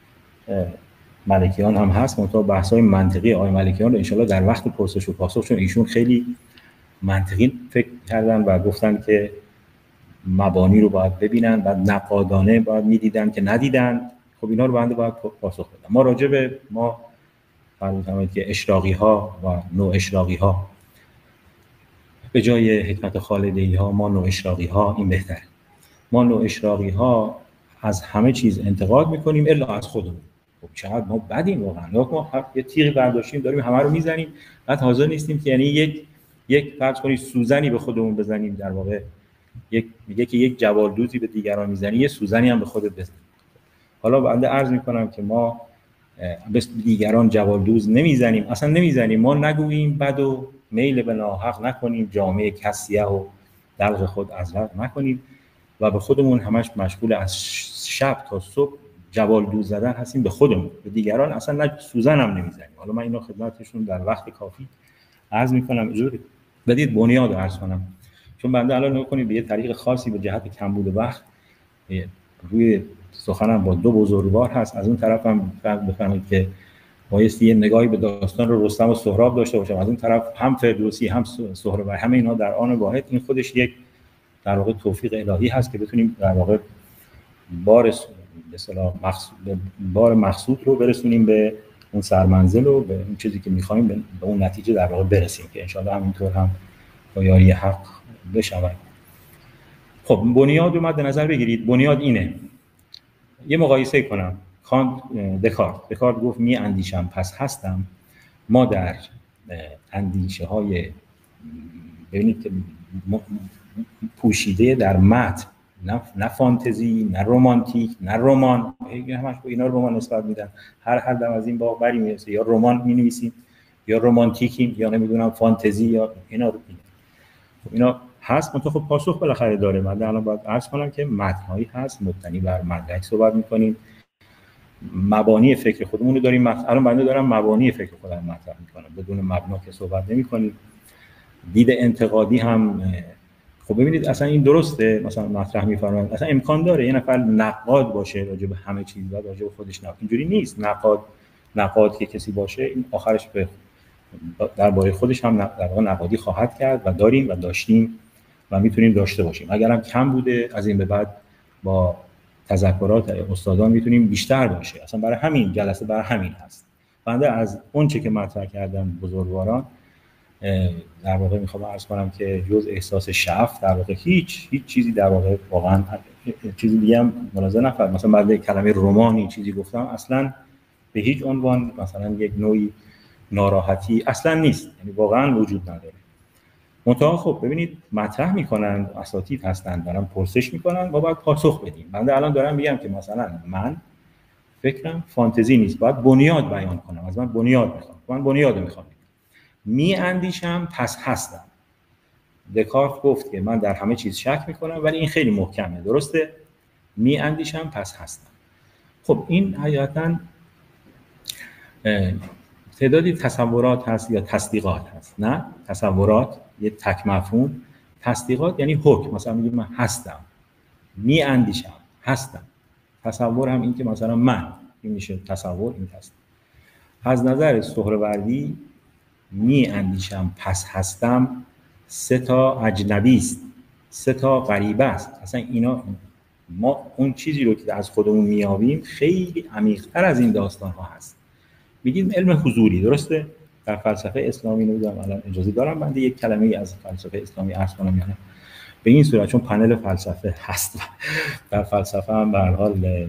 ملکیان هم هست، منتها بحث‌های منطقی آقای ملکیان رو انشالله در وقت پرسش و پاسخ، چون ایشون خیلی منطقی فکر کردن و گفتن که مبانی رو باید ببینن و نقادانه باید میدیدن که ندیدن. خب اینا رو بنده باید پاسخ بدم. ما راجع به ما فرمودید که اشراقی ها و نو اشراقی ها به جای حکمت خالدی ها ما نو اشراقی ها، این بهتره. ما نو اشراقی ها از همه چیز انتقاد میکنیم الا از خودمون. خب چقدر ما بدیم واقعا. ما یه تیغی برداشتیم داریم همه رو میزنیم، بعد حاضر نیستیم که یعنی یک فرض کنید سوزنی به خودمون بزنیم. در واقع میگه که یک جوالدوزی به دیگران میزنی، یه سوزنی هم به خودت بزن. حالا بنده عرض میکنم که ما به دیگران جوالدوز نمیزنیم، اصلا نمیزنیم. ما نگوییم بد و میل به ناحق نکنیم، جامعه کسیه و دلق خود ازرق نکنیم و به خودمون همش مشغول از شب تا صبح جوالدوز زدن هستیم به خودمون، به دیگران اصلا سوزن هم نمیزنیم. حالا من اینو خدمتشون در وقت کافی عرض میکنم. اجازه بدید بنیاد رو عرض کنم، چون بنده الان نکنید به یه طریق خاصی به جهت کمبود وقت روی سخنم با دو بزرگوار هست. از اون طرف هم بفهمید که بایستی یه نگاهی به داستان رو رستم و سهراب داشته باشم، از اون طرف هم فردوسی هم سهراب، همه اینا در آن واحد. این خودش یک در واقع توفیق الهی هست که بتونیم در واقع بار مقصود رو برسونیم به اون سرمنزل و به اون چیزی که می‌خوایم، به اون نتیجه در واقع برسیم که انشاءالله همینطور هم با یاری حق بشود. خب بنیاد رو مد نظر بگیرید. بنیاد اینه، یه مقایسه کنم. دکارت گفت می اندیشم پس هستم. ما در اندیشه های ببینید که پوشیده در متن، نه فانتزی، نه رومانتیک، نه رمان، همش اینا رو به ما نسبت میدن. هر دم از این باب بری میرسه، یا رمان مینویسیم یا رومانتیکیم یا نمیدونم فانتزی یا اینا رو اینا هست. منتها خب پاسخ بالاخره داره. من الان باید عرض کنم که متن‌هایی هست مبتنی بر مدرک صحبت می‌کنیم، مبانی فکر خودمون رو داریم. الان بنده دارم مبانی فکر خودم مطرح می‌کنم، بدون مبنا که صحبت نمی‌کنیم. دید انتقادی هم خب ببینید اصلا این درسته مثلا مطرح می‌فرمایید، اصلا امکان داره یه نفر نقاد باشه راجع به همه چیز و راجع به خودش نه، اینجوری نیست. نقاد که کسی باشه این آخرش به درباره خودش هم در واقع نقادی خواهد کرد و داریم و داشتیم و میتونیم داشته باشیم. اگرم کم بوده از این به بعد با تذکرات استادان میتونیم بیشتر باشه. اصلا برای همین جلسه برای همین هست. بنده از اون چه که مطرح کردن بزرگواران در واقع میخوام عرض کنم که جز احساس شعف در واقع هیچ چیزی در واقع واقعا چیزی دیگه هم ملاحظه نفرد. مثلا بعد کلمه رمانی چیزی گفتم اصلا به هیچ عنوان مثلا یک نوعی ناراحتی اصلا نیست، یعنی واقعا وجود نداره. منتها خب ببینید مطرح میکنن، اساتید هستن دارن پرسش میکنن و باید پاسخ بدیم. بنده الان دارم میگم که مثلا من فکرم فانتزی نیست، باید بنیاد بیان کنم. از من بنیاد میخوام، من بنیاد میخوام. می اندیشم پس هستم. دکارت گفت که من در همه چیز شک میکنم ولی این خیلی محکمه، درسته؟ می اندیشم پس هستم. خب این حقیقتاً تعدادی تصورات هست یا تصدیقات هست. نه تصورات یه تک مفهوم، تصدیقات یعنی حکم. مثلا میگم من هستم، می اندیشم هستم. تصور هم این که مثلا من، این میشه تصور، این هست. از نظر سهروردی می اندیشم پس هستم 3 تا اجنبی است، 3 تا غریبه است. اصلا اینا ما اون چیزی رو که از خودمون میابیم خیلی عمیق‌تر از این داستان ها هست. میگیم علم حضوری، درسته؟ در فلسفه اسلامی نمیدونم الان اجازه دارم بنده یک کلمه از فلسفه اسلامی عرض کنم یا نه؟ به این صورت چون پنل فلسفه هست در فلسفه هم به هر حال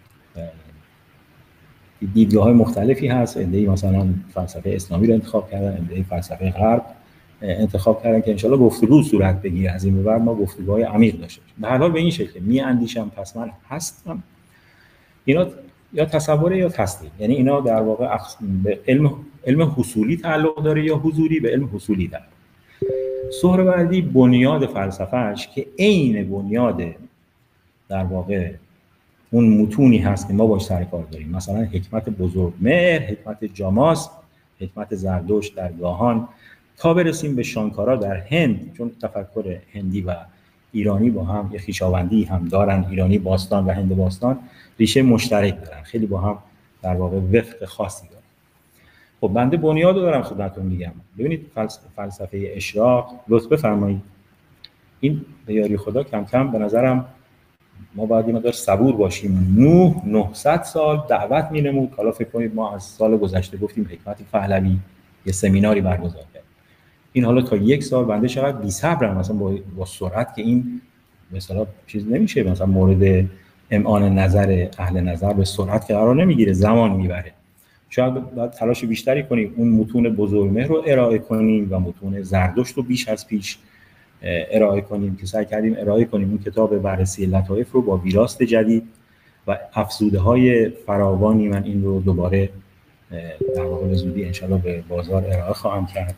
دیدگاه‌های مختلفی هست. عده‌ای مثلا فلسفه اسلامی رو انتخاب کردن، عده‌ای فلسفه غرب انتخاب کردن که انشالله گفتگو صورت بگیره. از این به بعد ما گفتگوهای عمیق داشته باشیم. به هر حال به این شکل میاندیشم پس من هستم. اینا یا تصوره یا تصدیق، یعنی اینا در واقع به علم حصولی تعلق داره یا حضوری به علم حصولی داره. سهروردی بنیاد فلسفه‌اش که عین بنیاد در واقع اون متونی هست که ما باش سر کار داریم، مثلا حکمت بزرگمهر، حکمت جاماس، حکمت زردشت در گاهان، تا برسیم به شانکارا در هند، چون تفکر هندی و ایرانی با هم یه خویشاوندی هم دارن، ایرانی باستان و هند باستان ریشه مشترک دارن، خیلی با هم در واقع وفق خاصی دارن. خب بنده بنیاد رو دارم خدمتتون میگم. ببینید فلسفه اشراق، لطف بفرمایید این به یاری خدا کم کم به نظرم ما باید این مقدار صبور باشیم. 900 سال دعوت می‌نمود. حالا فکر کنید ما از سال گذشته گفتیم حکمت پهلوی یه سمیناری برگزار کرد، این حالا تا یک سال بنده چقدر بی‌صبرم مثلا با سرعت که این مثلا چیز نمیشه، مثلا مورد امعان نظر اهل نظر به سرعت که قرار نمیگیره، زمان میبره. شاید باید تلاش بیشتری کنیم اون متون بزرگمهر رو ارائه کنیم و متون زردشت رو بیش از پیش ارائه کنیم که سعی کردیم ارائه کنیم اون کتاب بررسی لطایف رو با ویراست جدید و افزوده‌های فراوانی. من این رو دوباره در واقع به زودی انشالله به بازار ارائه خواهم کرد.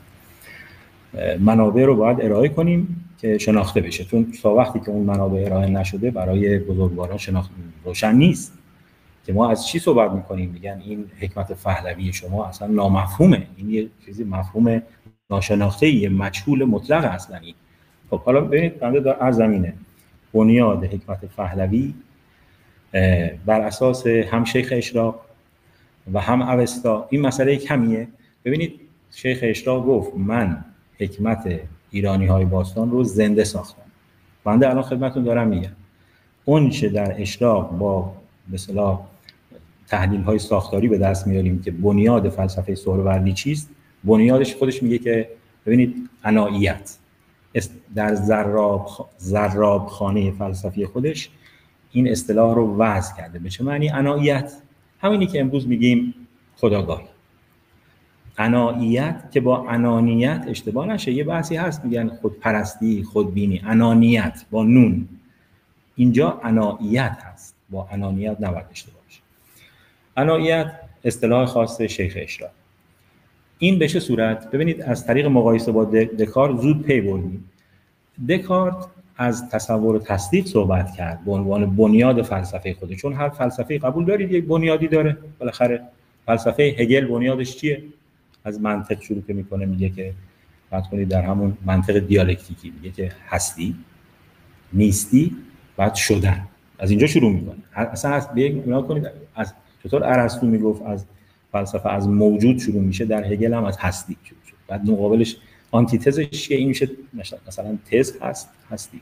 منابع رو باید ارائه کنیم که شناخته بشه، چون تا وقتی که اون منابع ارائه نشده برای بزرگواران روشن نیست که ما از چی صحبت میکنیم. میگن این حکمت پهلوی شما اصلا نامفهومه، این یه چیزی مفهوم ناشناخته، یه مجهول مطلق اصلا. این خب حالا ببینید بنده در از زمینه بنیاد حکمت پهلوی بر اساس هم شیخ اشراق و هم اوستا، این مسئله کمیه. ببینید شیخ اشراق گفت من حکمت ایرانی های باستان رو زنده ساختم. بنده الان خدمتتون دارم میگم اون چه در اشراق با مثلا تحلیل های ساختاری به دست میاریم که بنیاد فلسفه سهروردی چیست، بنیادش خودش میگه که ببینید عناییت در ضراب خانه فلسفی خودش این اصطلاح رو وضع کرده. به چه معنی عناییت؟ همینی که امروز میگیم خودآگاهی. عناییت که با انانیت اشتباه نشه، یه بحثی هست میگن خودپرستی، خودبینی، انانیت با نون، اینجا عناییت هست، با انانیت نباید اشتباه بشه. عناییت اصطلاح خاص شیخ اشراق. این به چه صورت؟ ببینید از طریق مقایسه با دکارت زود پی بردیم. دکارت از تصور و تصدیق صحبت کرد به عنوان بنیاد فلسفه خودش، چون هر فلسفه قبول دارید یک بنیادی داره. بالاخره فلسفه هگل بنیادش چیه؟ از منطق شروع که میکنه، میگه که فرض کنید در همون منطق دیالکتیکی میگه که هستی، نیستی، بعد شدن. از اینجا شروع میکنه. اصلا از بنا کنید از چطور ارسطو میگفت از فلسفه از موجود شروع میشه، در هگل هم از هستی شروع شد. بعد مقابلش آنتیتزش چیه؟ این میشه مثلا تز هست، هستی.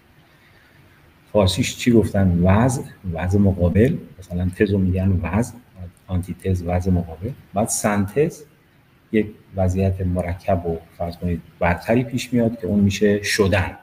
فارسیش چی گفتن؟ وضع مقابل، مثلا تزو میگن وضع، آنتیتز وضع مقابل. بعد سنتز یک وضعیت مرکب و فرض کنید برتری پیش میاد که اون میشه شدن.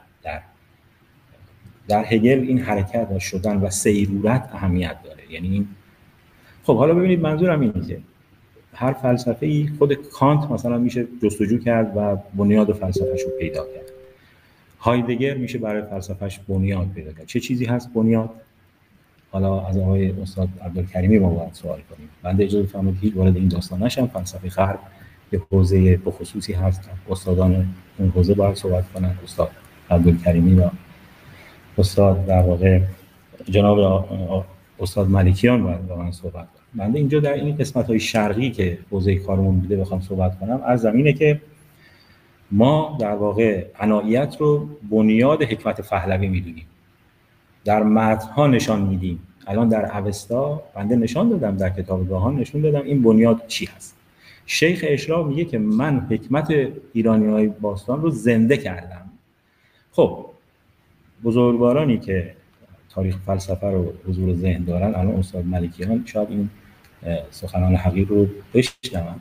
در هگل این حرکت و شدن و سیرورت اهمیت داره. یعنی این خب حالا ببینید منظورم اینه که هر فلسفه‌ای، خود کانت مثلا میشه جستجو کرد و بنیاد فلسفه‌شو پیدا کرد. هایدگر میشه برای فلسفه‌اش بنیاد پیدا کرد. چه چیزی هست بنیاد؟ حالا از آقای استاد عبدالکریمی ما باید سوال کنیم. بنده اجازه بفرمایید هیچ وارد این داستان نشم. فلسفه غرب یه حوزه بخصوصی هست، استادان اون حوزه باید صحبت کنن، استاد عبدالکریمی و استاد در واقع جناب استاد ملکیان باید با من صحبت کنن. بنده اینجا در این قسمت‌های شرقی که حوزه کارمون بوده بخوام صحبت کنم، از زمینه که ما در واقع عناییت رو بنیاد حکمت پهلوی میدونیم، در متن‌ها نشان میدیم. الان در اوستا بنده نشان دادم، در کتاب گاهان نشون دادم این بنیاد چی هست. شیخ اشراق میگه که من حکمت ایرانی‌های باستان رو زنده کردم. خب بزرگوارانی که تاریخ فلسفه رو حضور ذهن دارن، الان استاد ملکیان شاید این سخنان حقیر رو بشنون.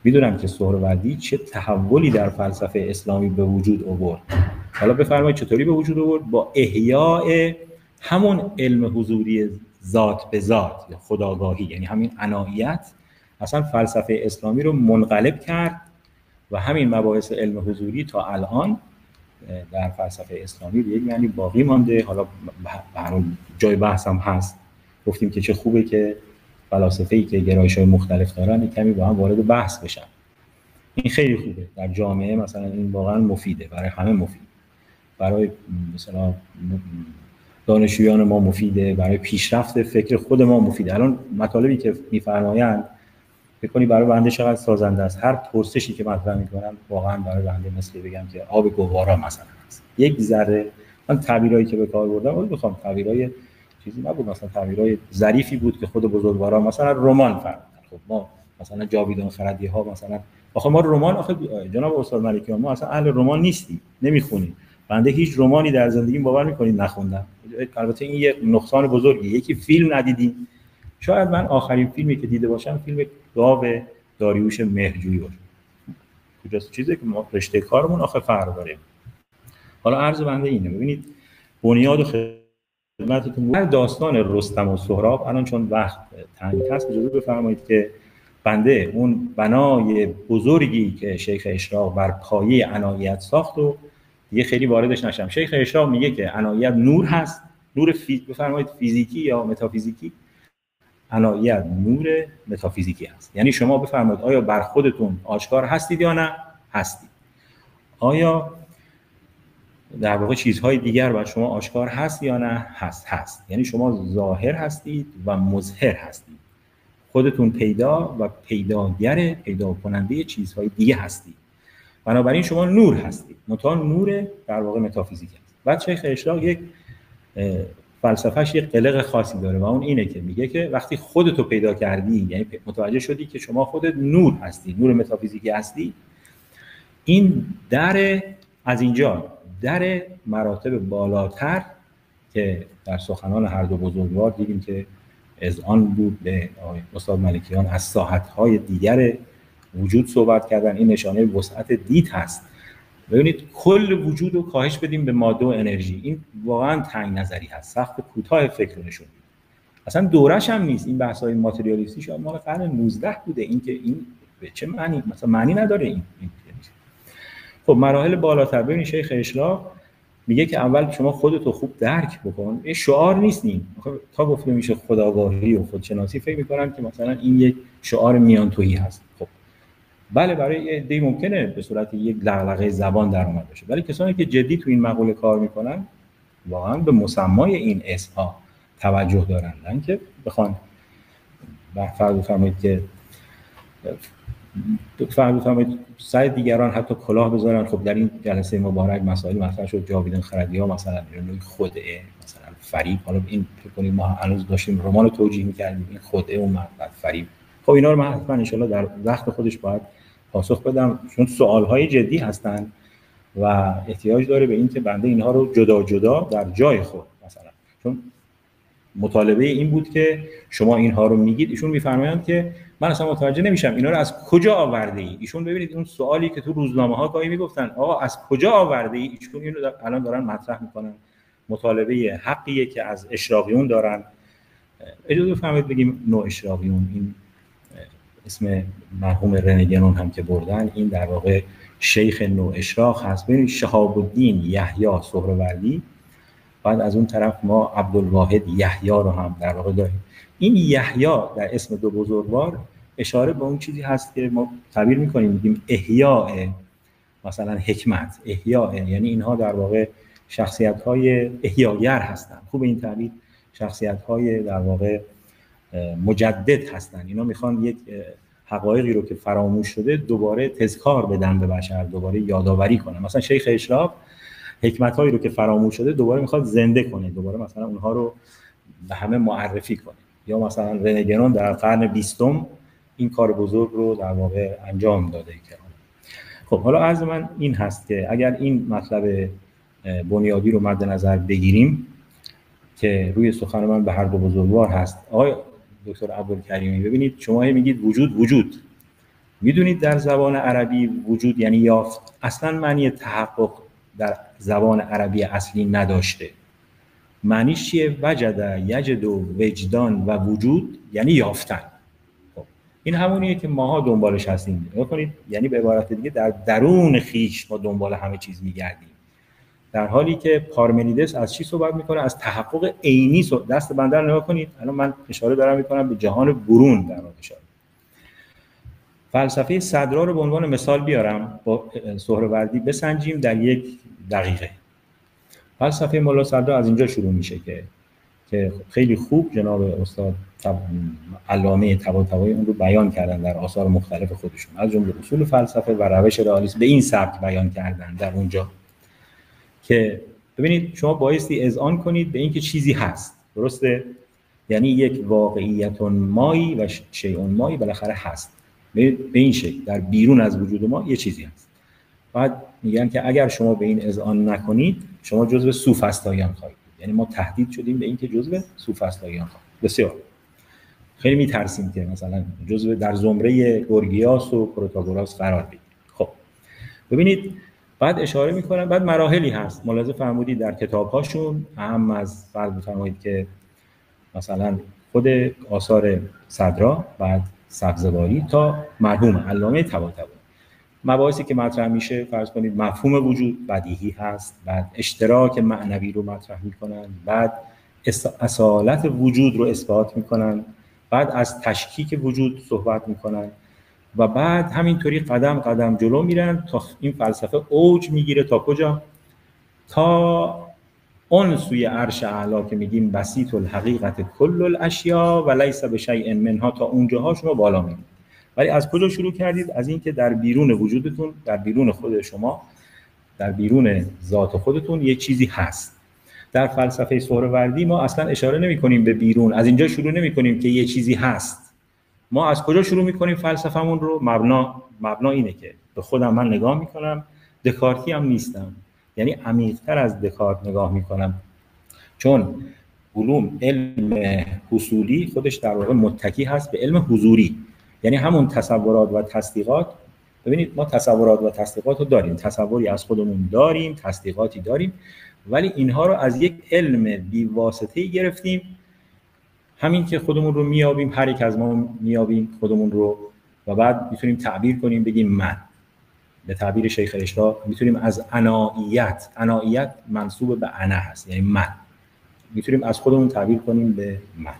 میدونم که سهروردی چه تحولی در فلسفه اسلامی به وجود آورد. حالا بفرمایید چطوری به وجود آورد؟ با احیاء همون علم حضوری ذات به ذات یا خودآگاهی، یعنی همین عنایت اصلا فلسفه اسلامی رو منقلب کرد و همین مباحث علم حضوری تا الان در فلسفه اسلامی به یک معنی باقی مانده. حالا به جای بحث هم هست، گفتیم که چه خوبه که فلاسفه‌ای که گرایش‌های مختلف دارن کمی با هم وارد بحث بشن. این خیلی خوبه در جامعه، مثلا این واقعا مفیده، برای همه مفید، برای مثلا دانشجویان ما مفیده، برای پیشرفت فکر خود ما مفیده. الان مطالبی که می‌فرمایند فکر کنید برای بنده چقدر سازنده است. هر پرسشی که مطرح می‌کنن واقعا برای بنده مثل بگم که آب گوارا مثلا است. یک ذره من تعبیرایی که به کار بردم می‌خوام تعبیرای چیزی نبود، مثلا تعبیرای ظریفی بود که خود بزرگواران مثلا رمان فرمودن. خب ما مثلا جاویدان خردی‌ها مثلا آخه ما رمان، آخه جناب استاد ملکیان ما اصلا اهل رمان نیستیم، نمی‌خونیم. بنده هیچ رمانی در زندگیم باور می‌کنید نخوندم. البته این یک نقصان بزرگی، یکی فیلم ندیدیم. شاید من آخرین فیلمی که دیده باشم فیلم گاو داریوش مهرجویی باشه. کجاست چیزی که ما رشته کارمون آخه فرق داره. حالا عرض بنده اینه، ببینید بنیاد خدمتتون هر داستان رستم و سهراب، الان چون وقت تنگ هست اجازه بفرمایید که بنده اون بنای بزرگی که شیخ اشراق بر پایه عنایت ساخت و دیگه خیلی واردش نشم. شیخ اشراق میگه که عنایت نور هست، نور بفرمایید فیزیکی یا متافیزیکی. عنایت نور متافیزیکی هست، یعنی شما بفرمایید آیا بر خودتون آشکار هستید یا نه؟ هستید. آیا در واقع چیزهای دیگر بر شما آشکار هست یا نه؟ هست. یعنی شما ظاهر هستید و مظهر هستید، خودتون پیدا و پیداگر، پیدا کننده چیزهای دیگه هستید. بنابراین شما نور هستید، منتها نور در واقع متافیزیکی است. بعد شیخ اشراق یک فلسفه‌اش یک قلق خاصی داره و اون اینه که میگه که وقتی خودتو پیدا کردی، یعنی متوجه شدی که شما خودت نور هستی، نور متافیزیکی هستی، این در از اینجا در مراتب بالاتر که در سخنان هر دو بزرگوار دیدیم که اذعان بود به استاد ملکیان از ساحت‌های دیگر وجود صحبت کردن. این نشانه وسعت دید هست. ببینید کل وجود رو کاهش بدیم به ماده و انرژی، این واقعا تنگ نظری هست، سقف کوتاه فکر رو نشون میده. اصلا دورش هم نیست. این بحث‌های ماتریالیستی شاید مال قرن 19 بوده. این که این به چه معنی، مثلا معنی نداره این. خب مراحل بالاتر، ببینید شیخ اشراق میگه که اول شما خودتو خوب درک بکن. این شعار نیست، این تا گفته میشه خودآگاهی و خودشناسی فکر می‌کنن که مثلا این یک شعار میانتویی هست. خب بله برای عده‌ای ممکنه به صورت یک لغلقه زبان در اومد باشه، ولی کسانی که جدی تو این مقوله کار میکنن واقعا به مسمای این اسم‌ها توجه دارن، نه که بخوان فرض بفرمایید که سعی دیگران حتی کلاه بذارن. خب در این جلسه مبارک مسائل مطرح شد، جاویدان خردی‌ها مثلا نوعی خدعه، مثلا فریب. حالا این فکر کنید ما هنوز داشتیم رمان توجیه می‌کردیم، این خدعه و فریب. خب اینا رو من حتما ان شاءالله در وقت خودش باید پاسخ بدم، چون سوال‌های جدی هستن و احتیاج داره به این که بنده اینها رو جدا جدا در جای خود، مثلا چون مطالبه این بود که شما اینها رو میگید، ایشون میفرمایند که من اصلا متوجه نمیشم اینا رو از کجا آورده ای. ایشون ببینید اون سوالی که تو روزنامه‌ها گاهی میگفتن آقا از کجا آورده ای، ایشون اینو الان دارن مطرح میکنن. مطالبه حقیه که از اشراقیون دارن. اجازه بفرمایید بگیم نوع اشراقیون، این اسم مرحوم رنگنون هم که بردن، این در واقع شیخ نوع اشراق هست. ببینید شهاب الدین یحیی سهروردی، بعد از اون طرف ما عبدالواحد یحیی رو هم در واقع داریم. این یحیی در اسم دو بزرگوار اشاره به اون چیزی هست که ما تعبیر می‌کنیم میگیم احیاء، مثلا حکمت، احیاء، یعنی اینها در واقع شخصیت‌های احیاگر هستند. خوب این تعبیر، شخصیت‌های در واقع مجدد هستند. اینا میخوان یک حقایقی رو که فراموش شده دوباره تذکار بدن به بشر، دوباره یادآوری کنن. مثلا شیخ اشراق حکمت‌هایی رو که فراموش شده دوباره میخواد زنده کنه، دوباره مثلا اونها رو به همه معرفی کنه. یا مثلا رنگنون در قرن 20 این کار بزرگ رو در واقع انجام داده که. خب حالا عرض من این هست که اگر این مطلب بنیادی رو مد نظر بگیریم که روی سخن من به هر دو بزرگوار هست. آقای دکتر عبدالکریمی ببینید شما میگید وجود، میدونید در زبان عربی وجود یعنی یافت اصلا معنی تحقق در زبان عربی اصلی نداشته. معنیش چیه؟ وجد، یجد و وجدان و وجود یعنی یافتن. خب این همونیه که ماها دنبالش هستیم. نگاه کنید، یعنی به عبارت دیگه در درون خیش ما دنبال همه چیز میگردیم، در حالی که پارمنیدس از چی صحبت میکنه؟ از تحقق عینی. دست بنده رو نگاه کنید، الان من اشاره دارم میکنم به جهان برون در واقع. فلسفه صدرا رو به عنوان مثال بیارم، با سهروردی بسنجیم در 1 دقیقه. فلسفه مولا صدرا از اینجا شروع میشه که خیلی خوب جناب استاد علامه طباطبایی اون رو بیان کردن در آثار مختلف خودشون، از جمله اصول فلسفه و روش رئالیسم به این سبک بیان کردن در اونجا که ببینید شما بایستی اذعان کنید به اینکه چیزی هست، درسته؟ یعنی یک واقعیت مایی و شیء مایی بالاخره هست، به این شکل در بیرون از وجود ما یه چیزی هست. بعد میگن که اگر شما به این اذعان نکنید شما جزو سوفسطائیان خواهید بود. یعنی ما تهدید شدیم به اینکه جزو سوفسطائیان خواهید. بسیار خیلی میترسیم که مثلا جزو در زمره گورگیاس و پروتاگوراس قرار بگیریم. خب ببینید بعد اشاره میکنن، بعد مراحلی هست ملاحظه فرمودید در کتاب‌هاشون، اهم از فرض بفرمایید که مثلا خود آثار صدرا، بعد سبزواری تا مرحوم علامه طباطبایی، مباحثی که مطرح میشه فرض کنید مفهوم وجود بدیهی هست، بعد اشتراک معنوی رو مطرح میکنن، بعد اصالت وجود رو اثبات میکنن، بعد از تشکیک وجود صحبت میکنن و بعد همینطوری قدم قدم جلو میرن تا این فلسفه اوج میگیره. تا کجا؟ تا اون سوی عرش اعلی که میگیم بسیط الحقیقت کل الاشیاء و لیس بشیء منها، تا اونجاها شما بالا میرید. ولی از کجا شروع کردید؟ از اینکه در بیرون وجودتون، در بیرون خود شما، در بیرون ذات خودتون یک چیزی هست. در فلسفه سهروردی ما اصلا اشاره نمی‌کنیم به بیرون، از اینجا شروع نمی‌کنیم که یک چیزی هست. ما از کجا شروع می‌کنیم فلسفه‌مون رو؟ مبنا اینه که به خودم من نگاه می‌کنم، دکارتی هم نیستم، یعنی عمیق‌تر از دکارت نگاه می‌کنم، چون علم حصولی خودش در واقع متکی هست به علم حضوری، یعنی همون تصورات و تصدیقات. ببینید ما تصورات و تصدیقات رو داریم، تصوری از خودمون داریم، تصدیقاتی داریم، ولی اینها رو از یک علم بی‌واسطه‌ای گرفتیم، همین که خودمون رو میابیم، هر یک از ما میابیم خودمون رو و بعد میتونیم تعبیر کنیم بگیم من. به تعبیر شیخ اشراق میتونیم از اناییت منسوب به انا هست، یعنی من، میتونیم از خودمون تعبیر کنیم به من.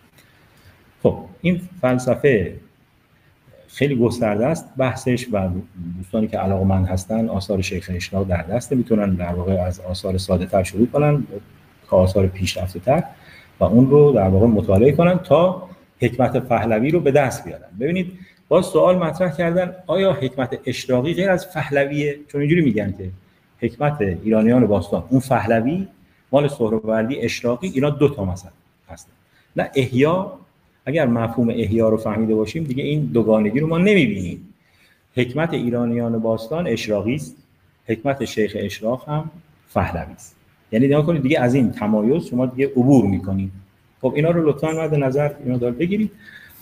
خب این فلسفه خیلی گسترده است بحثش و دوستانی که علاقه‌مند هستن آثار شیخ اشراق در دسته، میتونن در واقع از آثار ساده‌تر شروع کنن تا آثار پیشرفته‌تر و اون رو در واقع مطالعه کنن تا حکمت پهلوی رو به دست بیارن. ببینید باز سوال مطرح کردن آیا حکمت اشراقی غیر از پهلویه؟ چون اینجوری میگن که حکمت ایرانیان باستان اون پهلوی، مال سهروردی، اشراقی، اینا دو تا مثلا هستن. نه احیا، اگر مفهوم احیا رو فهمیده باشیم دیگه این دوگانگی رو ما نمیبینیم. حکمت ایرانیان باستان اشراقی است، حکمت شیخ اشراق هم پهلوی است. یعنی نگاه کنید دیگه از این تمایز شما دیگه عبور میکنید. خب اینا رو لطفاً مد نظر اینا دار بگیرید.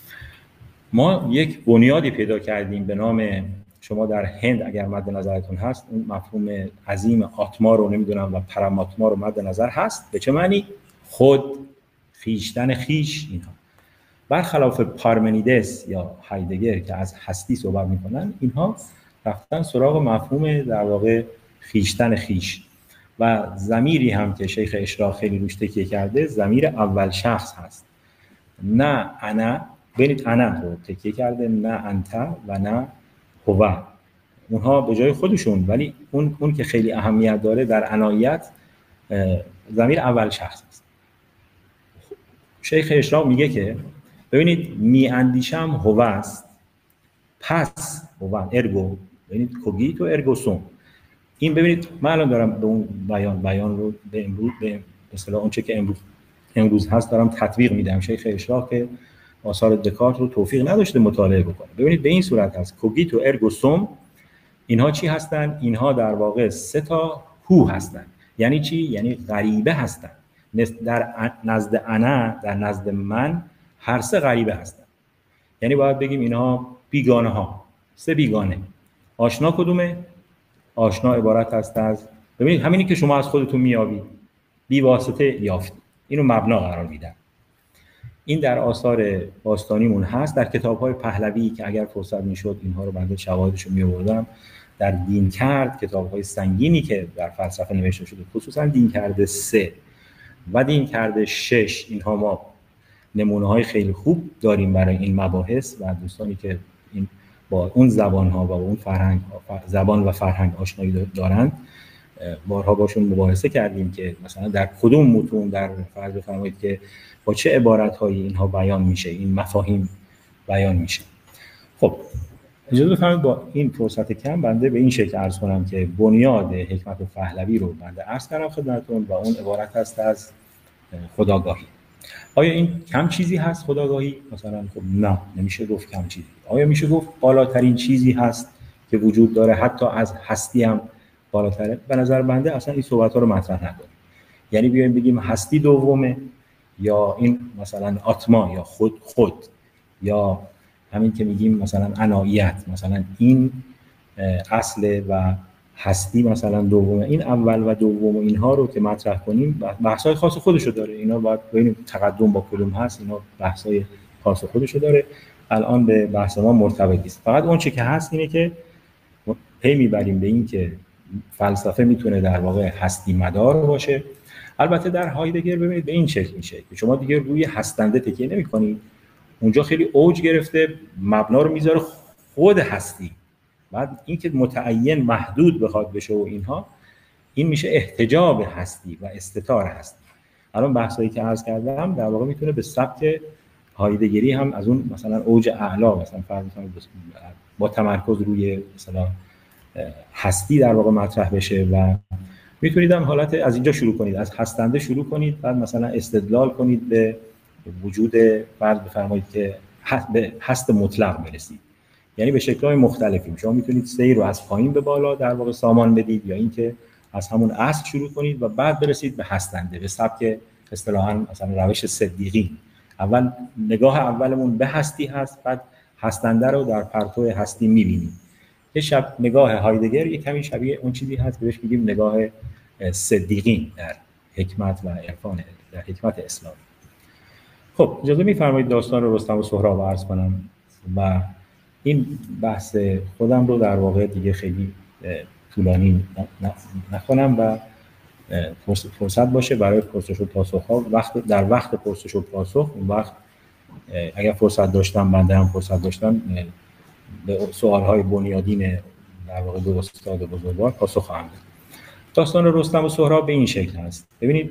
ما یک بنیادی پیدا کردیم به نام، شما در هند اگر مد نظرتون هست اون مفهوم عظیم آتما رو نمیدونم و پرماتما رو مد نظر هست. به چه معنی؟ خود، خیشتن خیش. اینها برخلاف پارمنیدس یا هایدگر که از هستی صحبت میکنن، اینها رفتن سراغ مفهوم در واقع خیشتن خیش و ضمیری هم که شیخ اشراق خیلی روش تکیه کرده، ضمیر اول شخص هست. نه انا، ببینید انا رو تکیه کرده، نه انت و نه هو، اونها به جای خودشون، ولی اون که خیلی اهمیت داره در اناییت ضمیر اول شخص است. شیخ اشراق میگه که ببینید می اندیشم هو است، پس هو ارگو، ببینید کوگیتو ارگو سوم. این ببینید من الان دارم به اون بیان رو به امروز به اصطلاح اون چه که امروز هست دارم تطبیق میدم. شیخ اشراق که آثار دکارت رو توفیق نداشته مطالعه بکنه. ببینید به این صورت هست کوگیتو ارگو سوم. اینها چی هستن؟ اینها در واقع سه تا هو هستن. یعنی چی؟ یعنی غریبه هستن. در نزد انا، در نزد من هر سه غریبه هستن. یعنی باید بگیم اینها بیگانه ها، سه بیگانه. آشنا کدومه؟ آشنا عبارت است از، ببینید همینی که شما از خودتون میابید، بی واسطه یافت. اینو مبنا قرار میدن. این در آثار باستانیمون هست، در کتاب‌های پهلوی که اگر فرصت میشد اینها رو بنده شواهدش رو میآوردم، در دینکرد، کتاب‌های سنگینی که در فلسفه نوشته شده، خصوصا دینکرد 3 و دینکرد 6، اینها ما نمونه‌های خیلی خوب داریم برای این مباحث و دوستانی که این با اون زبان‌ها و اون فرهنگ، زبان و فرهنگ آشنایی دارند، بارها باشون مباحثه کردیم که مثلا در کدوم متون در فرض بفرمایید که با چه عبارت‌هایی اینها بیان میشه، این مفاهیم بیان میشه. خب اجازه بفرمایید با این فرصت کم بنده به این شکل عرض کنم که بنیاد حکمت پهلوی رو بنده عرض کردم خدمتتون و اون عبارت است از خودآگاهی. آیا این کم چیزی هست خودآگاهی؟ مثلا خب نه، نمیشه گفت کم چیزی. آیا میشه گفت بالاترین چیزی هست که وجود داره، حتی از هستی هم بالاتره؟ به نظر بنده اصلا این صحبت‌ها رو مطرح نداره. یعنی بیایم بگیم هستی دومه، یا این مثلا آتما یا خود یا همین که میگیم مثلا اناییت، مثلا این اصل و هستی مثلا دومه. این اول و دوم و اینها رو که مطرح کنیم بحث‌های خاص خودشو داره. اینا باید ببینیم تقدم با کدوم هست، اینا بحث‌های خاص خودشو داره. الان به بحث ما مرتبط نیست. فقط اون چه که هست اینه که پی میبریم به این که فلسفه میتونه در واقع هستی مدار باشه. البته در هایدگر ببینید به این شکل میشه که شما دیگه روی هستنده تکیه نمی‌کنید، اونجا خیلی اوج گرفته، مبنا رو میذاره خود هستی. بعد این که متعین محدود بخواد بشه و اینها، این میشه احتجاب هستی و استتار هستی. الان بحثایی که عرض کردم در واقع میتونه به سبک هایدگری هم از اون مثلا اوج اعلا، مثلا فرض با تمرکز روی مثلا هستی در واقع مطرح بشه و میتونید هم حالت از اینجا شروع کنید، از هستنده شروع کنید، بعد مثلا استدلال کنید به وجود فرض بفرمایید که به هست مطلق برسید. یعنی به شکل‌های مختلفی شما میتونید سیر رو از پایین به بالا در واقع سامان بدید، یا اینکه از همون اصل شروع کنید و بعد برسید به هستنده، به سبک اصطلاحاً مثلا روش صدیقی. اول نگاه اولمون به هستی هست، بعد هستنده رو در پرتو هستی می‌بینید. یه نگاه هایدگر یه کمی شبیه اون چیزی هست که بهش میگیم نگاه صدیقی در حکمت و عرفان، در حکمت اسلام. خب اجازه می‌فرمایید داستان رستم و سهراب عرض کنم و این بحث خودم رو در واقع دیگه خیلی طولانی نکنم و فرصت باشه برای پرسش و پاسخ‌ها. در وقت پرسش و پاسخ، اون وقت اگر فرصت داشتم، بنده هم فرصت داشتم، به سوال‌های بنیادین در واقع دو استاد بزرگوار پاسخ خواهم داد. داستان رستم و سهراب به این شکل هست. ببینید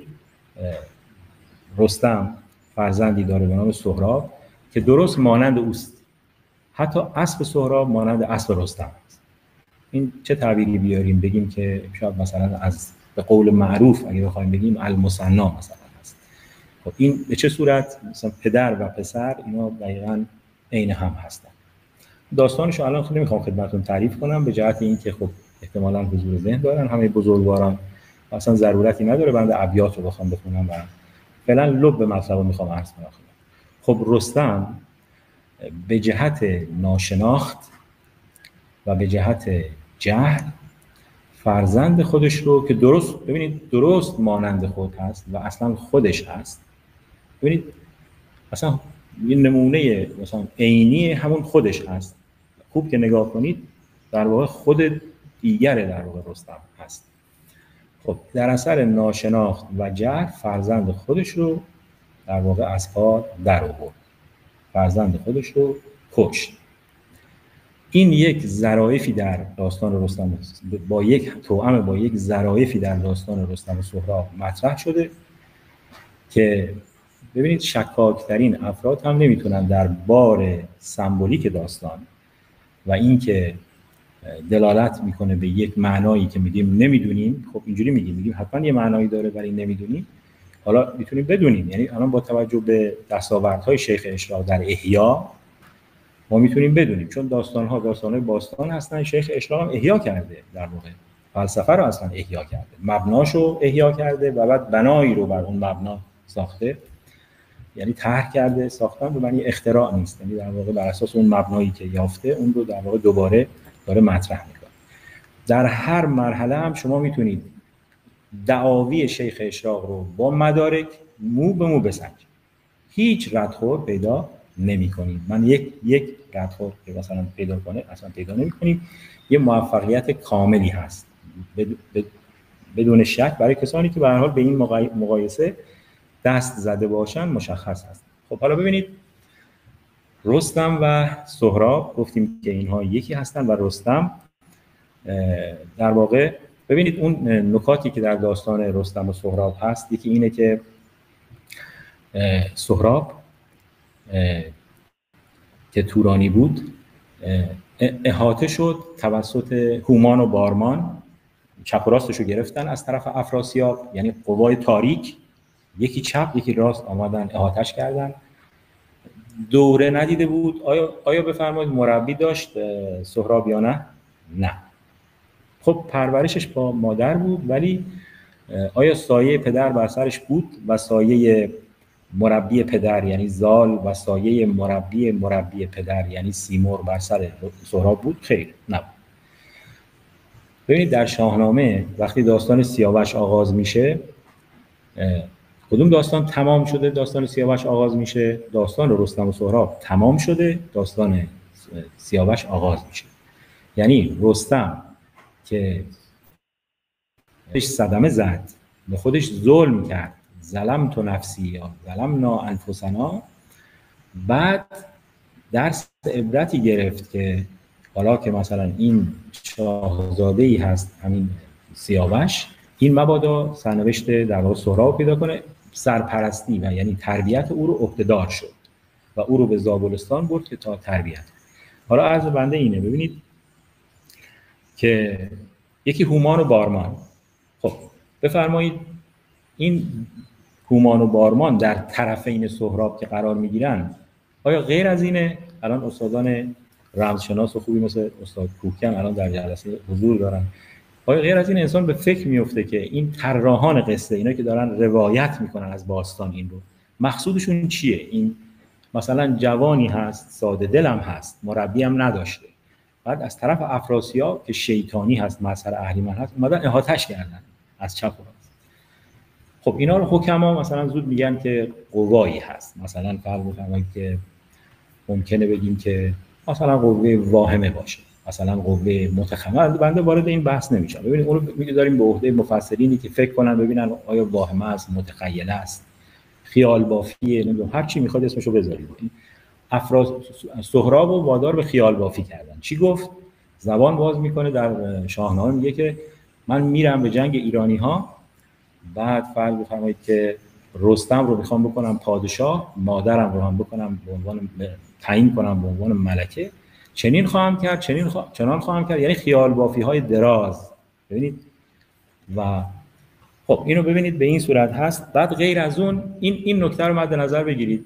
رستم فرزندی داره به نام سهراب که درست مانند اوست. حتی اسب سهراب مانند اسب رستم است. این چه تعبیری بیاریم بگیم که شاید مثلا از به قول معروف اگه بخوایم بگیم المثنا مثلا هست. خب این به چه صورت؟ مثلا پدر و پسر اینا دقیقاً عین هم هستن. داستانشو الان خیلی نمیخوام خدمتتون تعریف کنم به جهت اینکه خب احتمالاً حضور ذهن دارن همه بزرگواران، اصلا ضرورتی نداره بنده ابیات رو بخوام بخونم و فعلا لب مطلب رو میخوام عرض کنم. خب رستم به جهت ناشناخت و به جهت جهل فرزند خودش رو که درست ببینید درست مانند خود هست و اصلا خودش هست، ببینید اصلا این نمونه مثلا عینی همون خودش هست، خوب که نگاه کنید در واقع خود دیگره در واقع رستم هست. خب در اثر ناشناخت و جهل فرزند خودش رو در واقع از کار در آورد، فرزند خودش رو کشت. این یک ظرافی در داستان رستم با یک توأم با یک ظرافی در داستان رستم و سهراب مطرح شده که ببینید شکاکترین افراد هم نمیتونن در بار سمبولیک داستان و این که دلالت میکنه به یک معنایی که میگیم نمیدونیم، خب اینجوری میگیم حتما یه معنایی داره ولی نمیدونیم، حالا میتونیم بدونیم. یعنی الان با توجه به دستاوردهای شیخ اشراق در احیا ما میتونیم بدونیم، چون داستانهای باستان هستن. شیخ اشراق هم احیا کرده، در واقع فلسفه رو اصلا احیا کرده، مبناشو احیا کرده و بعد بنایی رو بر اون مبنا ساخته. یعنی طرح کرده ساختن به معنی اختراع نیست، یعنی در واقع بر اساس اون مبنایی که یافته اون رو در واقع دوباره داره مطرح میکنه. در هر مرحله هم شما میتونید دعاوی شیخ اشراق رو با مدارک مو به مو بسنجید، هیچ ردخور پیدا نمی‌کنید. من یک ردخور که مثلا پیدا کنه اصلا پیدا نمی‌کنید. یه موفقیت کاملی هست بدون شک برای کسانی که به هر حال به این مقایسه دست زده باشن مشخص هست. خب حالا ببینید رستم و سهراب گفتیم که اینها یکی هستن و رستم در واقع ببینید اون نکاتی که در داستان رستم و سهراب هست، یکی اینه که سهراب که تورانی بود احاطه شد توسط هومان و بارمان، چپ و راستش رو گرفتن از طرف افراسیاب، یعنی قوای تاریک یکی چپ یکی راست آمدن احاطه‌اش کردن. دوره ندیده بود. آیا بفرمایید مربی داشت سهراب یا نه؟ نه. خب پرورشش با مادر بود، ولی آیا سایه پدر بر سرش بود و سایه مربی پدر یعنی زال و سایه مربی پدر یعنی سیمرغ بر سر سهراب بود؟ خیر، نبود. ببینید در شاهنامه وقتی داستان سیاوش آغاز میشه، کدوم داستان تمام شده داستان سیاوش آغاز میشه؟ داستان رستم و سهراب تمام شده، داستان سیاوش آغاز میشه. یعنی رستم که خودش صدمه زد، به خودش ظلم کرد، ظلمت نفسی یا ظلمنا انفسنا، بعد درس عبرتی گرفت که حالا که مثلا این شاهزاده‌ای هست همین سیاوش، این مبادا سرنوشت در واقع سهراب پیدا کنه، سرپرستی و یعنی تربیت او رو عهده‌دار شد و او رو به زابلستان برد که تا تربیت. حالا عرض بنده اینه، ببینید که یکی هومان و بارمان. خب بفرمایید این هومان و بارمان در طرفین سهراب که قرار میگیرن، آیا غیر از اینه؟ الان استادان رمزشناس و خوبی مثل استاد کوکن الان در جلسه حضور دارن. آیا غیر از این انسان به فکر میفته که این طراحان قصه، اینا که دارن روایت میکنن از باستان، این رو مقصودشون چیه؟ این مثلا جوانی هست ساده دلم هست، مربی هم نداشته، بعد از طرف افراسیاب که شیطانی هست مظهر اهریمن هست اومدن احاطه‌اش کردن از چپ و راست. خب اینا رو حکما مثلا زود میگن که قوایی هست، مثلا فرض بفرمایید که ممکنه بگیم که مثلا قوه واهمه باشه، مثلا قوه متخمه. بنده وارد این بحث نمیشم. ببینید اون رو می‌ذاریم به عهده مفسرینی که فکر کنن ببینن آیا واهمه است، متخیله است، خیال بافیه، نمیدونم هر چی میخواد اسمشو بذارید. سهراب و وادار به خیال بافی کردن. چی گفت؟ زبان باز میکنه در شاهنامه میگه که من میرم به جنگ ایرانی ها، بعد فرض بفرمایید که رستم رو میخوام بکنم پادشاه، مادرم رو هم بکنم به عنوان تعیین کنم به عنوان ملکه، چنین خواهم کرد، چنان خواهم کرد، یعنی خیال بافی های دراز. ببینید و خب اینو ببینید به این صورت هست. بعد غیر از اون این نکته رو مد نظر بگیرید،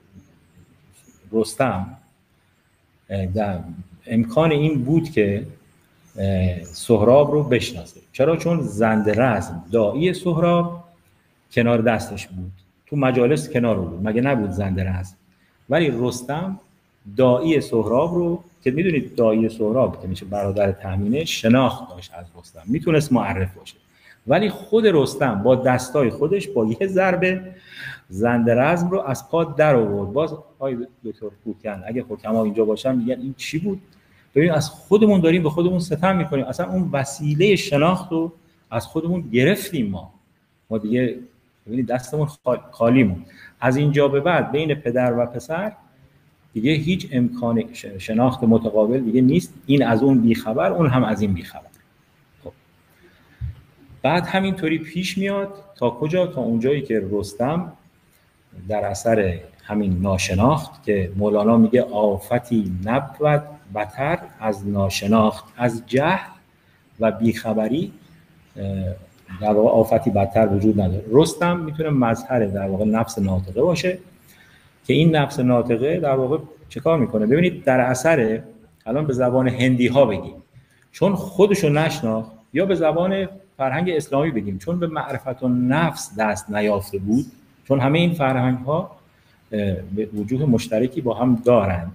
رستم در امکان این بود که سهراب رو بشناسه. چرا؟ چون زنده رزم داعی سهراب کنار دستش بود، تو مجالس کنار بود، مگه نبود زنده رزم؟ ولی رستم داعی سهراب رو که میدونید داعی سهراب که میشه برادر تهمینه شناخت داشت از رستم، میتونست معرف باشه، ولی خود رستم با دستای خودش با یه ضربه زنده رزم رو از پا در آورد. باز آقای دکتر کوکن اگه حکما اینجا باشن میگن این چی بود؟ ببین از خودمون داریم به خودمون ستم میکنیم، اصلا اون وسیله شناخت رو از خودمون گرفتیم. ما دیگه ببینید دستمون خالیمون. از اینجا به بعد بین پدر و پسر دیگه هیچ امکان شناخت متقابل دیگه نیست، این از اون بیخبر، اون هم از این بیخبر. خب بعد همینطوری پیش میاد تا کجا؟ تا اونجایی که رستم در اثر همین ناشناخت که مولانا میگه آفتی نبود بتر از ناشناخت، از جهل و بیخبری در واقع آفتی بدتر وجود نداره. رستم میتونه مظهر در واقع نفس ناطقه باشه که این نفس ناطقه در واقع چه کار میکنه؟ ببینید در اثر، الان به زبان هندی ها بگیم چون خودشو نشناخت، یا به زبان فرهنگ اسلامی بگیم چون به معرفت و نفس دست نیافته بود، چون همه این فرهنگ ها به وجوه مشترکی با هم دارند.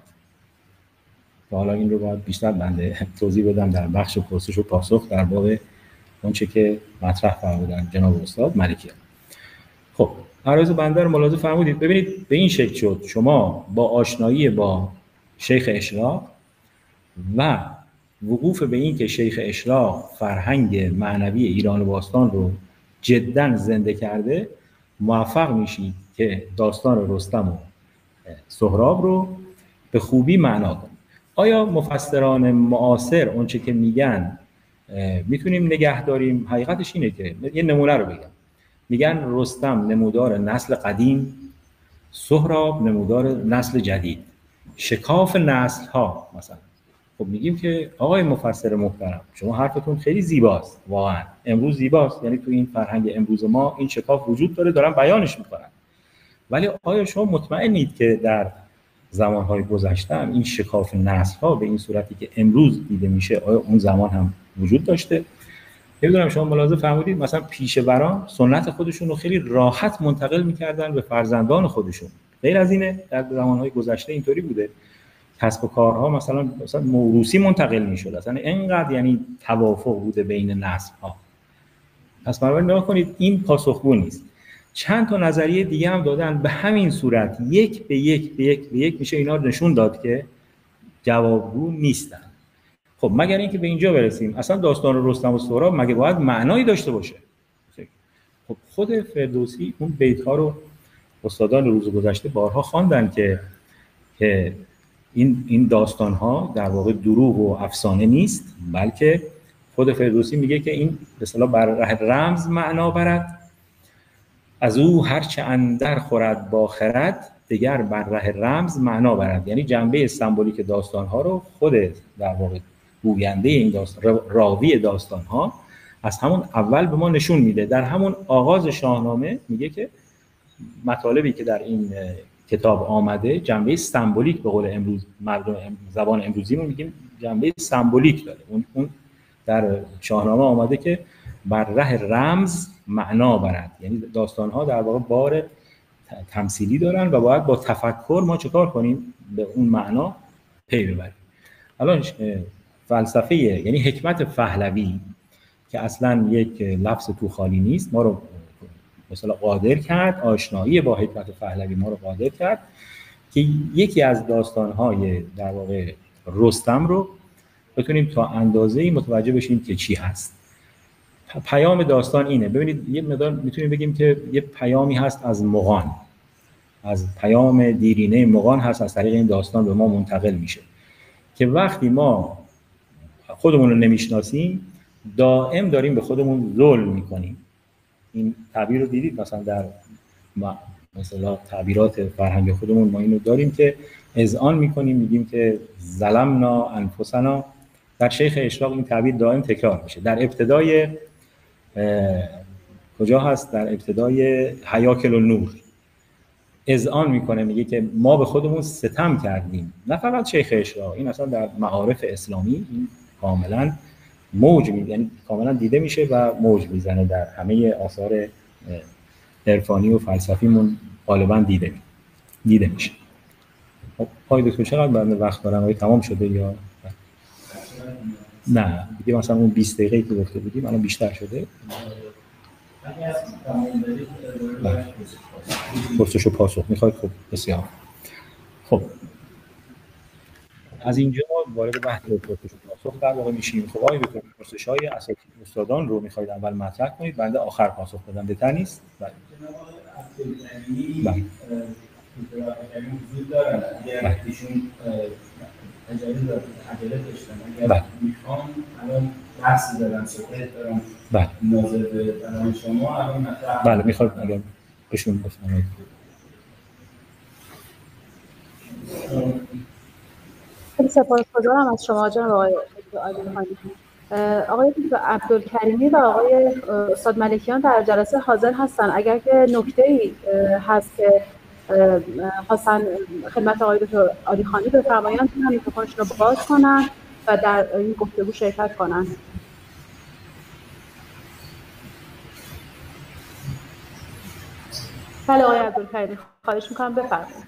حالا این رو باید بیشتر بنده توضیح بدم در بخش پرسش و پاسخ در باب اونچه که مطرح فرمودن جناب استاد ملکیان. خب عرض بنده رو ملاحظه فرمودید. ببینید به این شکل شد شما با آشنایی با شیخ اشراق و وقوف به این که شیخ اشراق فرهنگ معنوی ایران باستان رو جداً زنده کرده موفق میشید که داستان رستم و سهراب رو به خوبی معنا کنید. آیا مفسران معاصر اونچه که میگن میتونیم نگه داریم؟ حقیقتش اینه که یه نمونه رو بگم. میگن رستم نمودار نسل قدیم، سهراب نمودار نسل جدید، شکاف نسل ها مثلا. خب میگیم که آقای مفسر محترم شما حرفتون خیلی زیباست، واقعا امروز زیباست، یعنی تو این فرهنگ امروز ما این شکاف وجود داره، دارن بیانش میکنن، ولی آیا شما مطمئنید که در زمانهای گذشته هم این شکاف نسل ها به این صورتی که امروز دیده میشه آیا اون زمان هم وجود داشته؟ نمیدونم شما ملاحظه فرمودید مثلا پیشوران سنت خودشون رو خیلی راحت منتقل میکردن به فرزندان خودشون، غیر از اینه در زمانهای گذشته اینطوری بوده. کسب و کارها مثلا موروثی منتقل میشد، اصلا اینقدر یعنی توافق بوده بین نسل ها. پس بنابراین نگاه کنید این پاسخگو نیست. چند تا نظریه دیگه هم دادن به همین صورت، یک به یک میشه اینا رو نشون داد که جوابگو نیستن. خب مگر اینکه به اینجا برسیم اصلا داستان رستم و سهراب مگه باید معنایی داشته باشه؟ خب خود فردوسی اون بیت ها رو استادان روز گذشته بارها خواندن که این داستان ها در واقع دروغ و افسانه نیست، بلکه خود فردوسی میگه که این به اصطلاح بر ره رمز معنا برد، از او هرچه اندر خورد با خرد، دیگر بر ره رمز معنا برد. یعنی جنبه سمبولیک داستان ها رو خود در واقع گوینده این داستان، راوی داستان ها از همون اول به ما نشون میده. در همون آغاز شاهنامه میگه که مطالبی که در این کتاب آمده جنبه سمبولیک، به قول امروز مردم زبان امروزیمون میگیم جنبه سمبولیک داره. اون در شاهنامه آمده که بر ره رمز معنا برد، یعنی داستان ها در واقع بار تمثیلی دارن و باید با تفکر ما چکار کنیم؟ به اون معنا پی ببریم. الان فلسفه یعنی حکمت پهلوی که اصلا یک لفظ تو خالی نیست، ما رو مثلا قادر کرد، آشنایی با حکمت پهلوی ما رو قادر کرد که یکی از داستان‌های در واقع رستم رو بتونیم تا اندازه‌ای متوجه بشیم که چی هست. پیام داستان اینه. ببینید یه مقدار میتونیم بگیم که یه پیامی هست از مغان، از پیام دیرینه مغان هست، از طریق این داستان به ما منتقل میشه که وقتی ما خودمون رو نمیشناسیم دائم داریم به خودمون ظلم میکنیم. این تعبیر رو دیدید مثلا در مثلا تعبیرات فرهنگ خودمون ما اینو داریم که اذعان میکنیم، میگیم که ظلمنا انفسنا. در شیخ اشراق این تعبیر دائم تکرار میشه. در ابتدای کجا هست؟ در ابتدای حیاکل النور اذعان میکنه، میگه که ما به خودمون ستم کردیم. نه فقط شیخ اشراق، این اصلا در معارف اسلامی این کاملا موج یعنی کاملا دیده میشه و موج میزنه. در همه آثار عرفانی و فلسفیمون غالبا دیده میشه. خب آقای دکتر چقدر برنامه وقت دارم؟ آیا تمام شده یا نه؟ دیگه مثلا اون 20 دقیقه‌ای که گفته بودیم الان بیشتر شده. پرسش و پاسخ میخواید؟ خب بسیار. خب از اینجا وارد بحث پرسش و پاسخ در واقع میشیم. خب آقای دکتر پرسش‌های اساتید استادان رو میخواید اول مطرح کنید، بنده آخر پاسخ بدم، بهتر نیست؟ بله. بله. وجود دارن اگر ایشون عجله داشتن، اگر میخوام الان بحثی دارم، صحبت دارم، بله ناظر به بیان شما الان مطرح. بله میخواد اگر بهشون بفرمایید. خیلی سپاسگزارم از شما جناب آقای عالیخانی. آقای عبدالکریمی و آقای استاد ملکیان در جلسه حاضر هستن. اگر که نکته‌ای هست که خواستن خدمت آقای دکتر عالیخانی بفرمایند، میتونن میکروفونشون رو باز کنن و در این گفتگو شرکت کنن. بله آقای عبدالکریمی، خواهش میکنم بفرمایید.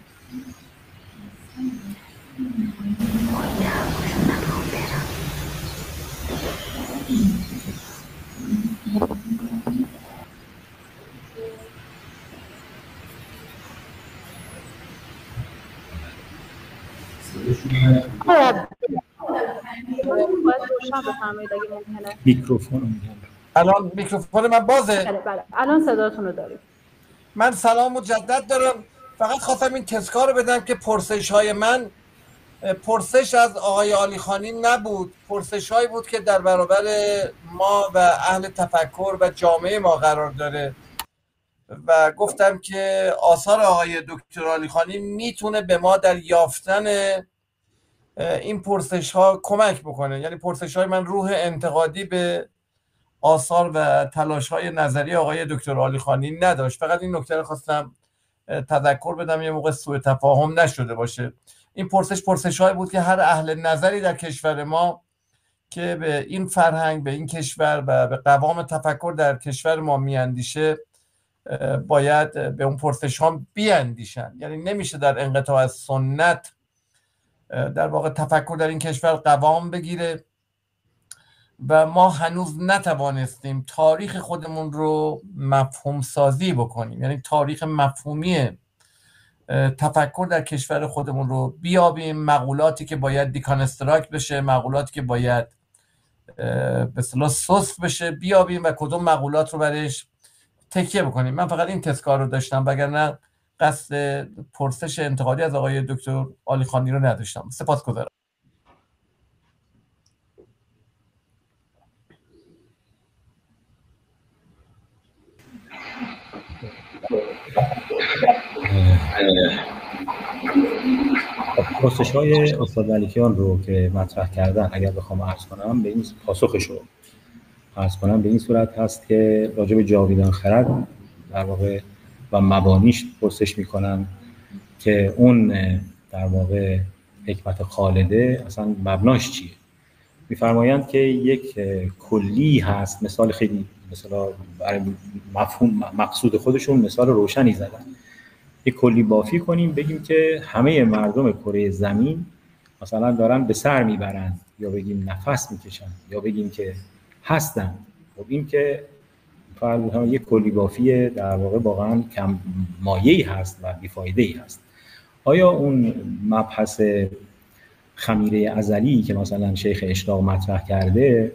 الان میکروفون من بازه؟ بله الان صداتون رو داریم. من سلام مجدد دارم. فقط خواستم این تذکار رو بدم که پرسش های من پرسش از آقای عالیخانی نبود، پرسش هایی بود که در برابر ما و اهل تفکر و جامعه ما قرار داره و گفتم که آثار آقای دکتر عالیخانی میتونه به ما در یافتن این پرسش ها کمک بکنه. یعنی پرسش های من روح انتقادی به آثار و تلاش های نظری آقای دکتر عالیخانی نداشت. فقط این نکته رو خواستم تذکر بدم یه موقع سوء تفاهم نشده باشه. این پرسش های بود که هر اهل نظری در کشور ما که به این فرهنگ، به این کشور و به قوام تفکر در کشور ما میاندیشه باید به اون پرسش ها بیاندیشن. یعنی نمیشه در انقطاع از سنت در واقع تفکر در این کشور قوام بگیره و ما هنوز نتوانستیم تاریخ خودمون رو مفهوم سازی بکنیم. یعنی تاریخ مفهومی تفکر در کشور خودمون رو بیابیم، مقولاتی که باید دیکانستراکت بشه، مقولاتی که باید به اصطلاح سوس بشه بیابیم و کدوم مقولات رو برش تکیه بکنیم. من فقط این تذکار رو داشتم، وگرنه قصد پرسش انتقادی از آقای دکتر عالیخانی رو نداشتم. سپاسگزارم. پرسش‌های استاد ملیکیان رو که مطرح کردن اگر بخوام عرض کنم به این پاسخش رو عرض کنم به این صورت هست که راجع به جاویدان خرد در واقع و مبانیش پرسش میکنن که اون در واقع حکمت خالده اصلا مبناش چیه. میفرمایند که یک کلی هست، مثال خیلی مثلا برای مفهوم مقصود خودشون مثال روشنی زدن. یک کلی بافی کنیم بگیم که همه مردم کره زمین مثلا دارن به سر میبرن، یا بگیم نفس میکشن، یا بگیم که هستن. خب این که فرض یک کلی بافی در واقع واقعا کم مایه‌ای هست و بیفایده‌ای هست. آیا اون مبحث خمیره ازلی که مثلا شیخ اشراق مطرح کرده،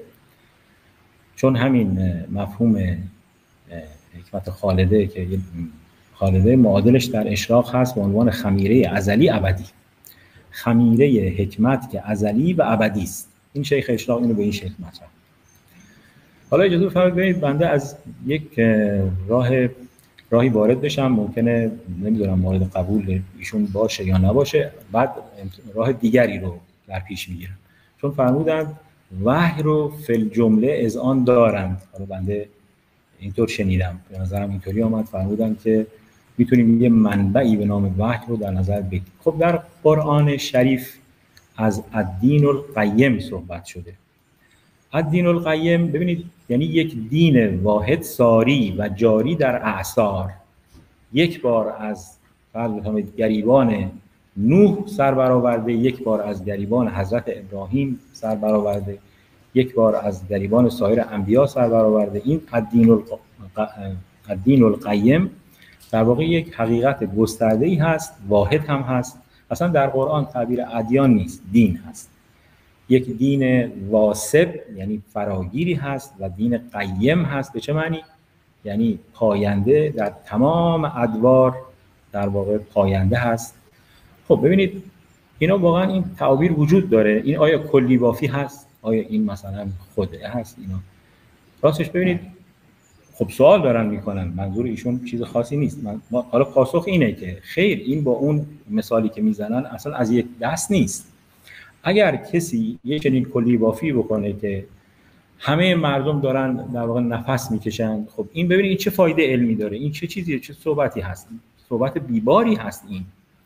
چون همین مفهوم حکمت خالده که خالده معادلش در اشراق هست به عنوان خمیره ازلی ابدی، خمیره حکمت که ازلی و ابدی است. این شیخ اشراق اینو به این شکل مطرح. حالا اجازه بفرمایید بنده از یک راهی وارد بشم، ممکنه نمیدونم مورد قبول ایشون باشه یا نباشه، بعد راه دیگری رو در پیش میگیرم. چون فرمودند وحی رو فی جمله اذعان دارند. حالا بنده اینطور شنیدم، به نظرم اینطوری آمد، فرمودند که میتونیم یه منبعی به نام وحی رو در نظر بگیریم. خب در قرآن شریف از الدین القیم صحبت شده. الدین القیم ببینید یعنی یک دین واحد ساری و جاری در اعصار. یک بار از گریبان نوح سر برآورده، یک بار از گریبان حضرت ابراهیم سر برآورده، یک بار از گریبان سایر انبیا سر برآورده. این الدین القیم در واقع یک حقیقت گسترده‌ای هست، واحد هم هست. اصلا در قرآن تعبیر ادیان نیست، دین هست. یک دین واسب یعنی فراگیری هست و دین قیم هست. به چه معنی؟ یعنی پاینده، در تمام ادوار در واقع پاینده هست. خب ببینید اینا واقعا این تعابیر وجود داره. این آیا کلی بافی هست؟ آیا این مثلا خدعه هست؟ اینا راستش ببینید خب سوال دارن میکنن، منظور ایشون چیز خاصی نیست. حالا پاسخ اینه که خیر، این با اون مثالی که میزنن اصلا از یک دست نیست. اگر کسی یه چنین کلی بافی بکنه که همه مردم دارن در واقع نفس میکشن، خب این ببینید این چه فایده علمی داره، این چه چیزیه، چه صحبتی هست، صحبت بیباری هست، این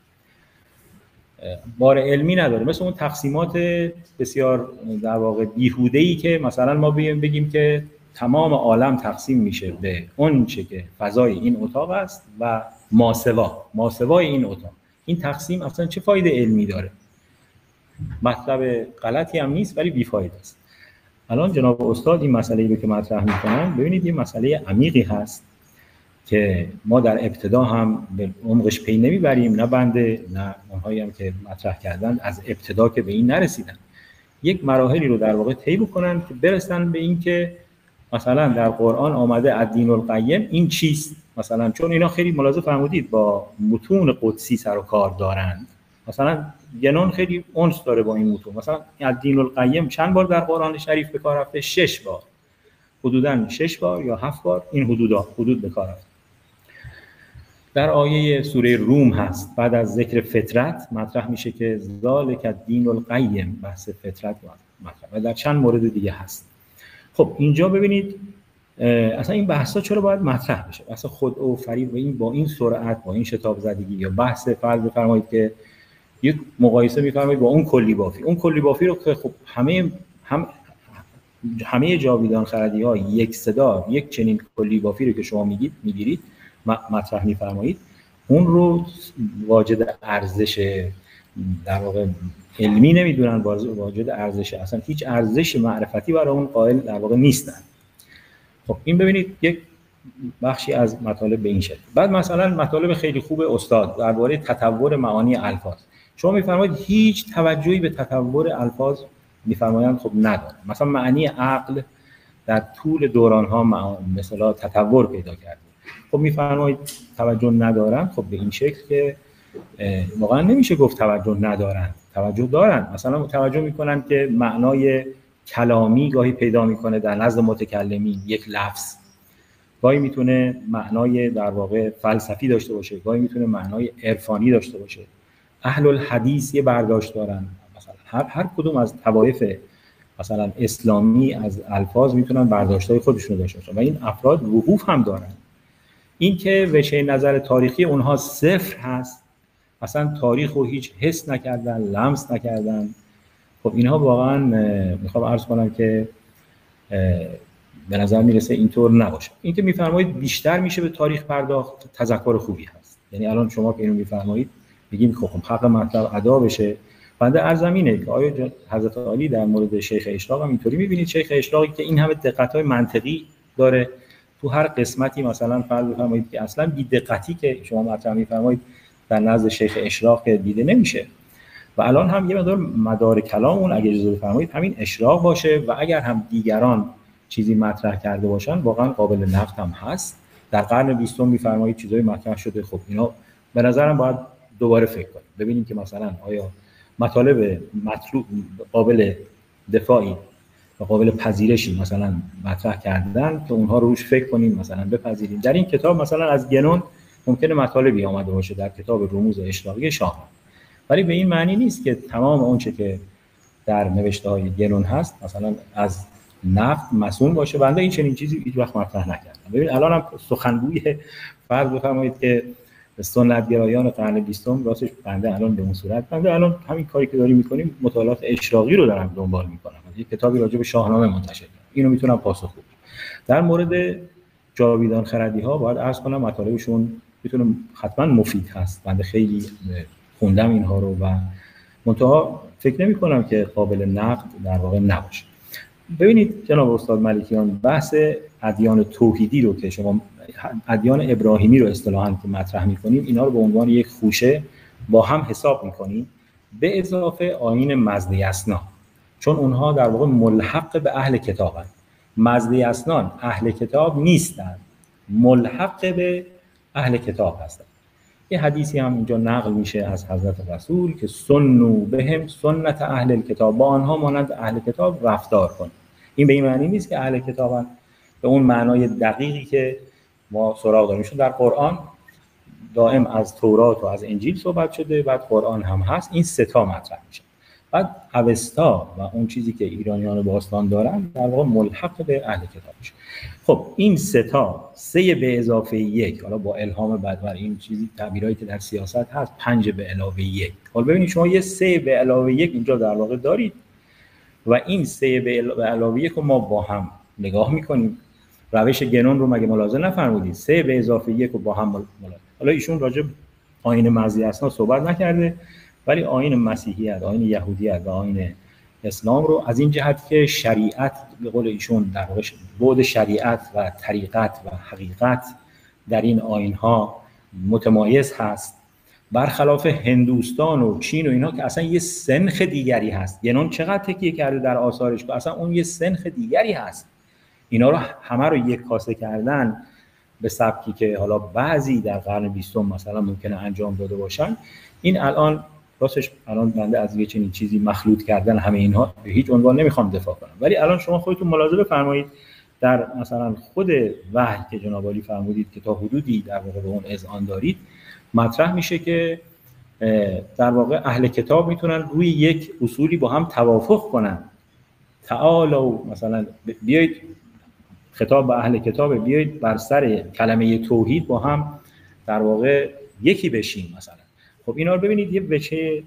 بار علمی نداره. مثل اون تقسیمات بسیار در واقع بیهوده‌ای که مثلا ما بگیم که تمام عالم تقسیم میشه به اون چه که فضای این اتاق است و ماسوای این اتاق. این تقسیم اصلا چه فایده علمی داره؟ مطلب غلطی هم نیست ولی بیفایده است. الان جناب استاد این مسئله‌ای رو که مطرح می‌کنن، ببینید این مسئله عمیقی هست که ما در ابتدا هم به عمقش پی نمیبریم، نه بنده نه اونهایی هم که مطرح کردن از ابتدا که به این نرسیدن. یک مراحلی رو در واقع طی بکنن که برسن به این که مثلا در قرآن آمده الدین القیم این چیست، مثلا چون اینا خیلی ملاحظه فرمودید با متون قدسی سر و کار دارند. مثلا گنون خیلی انس داره با این متون. مثلا الدین القیم چند بار در قرآن شریف به کار رفته؟ 6 بار، حدوداً 6 بار یا 7 بار این حدود به کار رفته. در آیه سوره روم هست، بعد از ذکر فطرت مطرح میشه که ذالک الدین القیم، بحث فطرت مطرح و در چند مورد دیگه هست. خب اینجا ببینید اصلا این بحثا چرا باید مطرح بشه؟ اصلا خود او فریب و این با این سرعت، با این شتاب زدگی، یا بحث فرض بفرمایید که یک مقایسه می‌فرمایید با اون کلی بافی. اون کلی بافی رو که خب همه جاویدان خردی‌ها یک صدا یک چنین کلی بافی رو که شما میگیرید مطرح می‌فرمایید، اون رو واجد ارزش در واقع علمی نمیدونن، واجد ارزش، اصلا هیچ ارزش معرفتی برای اون قائل در واقع نیستن. خب این ببینید یک بخشی از مطالب به این شکل. بعد مثلا مطالب خیلی خوب استاد درباره تطور معانی الفاظ. شما میفرمایید هیچ توجهی به تطور الفاظ میفرمایند خب نداره. مثلا معنی عقل در طول دوران‌ها مثلا تطور پیدا کرده. خب میفرمایید توجه ندارن. خب به این شکل که واقعا نمیشه گفت توجه ندارن، توجه دارن. مثلا توجه میکنن که معنای کلامی گاهی پیدا میکنه در نزد متکلمین یک لفظ، گاهی میتونه معنای در واقع فلسفی داشته باشه، گاهی میتونه معنای عرفانی داشته باشه. اهل الحدیث یه برداشت دارن، مثلا هر کدوم از طوایف مثلا اسلامی از الفاظ میتونن برداشت‌های خودشونو داشته باشن و این افراد وقوف هم دارن. این که وجه نظر تاریخی اونها صفر هست، اصلا تاریخ رو هیچ حس نکردن، لمس نکردن. خب اینها واقعا میخوام عرض کنم که به نظر میرسه اینطور نباشه. این که میفرمایید بیشتر میشه به تاریخ پرداخت، تذکر خوبی هست. یعنی الان شما که اینو میفرمایید بگیم خب حق مطلب ادا بشه. بنده عرض اینه که آیا حضرت عالی در مورد شیخ اشراق هم اینطوری میبینید؟ شیخ اشراقی که این همه دقت‌های منطقی داره تو هر قسمتی، مثلا فرض بفرمایید که اصلا بی دقتی که شما مطرح میفرمایید در نزد شیخ اشراق دیده نمیشه. و الان هم یه مدار کلامون اگه اجازه بفرمایید همین اشراق باشه و اگر هم دیگران چیزی مطرح کرده باشن واقعا قابل نقد هم هست. در قرن 20 میفرمایید چیزایی مطرح شده. خب اینا به نظرم باید دوباره فکر کنیم، ببینیم که مثلا آیا مطالب مطلوب قابل دفاعی و قابل پذیرشی مثلا مطرح کردن که اونها رو روش فکر کنیم، مثلا بپذیریم. در این کتاب مثلا از گنون ممکنه مطالبی آمده باشه در کتاب رموز اشراقی شاه، ولی به این معنی نیست که تمام اون چه که در نوشته‌های گنون هست مثلا از نفت مسئول باشه. بنده این چنین چیزی هیچ وقت مطرح نکردم. ببین الان هم سخنگوی فرض بفرمایید که سنت‌گرایان قرن 20 راستش بنده الان به اون صورت، بنده الان همین کاری که داریم می‌کنیم مطالعات اشراقی رو دارم دنبال می‌کنم. یک کتابی راجع به شاهنامه منتشر کردم، اینو میتونم پاسخ بدم. در مورد جاویدان خردی‌ها باید عرض کنم مطالبشون میتونه حتما مفید هست. بنده خیلی خوندم اینها رو و منتها فکر نمی‌کنم که قابل نقد در واقع نباشه. ببینید جناب استاد ملکیان، بحث ادیان توحیدی رو که شما ادیان ابراهیمی رو اصطلاحاً که مطرح می‌کنیم، اینا رو به عنوان یک خوشه با هم حساب می‌کنیم به اضافه آیین مزدیسنا، چون اونها در واقع ملحق به اهل کتابند. مزدیسنان اهل کتاب نیستند، ملحق به اهل کتاب هستند. یه حدیثی هم اینجا نقل میشه از حضرت رسول که سنوا بهم سنت اهل الکتاب، با آنها مانند اهل کتاب رفتار کن. این به این معنی نیست که اهل کتابن به اون معنای دقیقی که ما سراغ داریم. در قرآن دائم از تورات و از انجیل صحبت شده، بعد قرآن هم هست، این سه تا مطرح میشه. بعد اوستا و اون چیزی که ایرانیان باستان دارن در واقع ملحق به اهل کتاب میشه. خب این سه تا، 3 به اضافه 1، حالا با الهام بعد این چیزی تعبیرایی که در سیاست هست 5 به علاوه 1. حالا ببینید شما یه 3 به علاوه 1 اینجا در واقع دارید و این 3 به علاوه 1 رو ما با هم نگاه میکنیم روش گنون رو مگه ملاحظه نفرمودید؟ 3 به اضافه 1 رو با هم ملاحظه. حالا ایشون راجع به آیین مزی اسنا صحبت نکرده، ولی آیین مسیحیت، آیین یهودیت و آیین اسلام رو از این جهت که شریعت به قول ایشون در واقع بعد شریعت و طریقت و حقیقت در این آیین‌ها متمایز هست، برخلاف هندوستان و چین و اینا که اصلا یه سنخ دیگری هست. گنون چقدر تکیه کرده در آثارش که اصلا اون یه سنخ دیگری هست. اینا رو همه رو یک کاسه کردن به سبکی که حالا بعضی در قرن 20 مثلا ممکنه انجام داده باشن. این الان راستش الان بنده از یه چنین چیزی مخلوط کردن همه اینها به هیچ عنوان نمیخوام دفاع کنم، ولی الان شما خودتون ملاحظه بفرمایید در مثلا خود وحی که جناب عالی فرمودید که تا حدودی در واقع به اون اذعان دارید، مطرح میشه که در واقع اهل کتاب میتونن روی یک اصولی با هم توافق کنن. تعالوا مثلا بیایید، خطاب به اهل کتاب، بیایید بر سر کلمه توحید با هم در واقع یکی بشیم مثلا. خب اینا رو ببینید یه وجه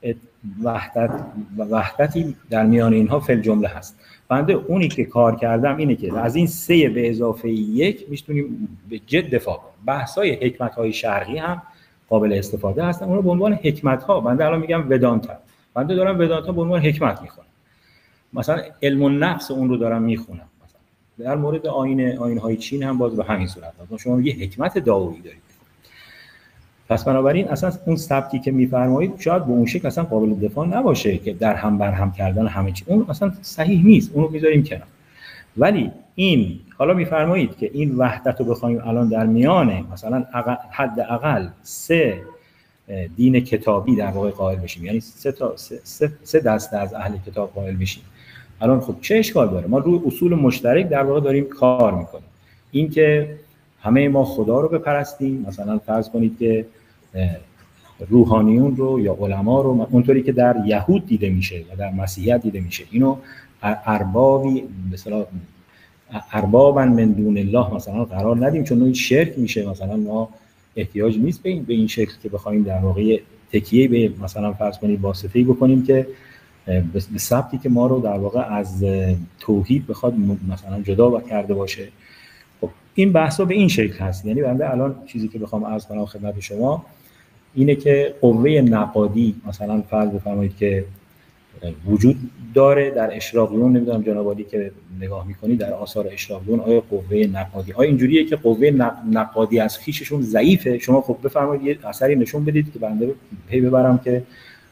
وحدتی در میان اینها فی الجمله هست. بنده اونی که کار کردم اینه که از این 3 به اضافه 1 میتونیم به جد دفاع کنیم. بحث‌های حکمت‌های شرقی هم قابل استفاده هستن، اون رو به عنوان حکمت‌ها، بنده الان میگم ودانتا، بنده دارم ودانتا به عنوان حکمت میخونم. مثلا علم النفس اون رو دارم میخونم. مثلا در مورد آیین‌های چین هم باز به همین صورت هست. شما یه حکمت داویی دارید. پس بنابراین اصلا اون سبکی که میفرمایید شاید به اون شکل اصلا قابل دفاع نباشه که در هم بر هم کردن همه چی، اون اصلا صحیح نیست، اون رو میذاریم کنار. ولی این حالا میفرمایید که این وحدت رو بخوایم الان در میانه مثلا حداقل 3 دین کتابی در واقع قائل بشیم، یعنی 3 دسته از اهل کتاب قائل بشیم، الان خب چه اشکال داره؟ ما روی اصول مشترک در واقع داریم کار میکنیم. این که همه ما خدا رو بپرستیم، مثلا فرض کنید که روحانیون رو یا علما رو اونطوری که در یهود دیده میشه و در مسیحیت دیده میشه، اینو اربابی به اصطلاح اربابا من دون الله مثلا قرار ندیم، چون این شرک میشه. مثلا ما احتیاج نیست به این شکل که بخوایم در واقع تکیه به مثلا فرض کنید واسطه‌ای بکنیم که به سبکی که ما رو در واقع از توحید بخواد مثلا جدا کرده باشه. خب این بحثا به این شکل هست. یعنی بنده الان چیزی که بخوام عرض کنم خدمت شما اینه که قوه نقادی مثلا فرض بفرمایید که وجود داره در اشراقیون، نمیدونم جناب عالی که نگاه میکنید در آثار اشراقیون آیا قوه نقادی آیا اینجوریه که قوه نقادی از خیششون ضعیفه؟ شما خب بفرمایید یه اثری نشون بدید که بنده پی ببرم که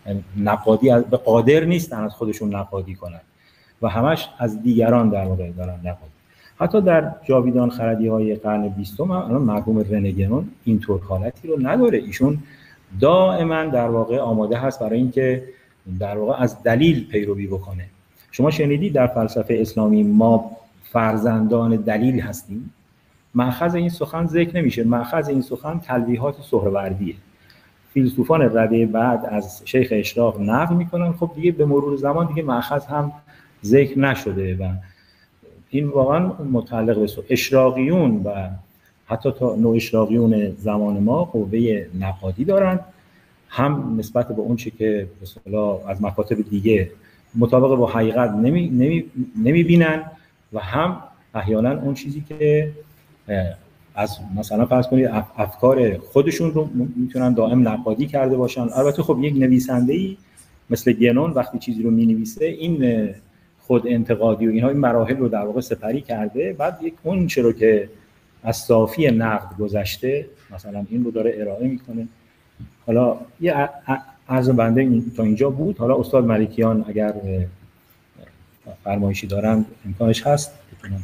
نقادی به قادر نیستن از خودشون نقادی کنن و همش از دیگران در واقع دارن نقادی. حتی در جاویدان خردی‌های قرن 20 الان مرحوم رنه گنون اینطور حالتی رو نداره. ایشون دائما در واقع آماده هست برای اینکه در واقع از دلیل پیروی بکنه. شما شنیدید در فلسفه اسلامی ما فرزندان دلیل هستیم؟ مأخذ این سخن ذکر نمیشه. مأخذ این سخن تلویحات سهروردیه. فیلسوفان رده بعد از شیخ اشراق نقل میکنن، خب دیگه به مرور زمان دیگه مأخذ هم ذکر نشده و این واقعا متعلق به اشراقیون و حتی تا نو اشراقیون زمان ما قوه نقادی دارن، هم نسبت به اون چه که به اصطلاح از مکاتب دیگه مطابق با حقیقت نمیبینن و هم احیانا اون چیزی که از مثلا فرض کنید افکار خودشون رو میتونن دائم نقادی کرده باشن. البته خب یک نویسنده‌ای مثل گنون وقتی چیزی رو مینویسه این خود انتقادی و اینها این مراحل رو در واقع سپری کرده، بعد یک اون چه رو که از صافی نقد گذشته مثلا این رو داره ارائه میکنه. حالا یه عرض بنده تا اینجا بود. حالا استاد ملکیان اگر فرمایشی دارند امکانش هست بتونم.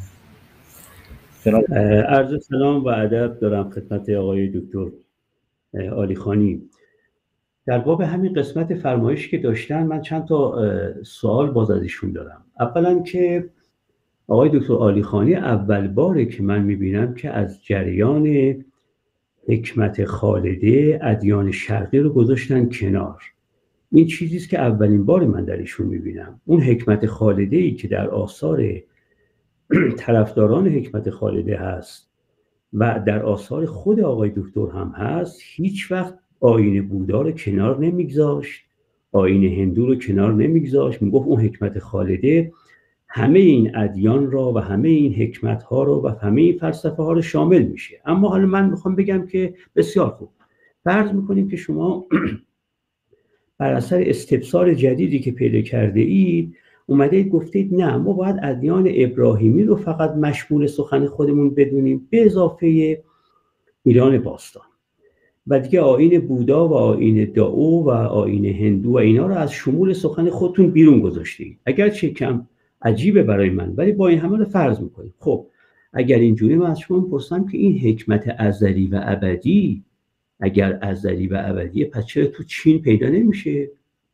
عرض سلام و ادب دارم خدمت آقای دکتر عالیخانی. در باب همین قسمت فرمایشی که داشتن من چند تا سوال باز از ایشون دارم. اولا که آقای دکتر عالیخانی اول باره که من میبینم که از جریان حکمت خالده ادیان شرقی رو گذاشتن کنار. این چیزی است که اولین بار من در ایشون میبینم. اون حکمت خالده‌ای که در آثار طرفداران حکمت خالده هست و در آثار خود آقای دکتر هم هست، هیچ وقت آیین بودا رو کنار نمیگذاشت، آیین هندو رو کنار نمیگذاشت. میگفت اون حکمت خالده همه این ادیان را و همه این حکمت ها رو و همه این فلسفه ها رو شامل میشه. اما حالا من میخوام بگم که بسیار خوب، فرض میکنیم که شما بر اثر استبصار جدیدی که پیدا کرده اید اومده اید گفتید نه، ما باید ادیان ابراهیمی رو فقط مشمول سخن خودمون بدونیم به اضافه ایران باستان و دیگه آیین بودا و آیین دائو و آیین هندو و اینا رو از شمول سخن خودتون بیرون گذاشتید. اگر چه کم عجیبه برای من، ولی با این همه رو فرض میکنیم. خب اگر اینجوری، من از شما میپرسم که این حکمت ازلی و ابدی اگر ازلی و ابدیه، پس چرا تو چین پیدا نمیشه؟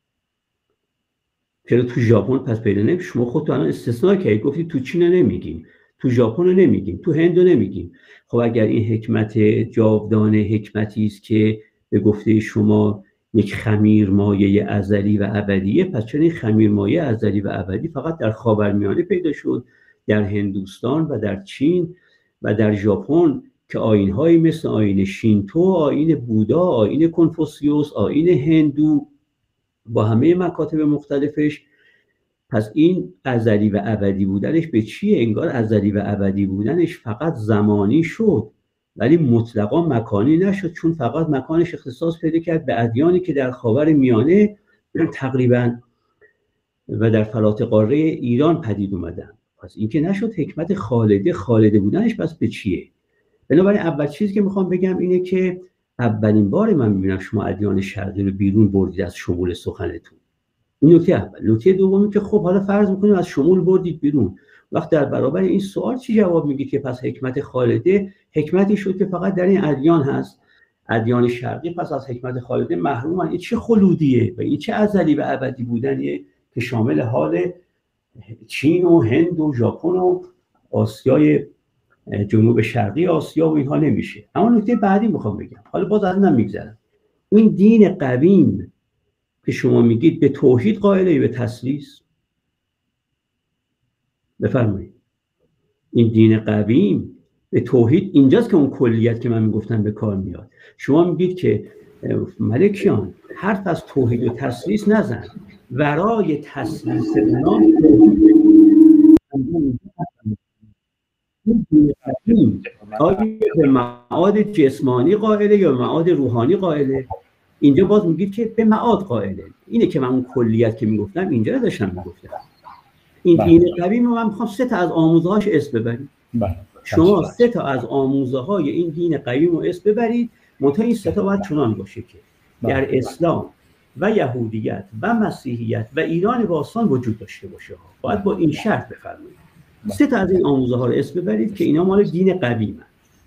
چرا تو ژاپن پس پیدا نمیشه؟ شما خودتون الان استثناء کردید، گفتید تو چین نمیگیم، تو ژاپن نمیگیم، تو هند نمیگیم. خب اگر این حکمت جاودانه حکمتی است که به گفته شما یک خمیر مایه ازلی و ابدیه، پس چرا این خمیر مایه ازلی و ابدی فقط در خاورمیانه پیدا شد، در هندوستان و در چین و در ژاپن که آیین‌هایی مثل آیین شینتو، آیین بودا، آیین کنفوسیوس، آیین هندو با همه مکاتب مختلفش، پس این ازلی و ابدی بودنش به چیه؟ انگار ازلی و ابدی بودنش فقط زمانی شد ولی مطلقا مکانی نشد، چون فقط مکانش اختصاص پیدا کرد به ادیانی که در خاور میانه تقریبا و در فلات قاره ایران پدید اومدن. پس این که نشد حکمت خالده بودنش پس به چیه؟ بنابراین اول چیزی که میخوام بگم اینه که اولین بار من میبینم شما ادیان شرقی رو بیرون بردید از شمول سخنتون. این نکته اول. نکته دومی که خب حالا فرض میکنیم از شمول بردید بیرون، وقت در برابر این سوال چی جواب میگید که پس حکمت خالده حکمتی شد که فقط در این ادیان هست، ادیان شرقی پس از حکمت خالده محرومن؟ این چه خلودیه و این چه ازلی و ابدی بودنیه که شامل حال چین و هند و ژاپن و آسیای جنوب شرقی آسیا و اینها نمیشه. اما نکته بعدی میخوام بگم، حالا باز از من میگذرم، این دین قویم که شما میگید به توحید قائله یا به تثلیث؟ بفرمایید. این دین قویم به توحید، اینجاست که اون کلیت که من میگفتم به کار میاد. شما میگید که ملکیان حرف از توحید و تثلیث نزن، ورای تثلیث نام آیا به معاد جسمانی قائله یا معاد روحانی قائله؟ اینجا باز میگید که به معاد قائله. اینه که من اون کلیت که میگفتم اینجا داشتم میگفتم. این دین قویم من میخوام 3 تا از آموزه‌هاش اسم ببرید. شما 3 تا از آموزه‌های این دین قویم رو اسم ببرید، منتها این 3 تا باید چنان باشه که در اسلام و یهودیت و مسیحیت و ایران باستان وجود داشته باشه. باید با این شرط بفرمایید. 3 تا از این آموزه‌ها رو اسم ببرید که اینا مال دین قویمه.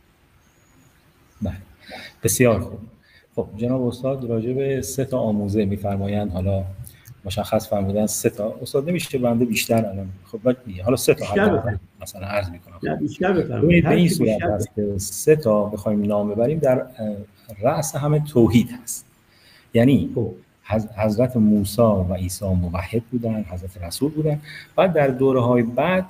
بله. بسیار خوب. خب جناب استاد راجع به 3 تا آموزه می‌فرمایند، حالا مشخص فرمودن 3 تا. استاد نمیشه بنده بیشتر الان خب حالا 3 تا مثلا عرض می‌کنم. نه بیشتر بفرمایید. به این صورت است که 3 تا بخوایم نام ببریم در رأس همه توحید هست. یعنی حضرت موسی و عیسی موحد بودن، حضرت رسول بودن. بعد در دوره‌های بعد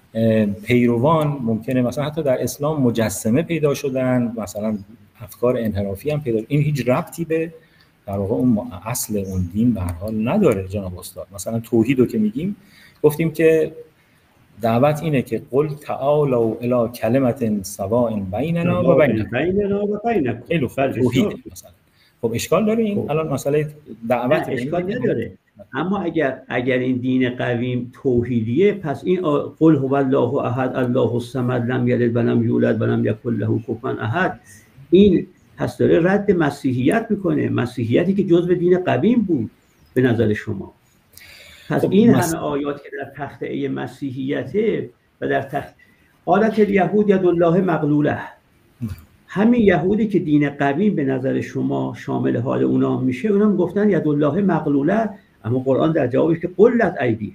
پیروان ممکنه مثلا حتی در اسلام مجسمه پیدا شدن، مثلا افکار انحرافی هم پیدا. این هیچ ربطی به در واقع اون اصل اون دین به هر حال نداره جناب استاد. مثلا توحید رو که میگیم، گفتیم که دعوت اینه که قل تعالوا الی کلمة سواء بیننا و بینکم. توحید مثلا. خب اشکال داره این الان مسئله دعوت؟ اشکال نداره. اما اگر این دین قویم توحیدیه، پس این قل هو الله احد الله الصمد لم یلد و لم یولد و لم یکن له کفوا احد، این پس داره رد مسیحیت میکنه، مسیحیتی که جزء دین قویم بود به نظر شما. پس این همه آیات که در تخته مسیحیته و در تخت قالت الیهود ید الله مغلوله، همین یهودی که دین قویم به نظر شما شامل حال اونا میشه، اونا گفتن ید الله مغلوله، اما قرآن در جوابش که قلت ایدیهم.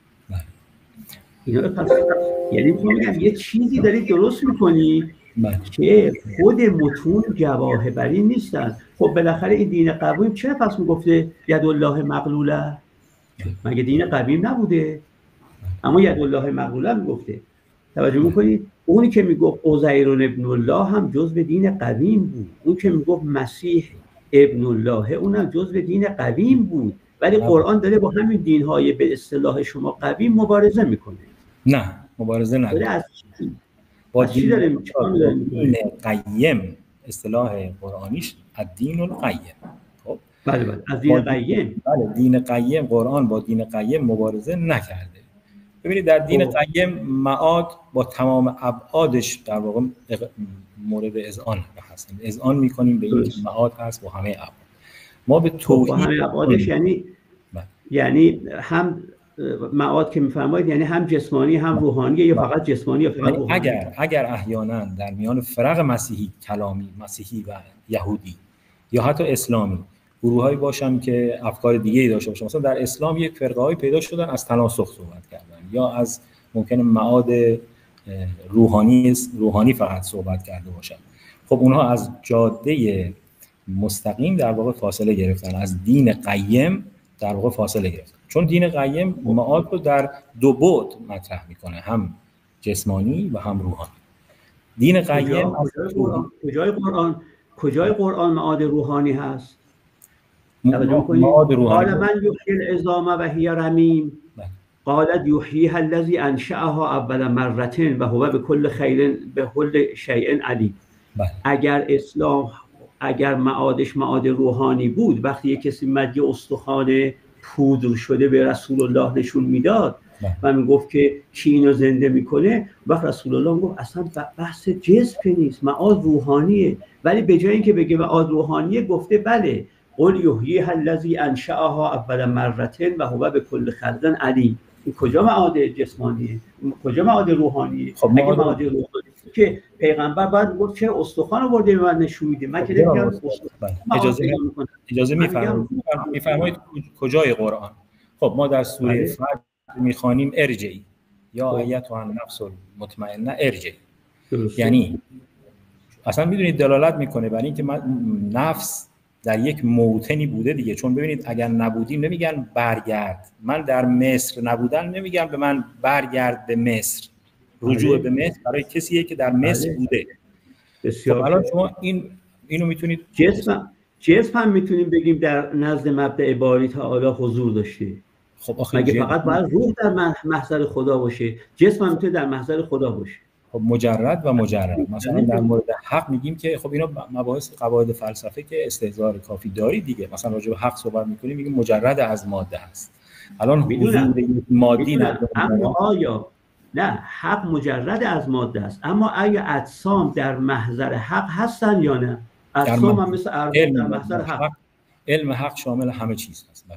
اینا رو پس یعنی میگم یه چیزی دارید درست میکنی که خود متون جواهر بری نیستن. خب بالاخره این دین قویم چرا پس میگفته ید الله مغلوله؟ مگه دین قویم نبوده؟ اما ید الله مغلوله میگفته. توجه میکنید؟ اونی که میگفت عزیر ابن الله هم جزء دین قویم بود، اون که میگفت مسیح ابن الله اونم جزء دین قویم بود. ولی قرآن داره با همین دین‌های به اصطلاح شما قوی مبارزه میکنه. نه مبارزه نداره. با چی داره دین قیم، اصطلاح قرآنیش الدین القیم. خب بله از دین قیم. بله دین قیم، قرآن با دین قیم مبارزه نکرده. ببینید در دین قیم معاد با تمام ابعادش در واقع مورد اذعان هست. اذعان میکنیم به این معاد هست با همه ابعاد. ما به توحید با همه ابعادش یعنی هم معاد که میفرمایید یعنی هم جسمانی هم روحانی یا فقط جسمانی یا فقط روحانی؟ اگر احیانا در میان فرق مسیحی کلامی، مسیحی و یهودی یا حتی اسلامی گروهایی باشن که افکار دیگه‌ای داشته باشن، مثلا در اسلام یک فرقه‌ای پیدا شدن از تناسخ صحبت کردن یا از ممکنه معاد روحانی فقط صحبت کرده باشن، خب اونها از جاده مستقیم در واقع فاصله گرفتن، از دین قیم در واقع فاصله گرفتن، چون دین قیم معاد رو در دو بعد مطرح میکنه، هم جسمانی و هم روحانی. دین قیم کجای قرآن معاد روحانی هست؟ معاد روحانی قال من یحیی العظام و هی رمیم قالت یحییها الذی انشأها اول مرة و هو بكل شیء علیم. اگر معادش معاد روحانی بود، وقتی یک کسی مد یه استخوان پودر شده به رسول الله نشون میداد و میگفت که کی اینو زنده میکنه، وقت رسول الله میگفت اصلا بحث جسم نیست، معاد روحانیه. ولی به جای اینکه بگه معاد روحانیه گفته بله قل یحییها الذی انشأها اول مرة و هو بكل خلق علیم. این کجا معاد جسمانیه؟ کجا معاد روحانیه؟ خب اگه معاد روحانی که پیغمبر بعد گفت چه استخوان آورده به من نشون میده، من که نمیگم اجازه میفرمایید کجای قرآن؟ خب ما در سوره فجر میخوانیم ارجعی یا ایتها النفس المطمئنه ارجعی، یعنی اصلا میدونید دلالت میکنه برای اینکه نفس در یک موطنی بوده دیگه، چون ببینید اگر نبودیم نمیگن برگرد، من در مصر نبودم نمیگم به من برگرد به مصر، رجوع به مصر برای کسیه که در مصر بوده. بسیار خب الان شما اینو میتونید جسم هم میتونیم بگیم در نزد مبدأ باری تعالی حضور داشته. خب آخه مگه فقط باید روح در محضر خدا باشه؟ جسم هم میتونه در محضر خدا باشه. خب مجرد مثلا در مورد حق میگیم که خب اینا مباحث قواعد فلسفه که استحضار کافی داری دیگه، مثلا راجع به حق صحبت میکنیم میگیم مجرد از ماده است. الان حضور مادی نداره، اما آیا نه حق مجرد از ماده است، اما آیا اجسام در محضر حق هستن یا نه؟ اجسام هم مثل ارواح در محضر حق. علم حق شامل همه چیز هست.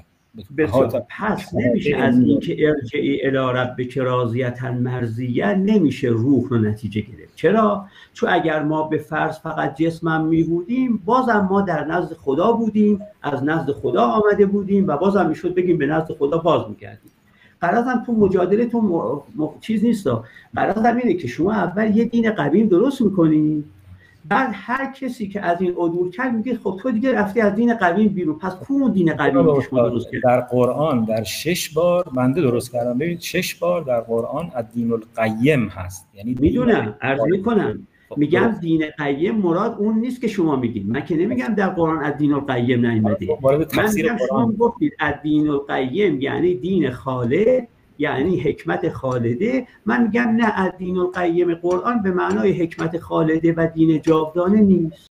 پس نمیشه از این که ارجعی الی ربک راضیة مرضیة نمیشه روح رو نتیجه گرفت. چرا؟ چون اگر ما به فرض فقط جسمم می بودیم، بازم ما در نزد خدا بودیم، از نزد خدا آمده بودیم و بازم میشد بگیم به نزد خدا باز میگردیم. قرارم تو مجادله تو چیز نیست. قرارم اینه که شما اول یه دین قدیم درست میکنید، بعد هر کسی که از این عدول کرد میگه خب تو دیگه رفتی از دین قدیم بیرون، پس کدوم دین قدیم شما درست کردید؟ در قرآن در 6 بار بنده درست کردم. ببینید 6 بار در قرآن الدین القیم هست، یعنی میدونم عرض میکنم میگم دین قیم مراد اون نیست که شما میگید. من که نمیگم در قرآن الدین القیم نیامده، من میگم شما گفتید الدین القیم یعنی دین خالد، یعنی حکمت خالده. من میگم نه، الدین القیم قرآن به معنای حکمت خالده و دین جاودانه نیست.